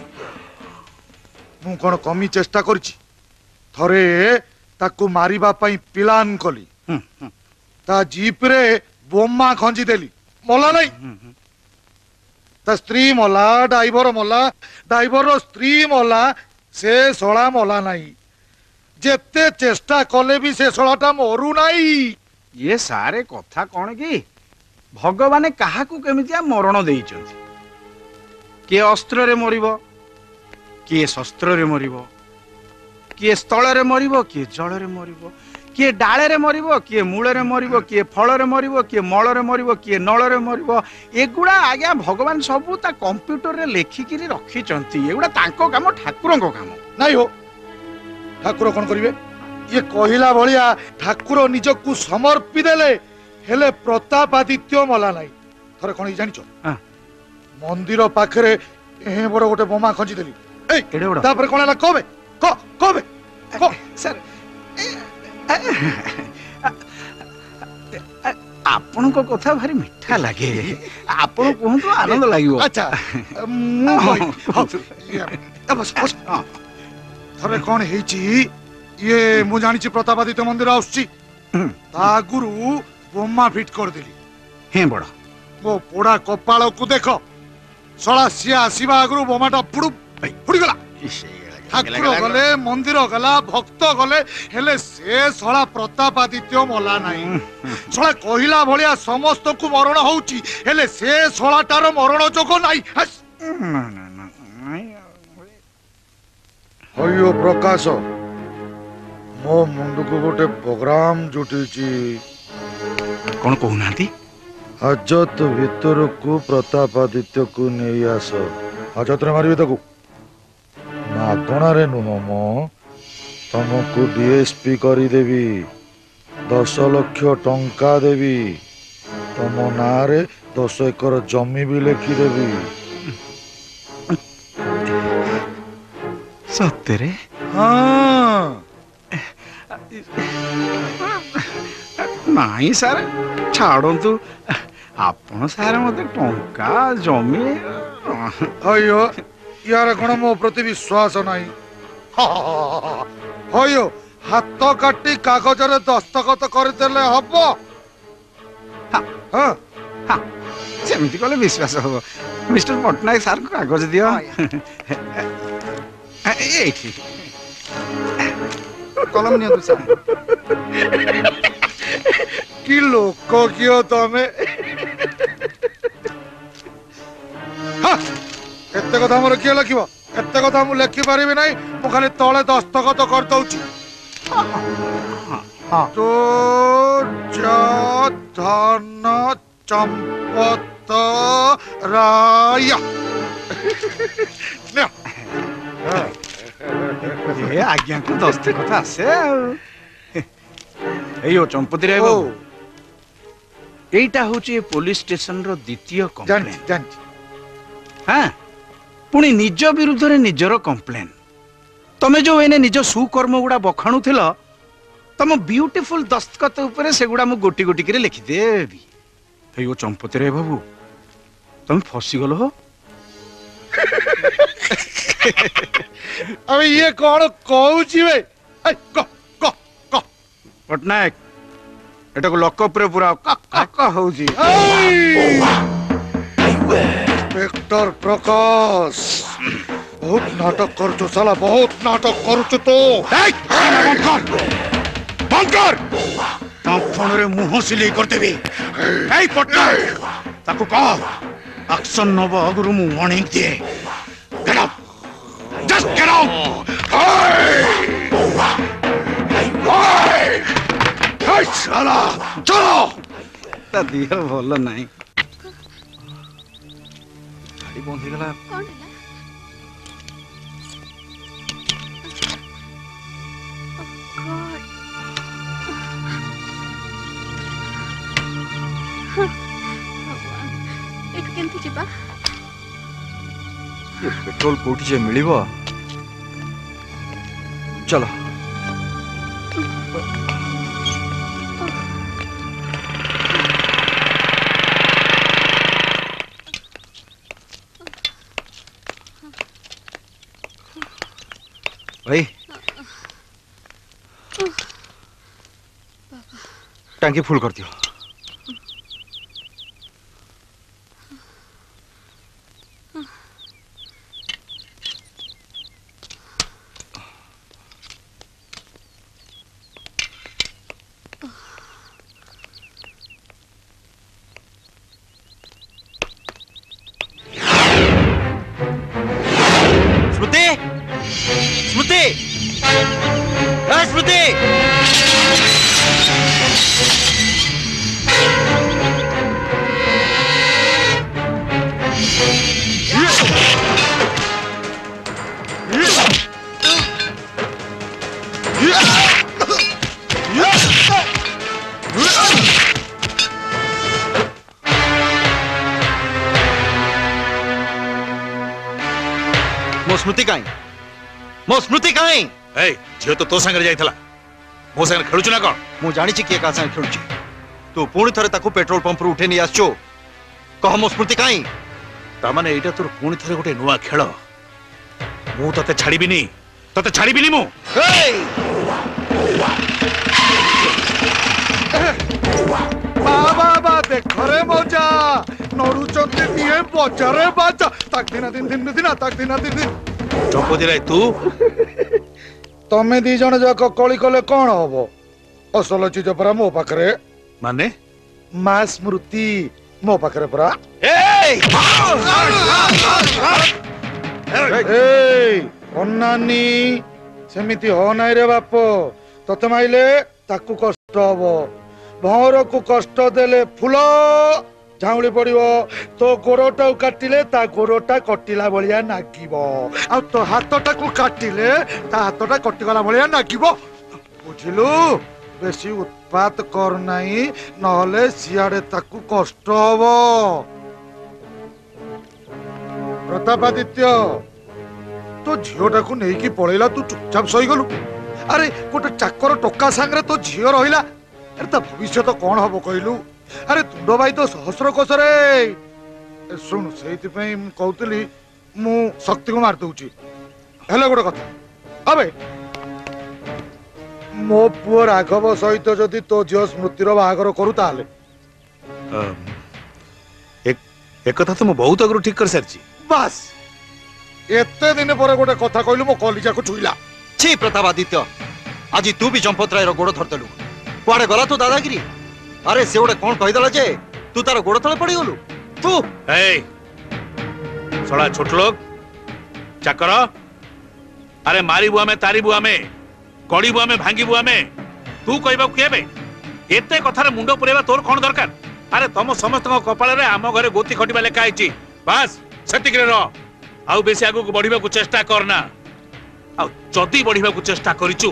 मु कोन कमी चेष्टा करछि, थरे ताकू मारिबा पई प्लान कली। ता जीप रे बोमा खंजी देली, मोला नहीं। ता स्त्री मोला, ड्राइवर मोला, ड्राइवर रो स्त्री मोला, से सोला मोला नहीं। जेते चेष्टा कले भी से सोलाटा मरु नहीं। ये सारे कथा कौन कि भगवान कहा केमितिया मरण देइचंती। किए अस्त्र रे मरिबो, किए शस्त्र रे मरिबो, किए स्थल रे मरिबो, किए जल रे मरिबो, किए डाले रे मरिबो, किए मूल रे मरिबो, किए फल रे मरिबो, किए मल रे मरिबो, किए नल रे मरिबो। एगुड़ा आज्ञा भगवान सबू ता कंप्यूटर रे लेखिकिरी रखिचंती। एगुड़ा तांको काम, ठाकुरंको काम नहीं हो। ठाकुर कौन करिवे? ये कहिला भलिया ठाकुर निजकु समर्पी देले, हेले प्रतापादित्य मला नाही। थरे कोन जानिचो? हां मंदिर पाखरे ए बड़ गोटे बोमा खंजी देली। ए एडे बड़ तापर कोन ला कहबे क कहबे क सर आपण को कथा भारी मिठा लागे। आपण कहंतु आनंद लागिवो। अच्छा मु बस बस थरे कोन हेची ये मु जानिची प्रतापादित्य मंदिर आउची। ता गुरु बोमा फिट कर देली। हे बड़ मो पोड़ा कपाल को देखो, सळा सिया आसीबा आगरु बोमाटा पुडु फुडी गला। ठाकुर गले, मंदिर गला, भक्त गले, हेले से सळा प्रतापादित्य मला नाही। सळा कहिला भलिया समस्त को मरण होउची, हेले से सळाटार मरण जोग नाही। ना ना ना अयो प्रकाश मो मुंड को गोटे प्रोग्राम जुटी कौन कहूना हाजत भीतर को प्रतापादित्य को नहीं आस हाजत रे मारिबे ताकू मागणा रे नुह मो तुमको डीएसपी करी देवी दस लक्ष टंका देवी तुम ना रे दस एकर जमी भी लिखिदेवी सत्य हाँ नहीं सार छाड़ू आपण सार मत टंका जमी अयो यार कौन मो प्रति विश्वास नहीं अयो हाथ काटी कागज रे दस्तखत करदेले हबो हाँ सेमती कले विश्वास हम मिस्टर पटनायक सार को कागज दियो एठी कलम नियो सार कि लोक कियो तमे हाँ एते कथा मोर कियो लिखिबो एते कथा मु लिखि पारिबि नै मु खाली तळे दस्तखत कर दउची तो धन चंपत राय ये आज्ञा को दस्तखत आसे एयो चंपती राय बाबू एटा होची पुलिस स्टेशन रो द्वितीय कंप्लेन जान हां पुणी निज विरुद्ध रे निजरो कंप्लेन तमे जो एने निज सुकर्म गुडा बखाणु थिलो तम ब्यूटीफुल दस्तखत ऊपर सेगुडा मु गोटी गोटी करे लिखि देबी एयो चंपती राय बाबू तुम फसी गलो हो अबे ये कौन कहूची बे ए को को को पटनायक एटा को लॉकअप रे पूरा क क क होजी इंस्पेक्टर प्रकाश बहुत नाटक कर जो साला बहुत नाटक कर जो तो बंद कर बंद कर ता फोन रे मुंह सिले कर देबे ए पटनायक ताको कह एक्शन नब अगरु मु वार्निंग दे get up just get out हाय हाय साला चलो ता दिया भलो नहीं गाड़ी बंद हो गला कौन केमती जिबा ये पेट्रोल कोठी जे मिलिबो चलो भाई टंकी फुल कर दियो स्मृति काई मो स्मृति काई ए झियो तो तो संग जाइथला मो संग खेलुछ ना कोन मु जानि छी के का संग खेलुछ तू पुणी थरे ताकू पेट्रोल पंप रो उठे नि आछो कह मो स्मृति काई ता माने एटा तोर पुणी थरे गोटे नुवा खेल मु तते छाड़ीबिनी तते छाड़ीबिनी मु बाबा बा देख रे मजा नडू चंदी दिए बजारे बाजा ताक दिना दिन दिन दिन ताक दिना दिन दिन चंपती राय तू तमे दी जण जाक कळी कले कोन हबो असल चीज परा मो पाखरे माने मा स्मृति मो पाखरे परा ए ए अन्नानी सेमिति हो नाई रे बाप तते माइले ताकू कष्ट हबो भौर को कष्ट देले फूल झाउली पड़िबो तो गोड़टा काटिले ता गोड़टा कटिला भलिया नागिबो आ तो हाथटा को काटिले ता हाथटा कटिगला भलिया नागिबो बुझिलु बेसी उत्पात कर नाही नहले सियाडे ताकू कष्ट हबो प्रतापादित्य तो झीटा को नहीं पलैला तू चुपचाप सही गलु अरे गोटे चाकर टोका सांगरे तो झील रहिला अरे ता भविष्य तो कौन हम कहलु अरे तुंड भाई तो सहस्र कोशरे शुण से कहती मु शक्ति को मार दूची हेले गोटे कथा अबे मो पुओ राघव सहित जदि तो झील स्मृतिर बाहागर करू ताले एक एक कथा तो मु बहुत अगरु ठीक कर सारची बस एते दिन पर गोटे कथा कहलु मो कलिजा को छुईला छी प्रतापादित्य आज तू भी चंपतराय रो गोड़ धरतलु कुआडे गला तू दादागिरी अरे से गोटे कौन कहीदेला जे तू तार गोड़ तले पड़ी गलु तू ए सड़ा छोट लोग चाकर अरे मारी बुआ में तारी बुआ में कड़ी बुआ में भांगी बुआ में तू कहबा केबे एते कथारे मुंडो पुरेबा तोर कोन दरकार अरे तुम समस्त कपाल रे आम घरे गोती खटिबा लेखा आइची बस सेतिक रे रह आउ बेसी आगु बढ़िबा को चेष्टा करना आ जदी बढ़िबा को चेष्टा करिचु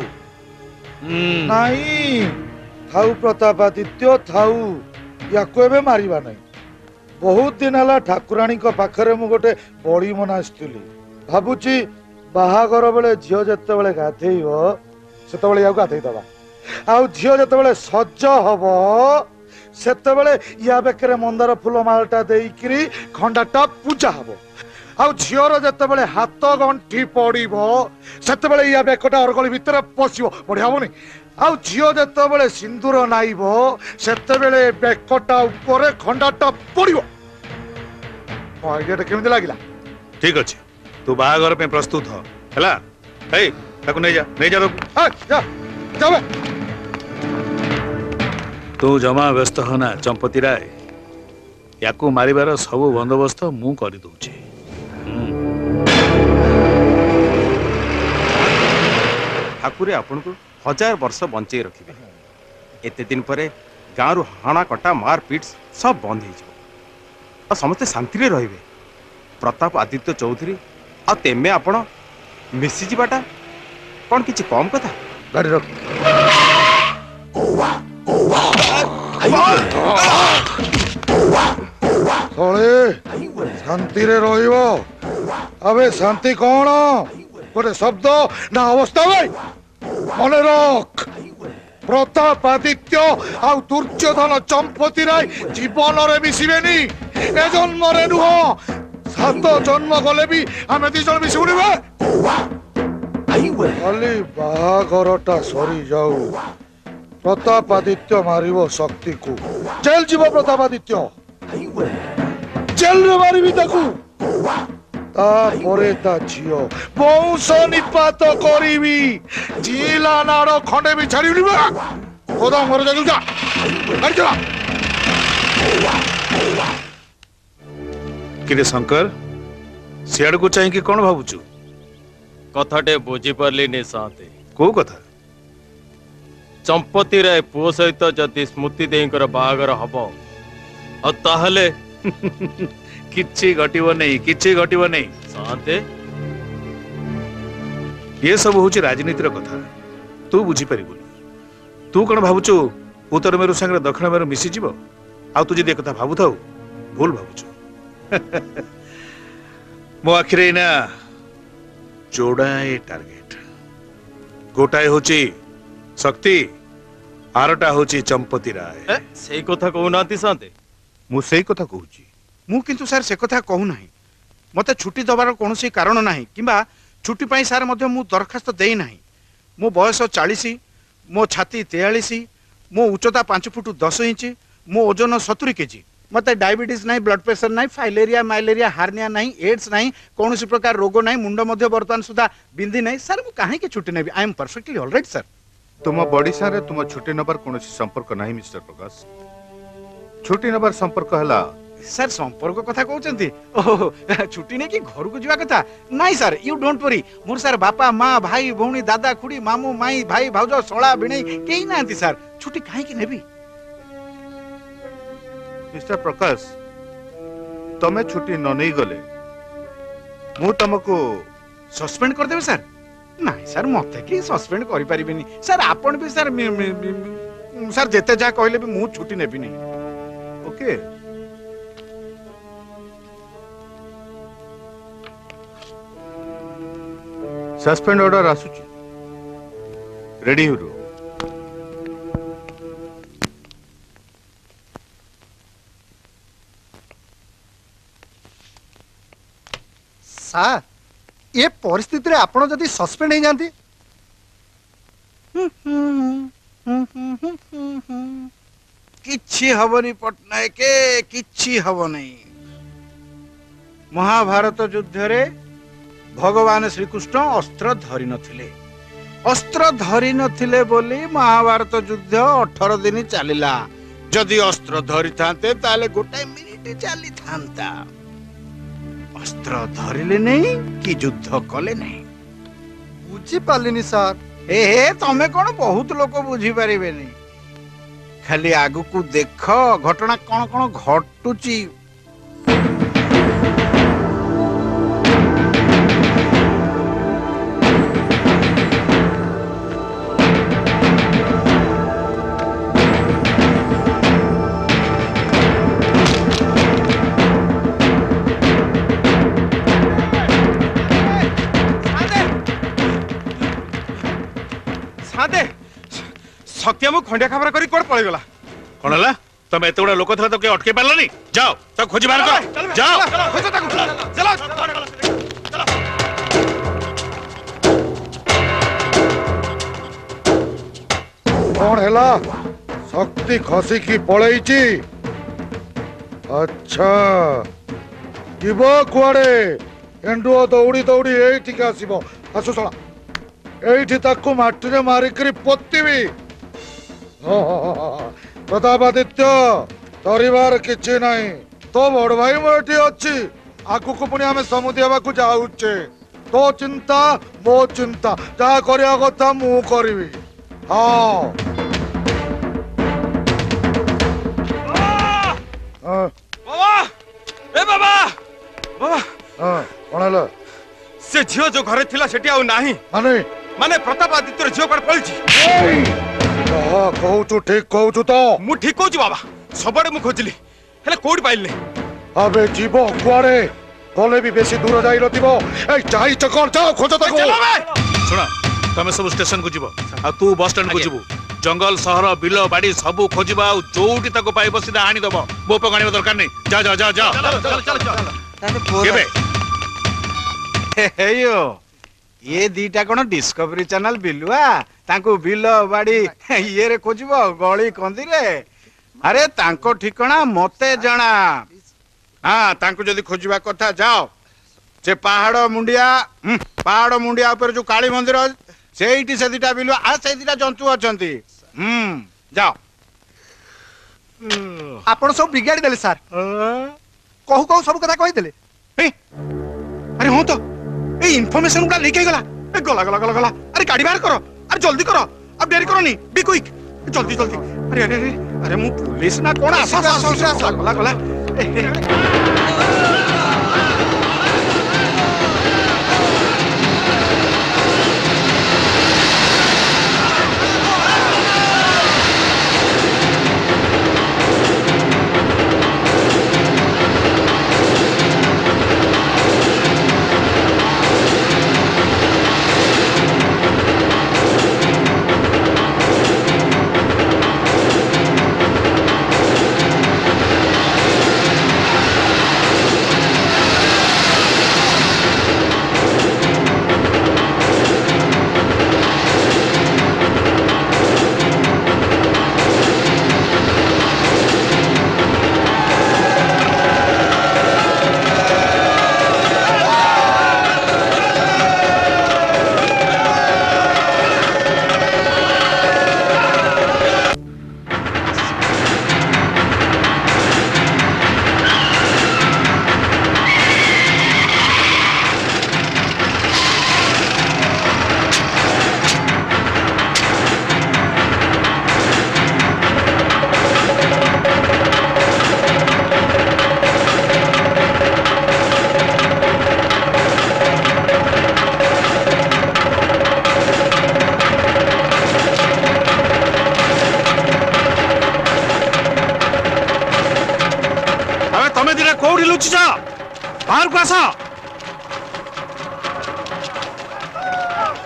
नहीं थाऊ प्रतापादित्य थाऊ याको एबे मारिबा नहीं बहुत दिन हला ठाकुराणी को पाखरे मु गोटे बड़ी मना आसतिली भाबुची बाहागर बेले झियो जते बेले गाधेइबो सेते बेले याको गाधेइ दबा आउ झियो जते बेले सज्ज हबो सेते बेले या बेकरे मंदार फूल मालटा देइकरी खंडाटा पूजा हबो आउ झियोर जते बेले हाथ गंठी पड़िबो सेते बेले या बेकटा अरगली भितर पसिबो बढ़िया हबो नै आउ झियो जते बेले सिंदूर नाइबो सेते बेले बेकटा ऊपर खंडाटा पड़िबो आइडियाटा केमिति लागिला ठीक अछि तू बाहागर पे प्रस्तुत हो हला ए ताको नै जा नै जा आ जा जाबे तू जमा व्यस्त होना चंपती राय याकू मारिबार सब बंदोबस्त मु करि दउछि ठाकुरे आपन को हजार वर्ष बंचे रखिबे एते दिन परे गाँव रु हाणा कटा मार पीट सब बंद हो समस्ते शांति रे रहिबे प्रताप आदित्य चौधरी आ तेमे आपण मिसी जीवाटा कौन किछि कम कथा गाड़ी रख थोड़े शांति रे रहिबो अबे शांति कौन गोटे शब्द ना अवस्था भाई मन रख प्रताप आदित्य आ दुर्योधन चंपती राय जीवन रे मिसिबेनी ए जन्म रे नुह सात जन्म गले भी आमे दी जन मिसिबुनी बे खाली बाहागरटा सरी जाऊ प्रताप आदित्य मारिबो शक्ति को जेल जीव प्रताप आदित्य जेल रे मारिबी ताकू तापरे ता झियो वंश निपात करिबी जिला नाड़ खंडे भी छाड़िबी बा खोदा मर जा जा गाड़ी चला किरे शंकर सियाड़ को चाहिए कि कौन भाबुचु कथाटे बुझी पारली नि साथे को कथा चंपती राय पुओ सहित जदि स्मृति देईकर बाहागर हबो आ ताहले किछि घटिबो नहीं किछि घटिबो नहीं साथे ये सब होची राजनीतिर कथा तू बुझी परिबुनी तू कोन भाबुचु उत्तर मेरु संगे दक्षिण मेरु मिसी जीवो आ तू जदि कथा भाबु थाउ भूल भाबुचु मो आखिरे ना जोड़ाए टार्गेट गोटाए होची शक्ति आरटा होची चंपती राय सेई कथा कहउनाती साथे मु सेई कथा कहूची मु किंतु सर से कथा कहू नाही मते छुट्टी दबार कोनोसी कारण नाही किबा छुट्टी पाई सर मध्ये मु दरखास्त देई नाही मो बयस चालीस मो छाती तैंतालीस मो उच्चता पांच फुट दस इंच मो ओजन सत्तर केजी मते डायबिटीज नाही ब्लड प्रेशर नाही फाइलेरिया माइलेरिया हार्निया नाही एड्स नाही कोनोसी प्रकार रोग नाही मुंड मध्ये वर्तमान सुधा बिंदी नाही सर मु काहे के छुट्टी नेबी I am perfectly alright sir तुम बॉडी सारे तुम छुट्टी नबर कोनोसी संपर्क नाही मिस्टर प्रकाश छुट्टी नबर संपर्क हला सर संपर्क कथा कहते ओहो छुट्टी नहीं कि घर को जावा कथा नहीं sir you don't worry more sir बापा माँ भाई भौणी दादा खुड़ी मामू माई भाई भाउज सला भिणई केही नांती सर छुट्टी काहे कि नेबी मिस्टर प्रकाश तमे छुट्टी न नहीं गले मु तुमको सस्पेंड कर देबे सर नहीं सर मते कि सस्पेंड करि परिबेनी सर आपण भी सर मि- मि- मि- सर जेते जा कहले भी मु छुट्टी नेबी नहीं ओके सस्पेंड ऑर्डर आसुची रेडी हो सार ये परिस्थिति रे आपण जदि सस्पेंड हो जाती किछि हबनी पटनायक किछि हब नहीं महाभारत युद्ध रे भगवान श्रीकृष्ण अस्त्र धरि नथिले अस्त्र धरि नथिले बोली महाभारत युद्ध अठारह दिन चलिला जदि अस्त्र धरि थांते ताले गोटाए मिनिट चली थांता अस्त्र धरिले नहीं कि युद्ध कले नहीं बुझी पालिनी सार हे हे तमे कोन बहुत लोक बुझी पारिबेनी खाली आगु को देख घटना कोन कोन घटुची सत्य खंडिया खबर करी कोड पळे गला कौन है तुम एत गुड़ा लोक तो अटके पारलानी जाओ तो खोजी बाहर करो जाओ कौन हैला शक्ति खसी की पळैची अच्छा जीव कुआडे एंडुओ दौड़ी दौड़ी एठी के आसीबो आसु सला एठी ताकू माटी रे मारी करी पोतीबी प्रतापादित्य तरिवार किछि नहीं तो बड़ भाई मोटी अच्छी आगु को पुणी आमे समुद्र बाकू जाउचे तो चिंता मो चिंता जा करिया कथा मु करबी हां बाबा ए बाबा बाबा हां कोन हला से झियो जो घरे थिला सेठी आउ नाही माने माने प्रतापादित्य झियो कड पळची हां कहू ठीक कहू तो मु ठीक कहू बाबा सबडे मु खोजली हेले कोड पाइल नै अबे जीव कुआडे कोले भी बेसी दूर जाई नथिबो ए जाई चकर जाओ खोज तको सुना तमे सब स्टेशन को जीवो आ तू बस स्टैंड को जीवो जंगल शहर बिल बाड़ी सब खोजिबा आ जोउटी तको पाइबो सीधा आनी दबो बोप गाणीबा दरकार नै जा जा जा जा चल चल चल केबे हेयो ये दीटा कोन डिस्कवरी चैनल बिलुआ तांको बिल बाड़ी ये रे खोजिबो गली कंदी रे अरे तांको ठिकाना मते जणा हां तांको जदी खोजिबा कथा जाओ से पहाड़ मुंडिया पहाड़ मुंडिया ऊपर जो काली मंदिर सेठी से दीटा बिलुआ आ से दीटा जंतु अछंती हम जाओ आपण सब बिगाड़ी देले सर कहू कहू सब कथा कहि देले अरे हो तो ए इन्फॉर्मेशन गुडा लेके गला ए गला गला गला गला अरे गाड़ी बाहर करो अरे जल्दी करो अब देरी करो नहीं बी क्विक जल्दी जल्दी अरे अरे अरे अरे मु पुलिस ना कोन आसा आसा आसा गला गला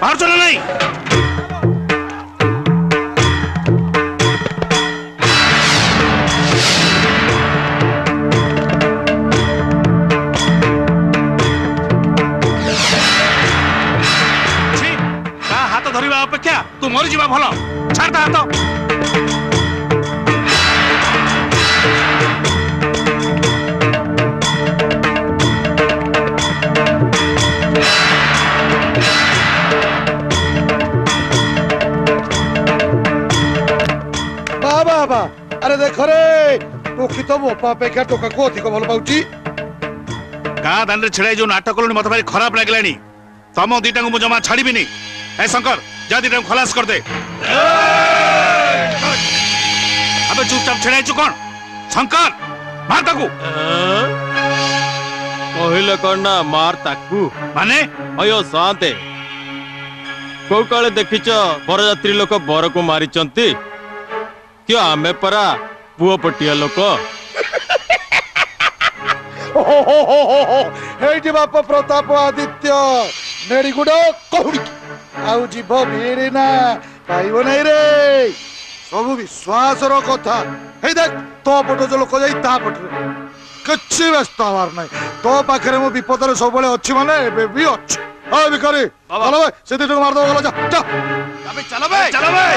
बाहर चलो नहीं। हाथ धरिबा अपेक्षा तू मरी जीवा भल। छाड़ ता हाथ। बाबा अरे देख रे टोकी तो मोपा अपेक्षा टोका को अधिक भल पाउची। गाँ दान छेड़ाई जो नाटक कलुनी मत भारी खराब लगलानी। तम दीटा को जमा छाड़बीनी। ए शंकर जा दीटा खलास कर दे। अबे चुपचाप छेड़ाई छु कौन? शंकर मार ताकू। कहले कौन ना मार ताकू माने अयो शांते को काले देखिच बरयात्री लोक बर को मारी चंती क्यों आमे परा पुओ पटिया लोक। हेटी बाप प्रताप आदित्य नेड़ीगुड़ कहुड़ी आउ जीव भीड़ ना पाइब नहीं रे। सब विश्वास रो कथा। हे देख तो पट जो लोक जाई ता पटरे किछि व्यस्त हवार नहीं। तो पाखरे मो विपदरे सब बेले अछि माने एबे भी अछि। आ भिखारी चलो बे से दिटो मार दो गला जा जा। अबे चलो बे चलो बे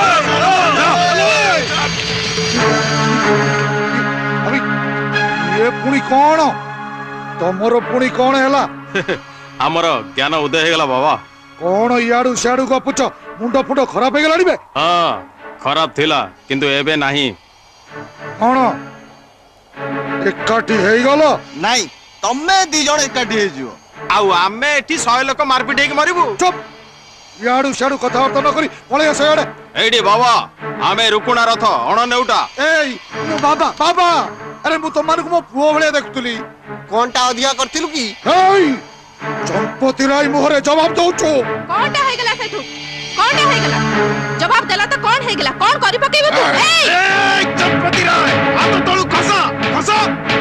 अभी ये पुणी कौन तमरो पुणी कौन हैला? हमर ज्ञान उदय हे गला बाबा। कौन याडू सियाडू गपुच मुंड फुंड खराब हे गलानी बे? हां खराब थिला किंतु एबे नाही। कौन एकाठी हे गलो? नहीं तमे दी जण एकाठी हे जिवो आउ आमे एठी सौ लोक मारपीट हे मरिबू। चुप याडू सियाडू कथावार्ता न करी पळे आसे याडे। एडी बाबा आमे रुकुणा रथ अण नेउटा। एई बाबा बाबा अरे मु तमान को मो पुओ भले देखतुली। कोनटा अधिया करथिलु की? एई चंपती राय मोहरे जवाब दउछु। कोनटा हे गला सेठू कोनटा हे गला जवाब देला त कोन हे गला कोन करि पकेबो तू? एई ए चंपती राय हाथ तळु खसा खसा।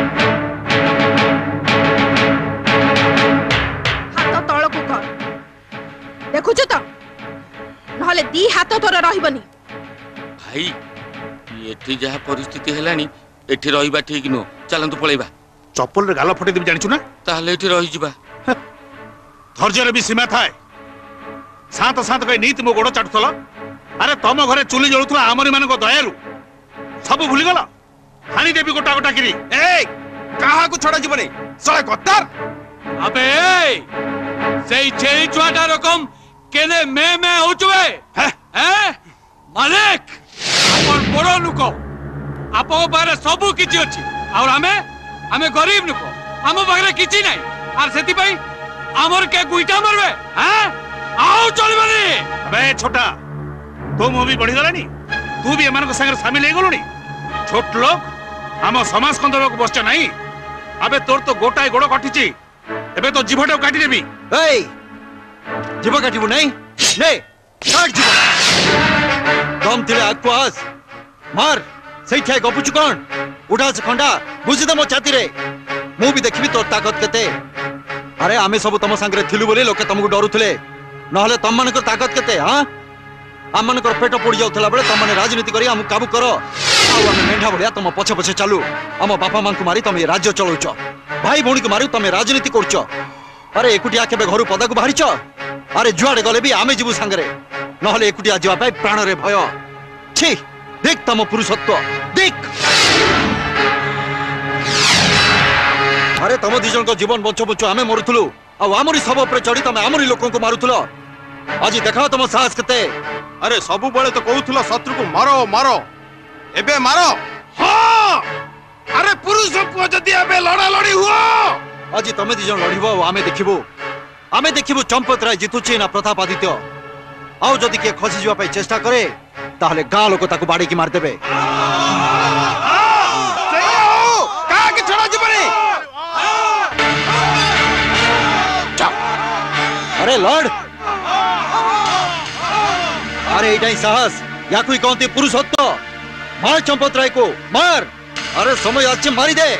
हाथ तळकु कर देखुछु त नहले दी हाथ तोर रहिबनी। भाई एठी जहा परिस्थिति हेलानी एठी रहिबा ठीक नो। चलंतु पळेबा। चप्पल रे गाल फटे देबी जानिछु ना? ताहले एठी रहि जिबा। धैर्य भी सीमा थाए। शांत शांत कही नीति मो गोड़ चाटुथल। अरे तम घरे चुली जळुथला आमरी मान को दयालु सब भूली गला। हानी देवी गोटा गोटा किरी ए काहा को छोड़ा जीवनी सळे कत्तार। अबे सेई छेई छुआटा रकम केने मे मे होचवे हैं हैं मालिक अपन बड़ लुक आपो पारे सब किछि अछि और हमें हमें गरीब लुक हम पारे किछि नै आर सेति पई हमर के गुइटा मरबे हैं आओ चलबनी। अबे छोटा तू मो भी बढ़ी गलानी तू भी एमान को संग शामिल हे गलुनी। छोट लोग हम समाज कंदर को बसच नहीं। अबे तोर तो गोटाई गोड़ कटिची एबे तो जीवटा काटी देबी। ए जीव काटिबु नहीं ले काट जीव दम थिले आक्वास मार सही ठाय गपुचु कोन उठा से खंडा बुझी दे मो छाती रे मु भी देखबी तोर ताकत केते। अरे आमे सब तम संगरे थिलु बोली लोके तुमको डरुथले नहले तम मन को ताकत केते। हां आम मन को पेट पड़ी जाउथला बेले तम माने राजनीति करी हम काबू करो आउ हम मेंढा भलिया तुम पछे पछे चालू हम बापा मान को मारी तुम ये राज्य चलौच भाई भौणी को मारी तुम राजनीति करछ। अरे एकुटिया केबे घरु पदा को बाहरिछ? अरे जुआडे गले भी आमे जीवु संगरे नहले एकुटिया जीवा पाई प्राण रे भय। छी देख तम पुरुषत्व देख। अरे तम दी जन को जीवन बंचो बंचो आमे मरुथलु आ आमरी सब ऊपर चढ़ी तमे आमरी लोकन को मारुथलो। आज देखा तुम साहस केते। अरे सबु बेले तो कहउथलो शत्रु को मारो मारो एबे मारो। हां अरे पुरुष पुओ जदी एबे लड़ा लड़ी हुआ आज तमे दी जन लड़िबो आमे देखिबो आमे देखिबो चंपत राय जितुची ना प्रताप आदित्य। आउ जदी के खसी जीवा पाई चेष्टा करे ताहले गां लोक ताको बाड़ी की मार देबे। का के छोड़ा जीवनी अरे लड़ अरे इटाई साहस या कोई कहते पुरुषत्व मार चंपत राय को मार। अरे समय अच्छे मारी दे।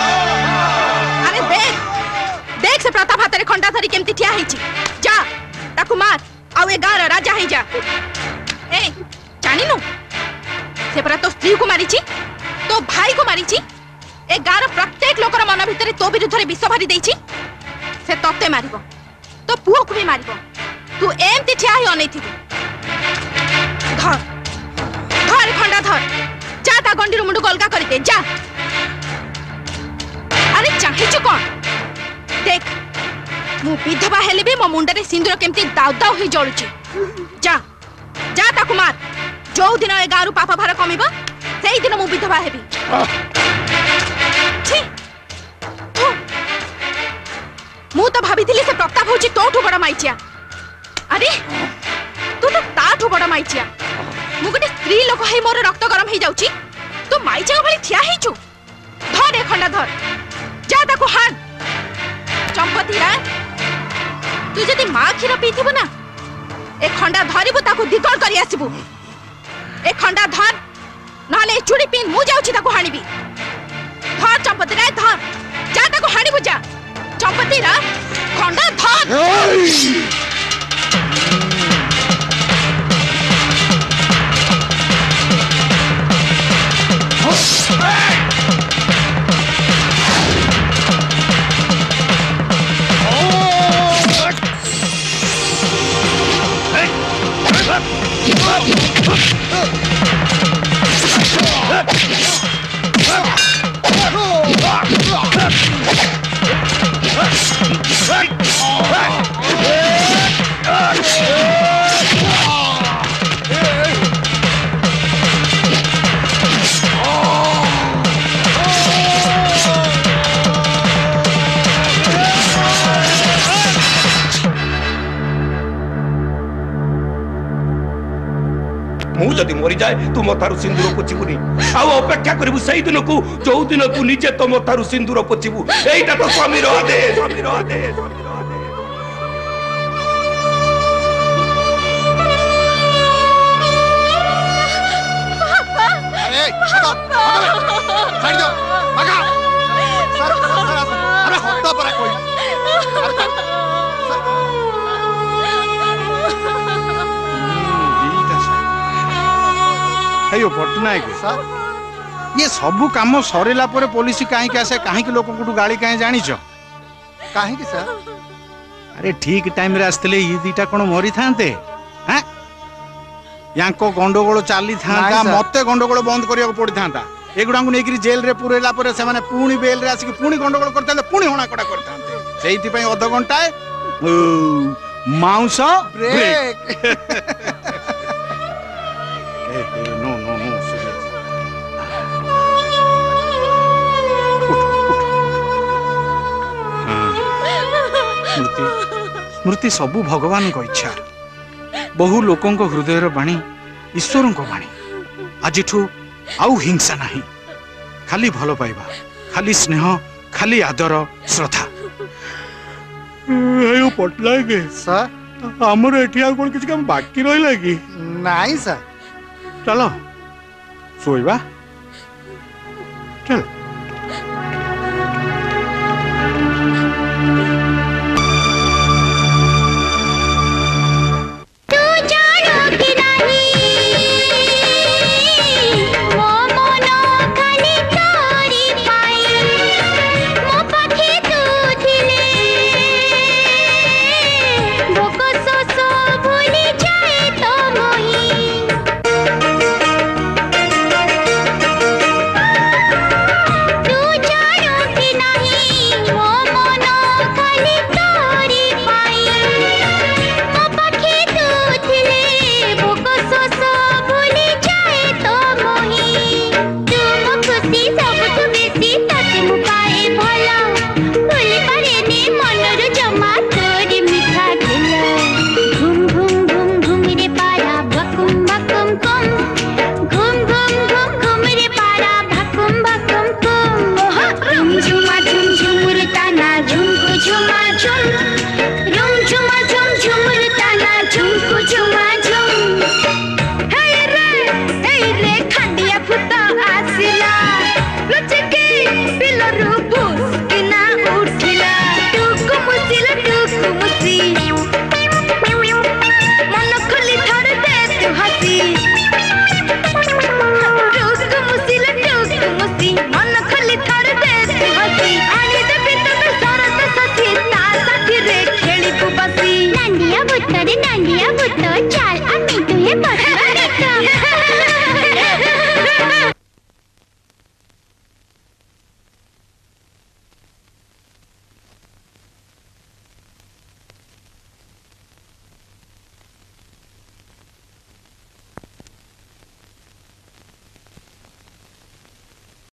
अरे देख देख से प्रताप हाथ रे खंडा धरी केमती ठिया हिची जा ताकू मार आउ ए गार राजा हे जा। ए जानी नु से परा तो स्त्री को मारी छी, तो भाई को मारी छी, ए गार प्रत्येक लोकर मन भितर तो विरुद्ध रे विष भरी देई छी। से तते मारिबो तो पुओ को भी मारिबो। तू एमती ठिया ही अनै थिबी। धर धर खंडा धर, जा ता गंडी रो मुंड गलगा करते जा। अरे चाहिछु कोन देख, मु विधवा हेले भी मो मुंडे रे सिंदूर केमती दाउ दाउ ही जळुची। जा जा ताकू मार, जो दिन ए गारू पाप भार कमिबो सेही दिन मु विधवा हेबी। छी तू मु तो भाबिथिली से प्रताप होची तोठू बड़ माइचिया। अरे तू तो ताठू बड़ माइचिया। मु गोटे स्त्री लोक है, मोर रक्त गरम ही जाउची, तू माइचिया भली ठिया हिचु। धर ए खंडा धर, जा ताकू हान। चंपती रा तू जदी मां खीर पीथिबो ना, ए खंडा धरिबो ताकू दिगल करी आसीबो। ए खंडा धर, नाले चूड़ी पिन मु जाउची ताकू हानिबी। धर चंपती रा धर, जा ताकू हानिबो जा। चंपती रा खंडा धर। मु जदि मरी जाए तू मतारु सिंदूर पोछिबुनी, आ अपेक्षा करिबु सही दिन को जो दिन को निजे तो मतारु सिंदूर पोछिबु। एइटा तो स्वामीर आदेश, स्वामीर आदेश। अरे साइड जाओ मगा सर सर अरे हत्ता परा कोई अयो पटनायक सर, ये सबू काम सरेला परे पुलिस काहे आसे, काहे लोक गाड़ी काहे जानिछ काहे कि सर? अरे ठीक टाइम रे आस्तले ये दीटा कोन मरी थांते हैं, यांको गंडगोल चली था, मते गंडगोल बंद करिया को पड़ी थांता। एगुडा को नेकरी जेल रे पुरेला परे से माने पुणी बेल रे आसी पुणी गंडगोल करते पुणी होना कड़ा करते। सेहिति पई अध घंटा mouse break. No no no Smriti Smriti सबू भगवान को इच्छा। बहु लोकों हृदय बाणी ईश्वर को बाणी। आज आउ हिंसा नहीं, खाली भल पाइबा, खाली स्नेह, खाली आदर श्रद्धा। आयो पटनायक सर, हमर एठिया कोन किछ काम बाकी रहिला कि नहीं सर? चलो सोइबा चल। झुमा झुम झुमुर ताना झुमको झुमा झुम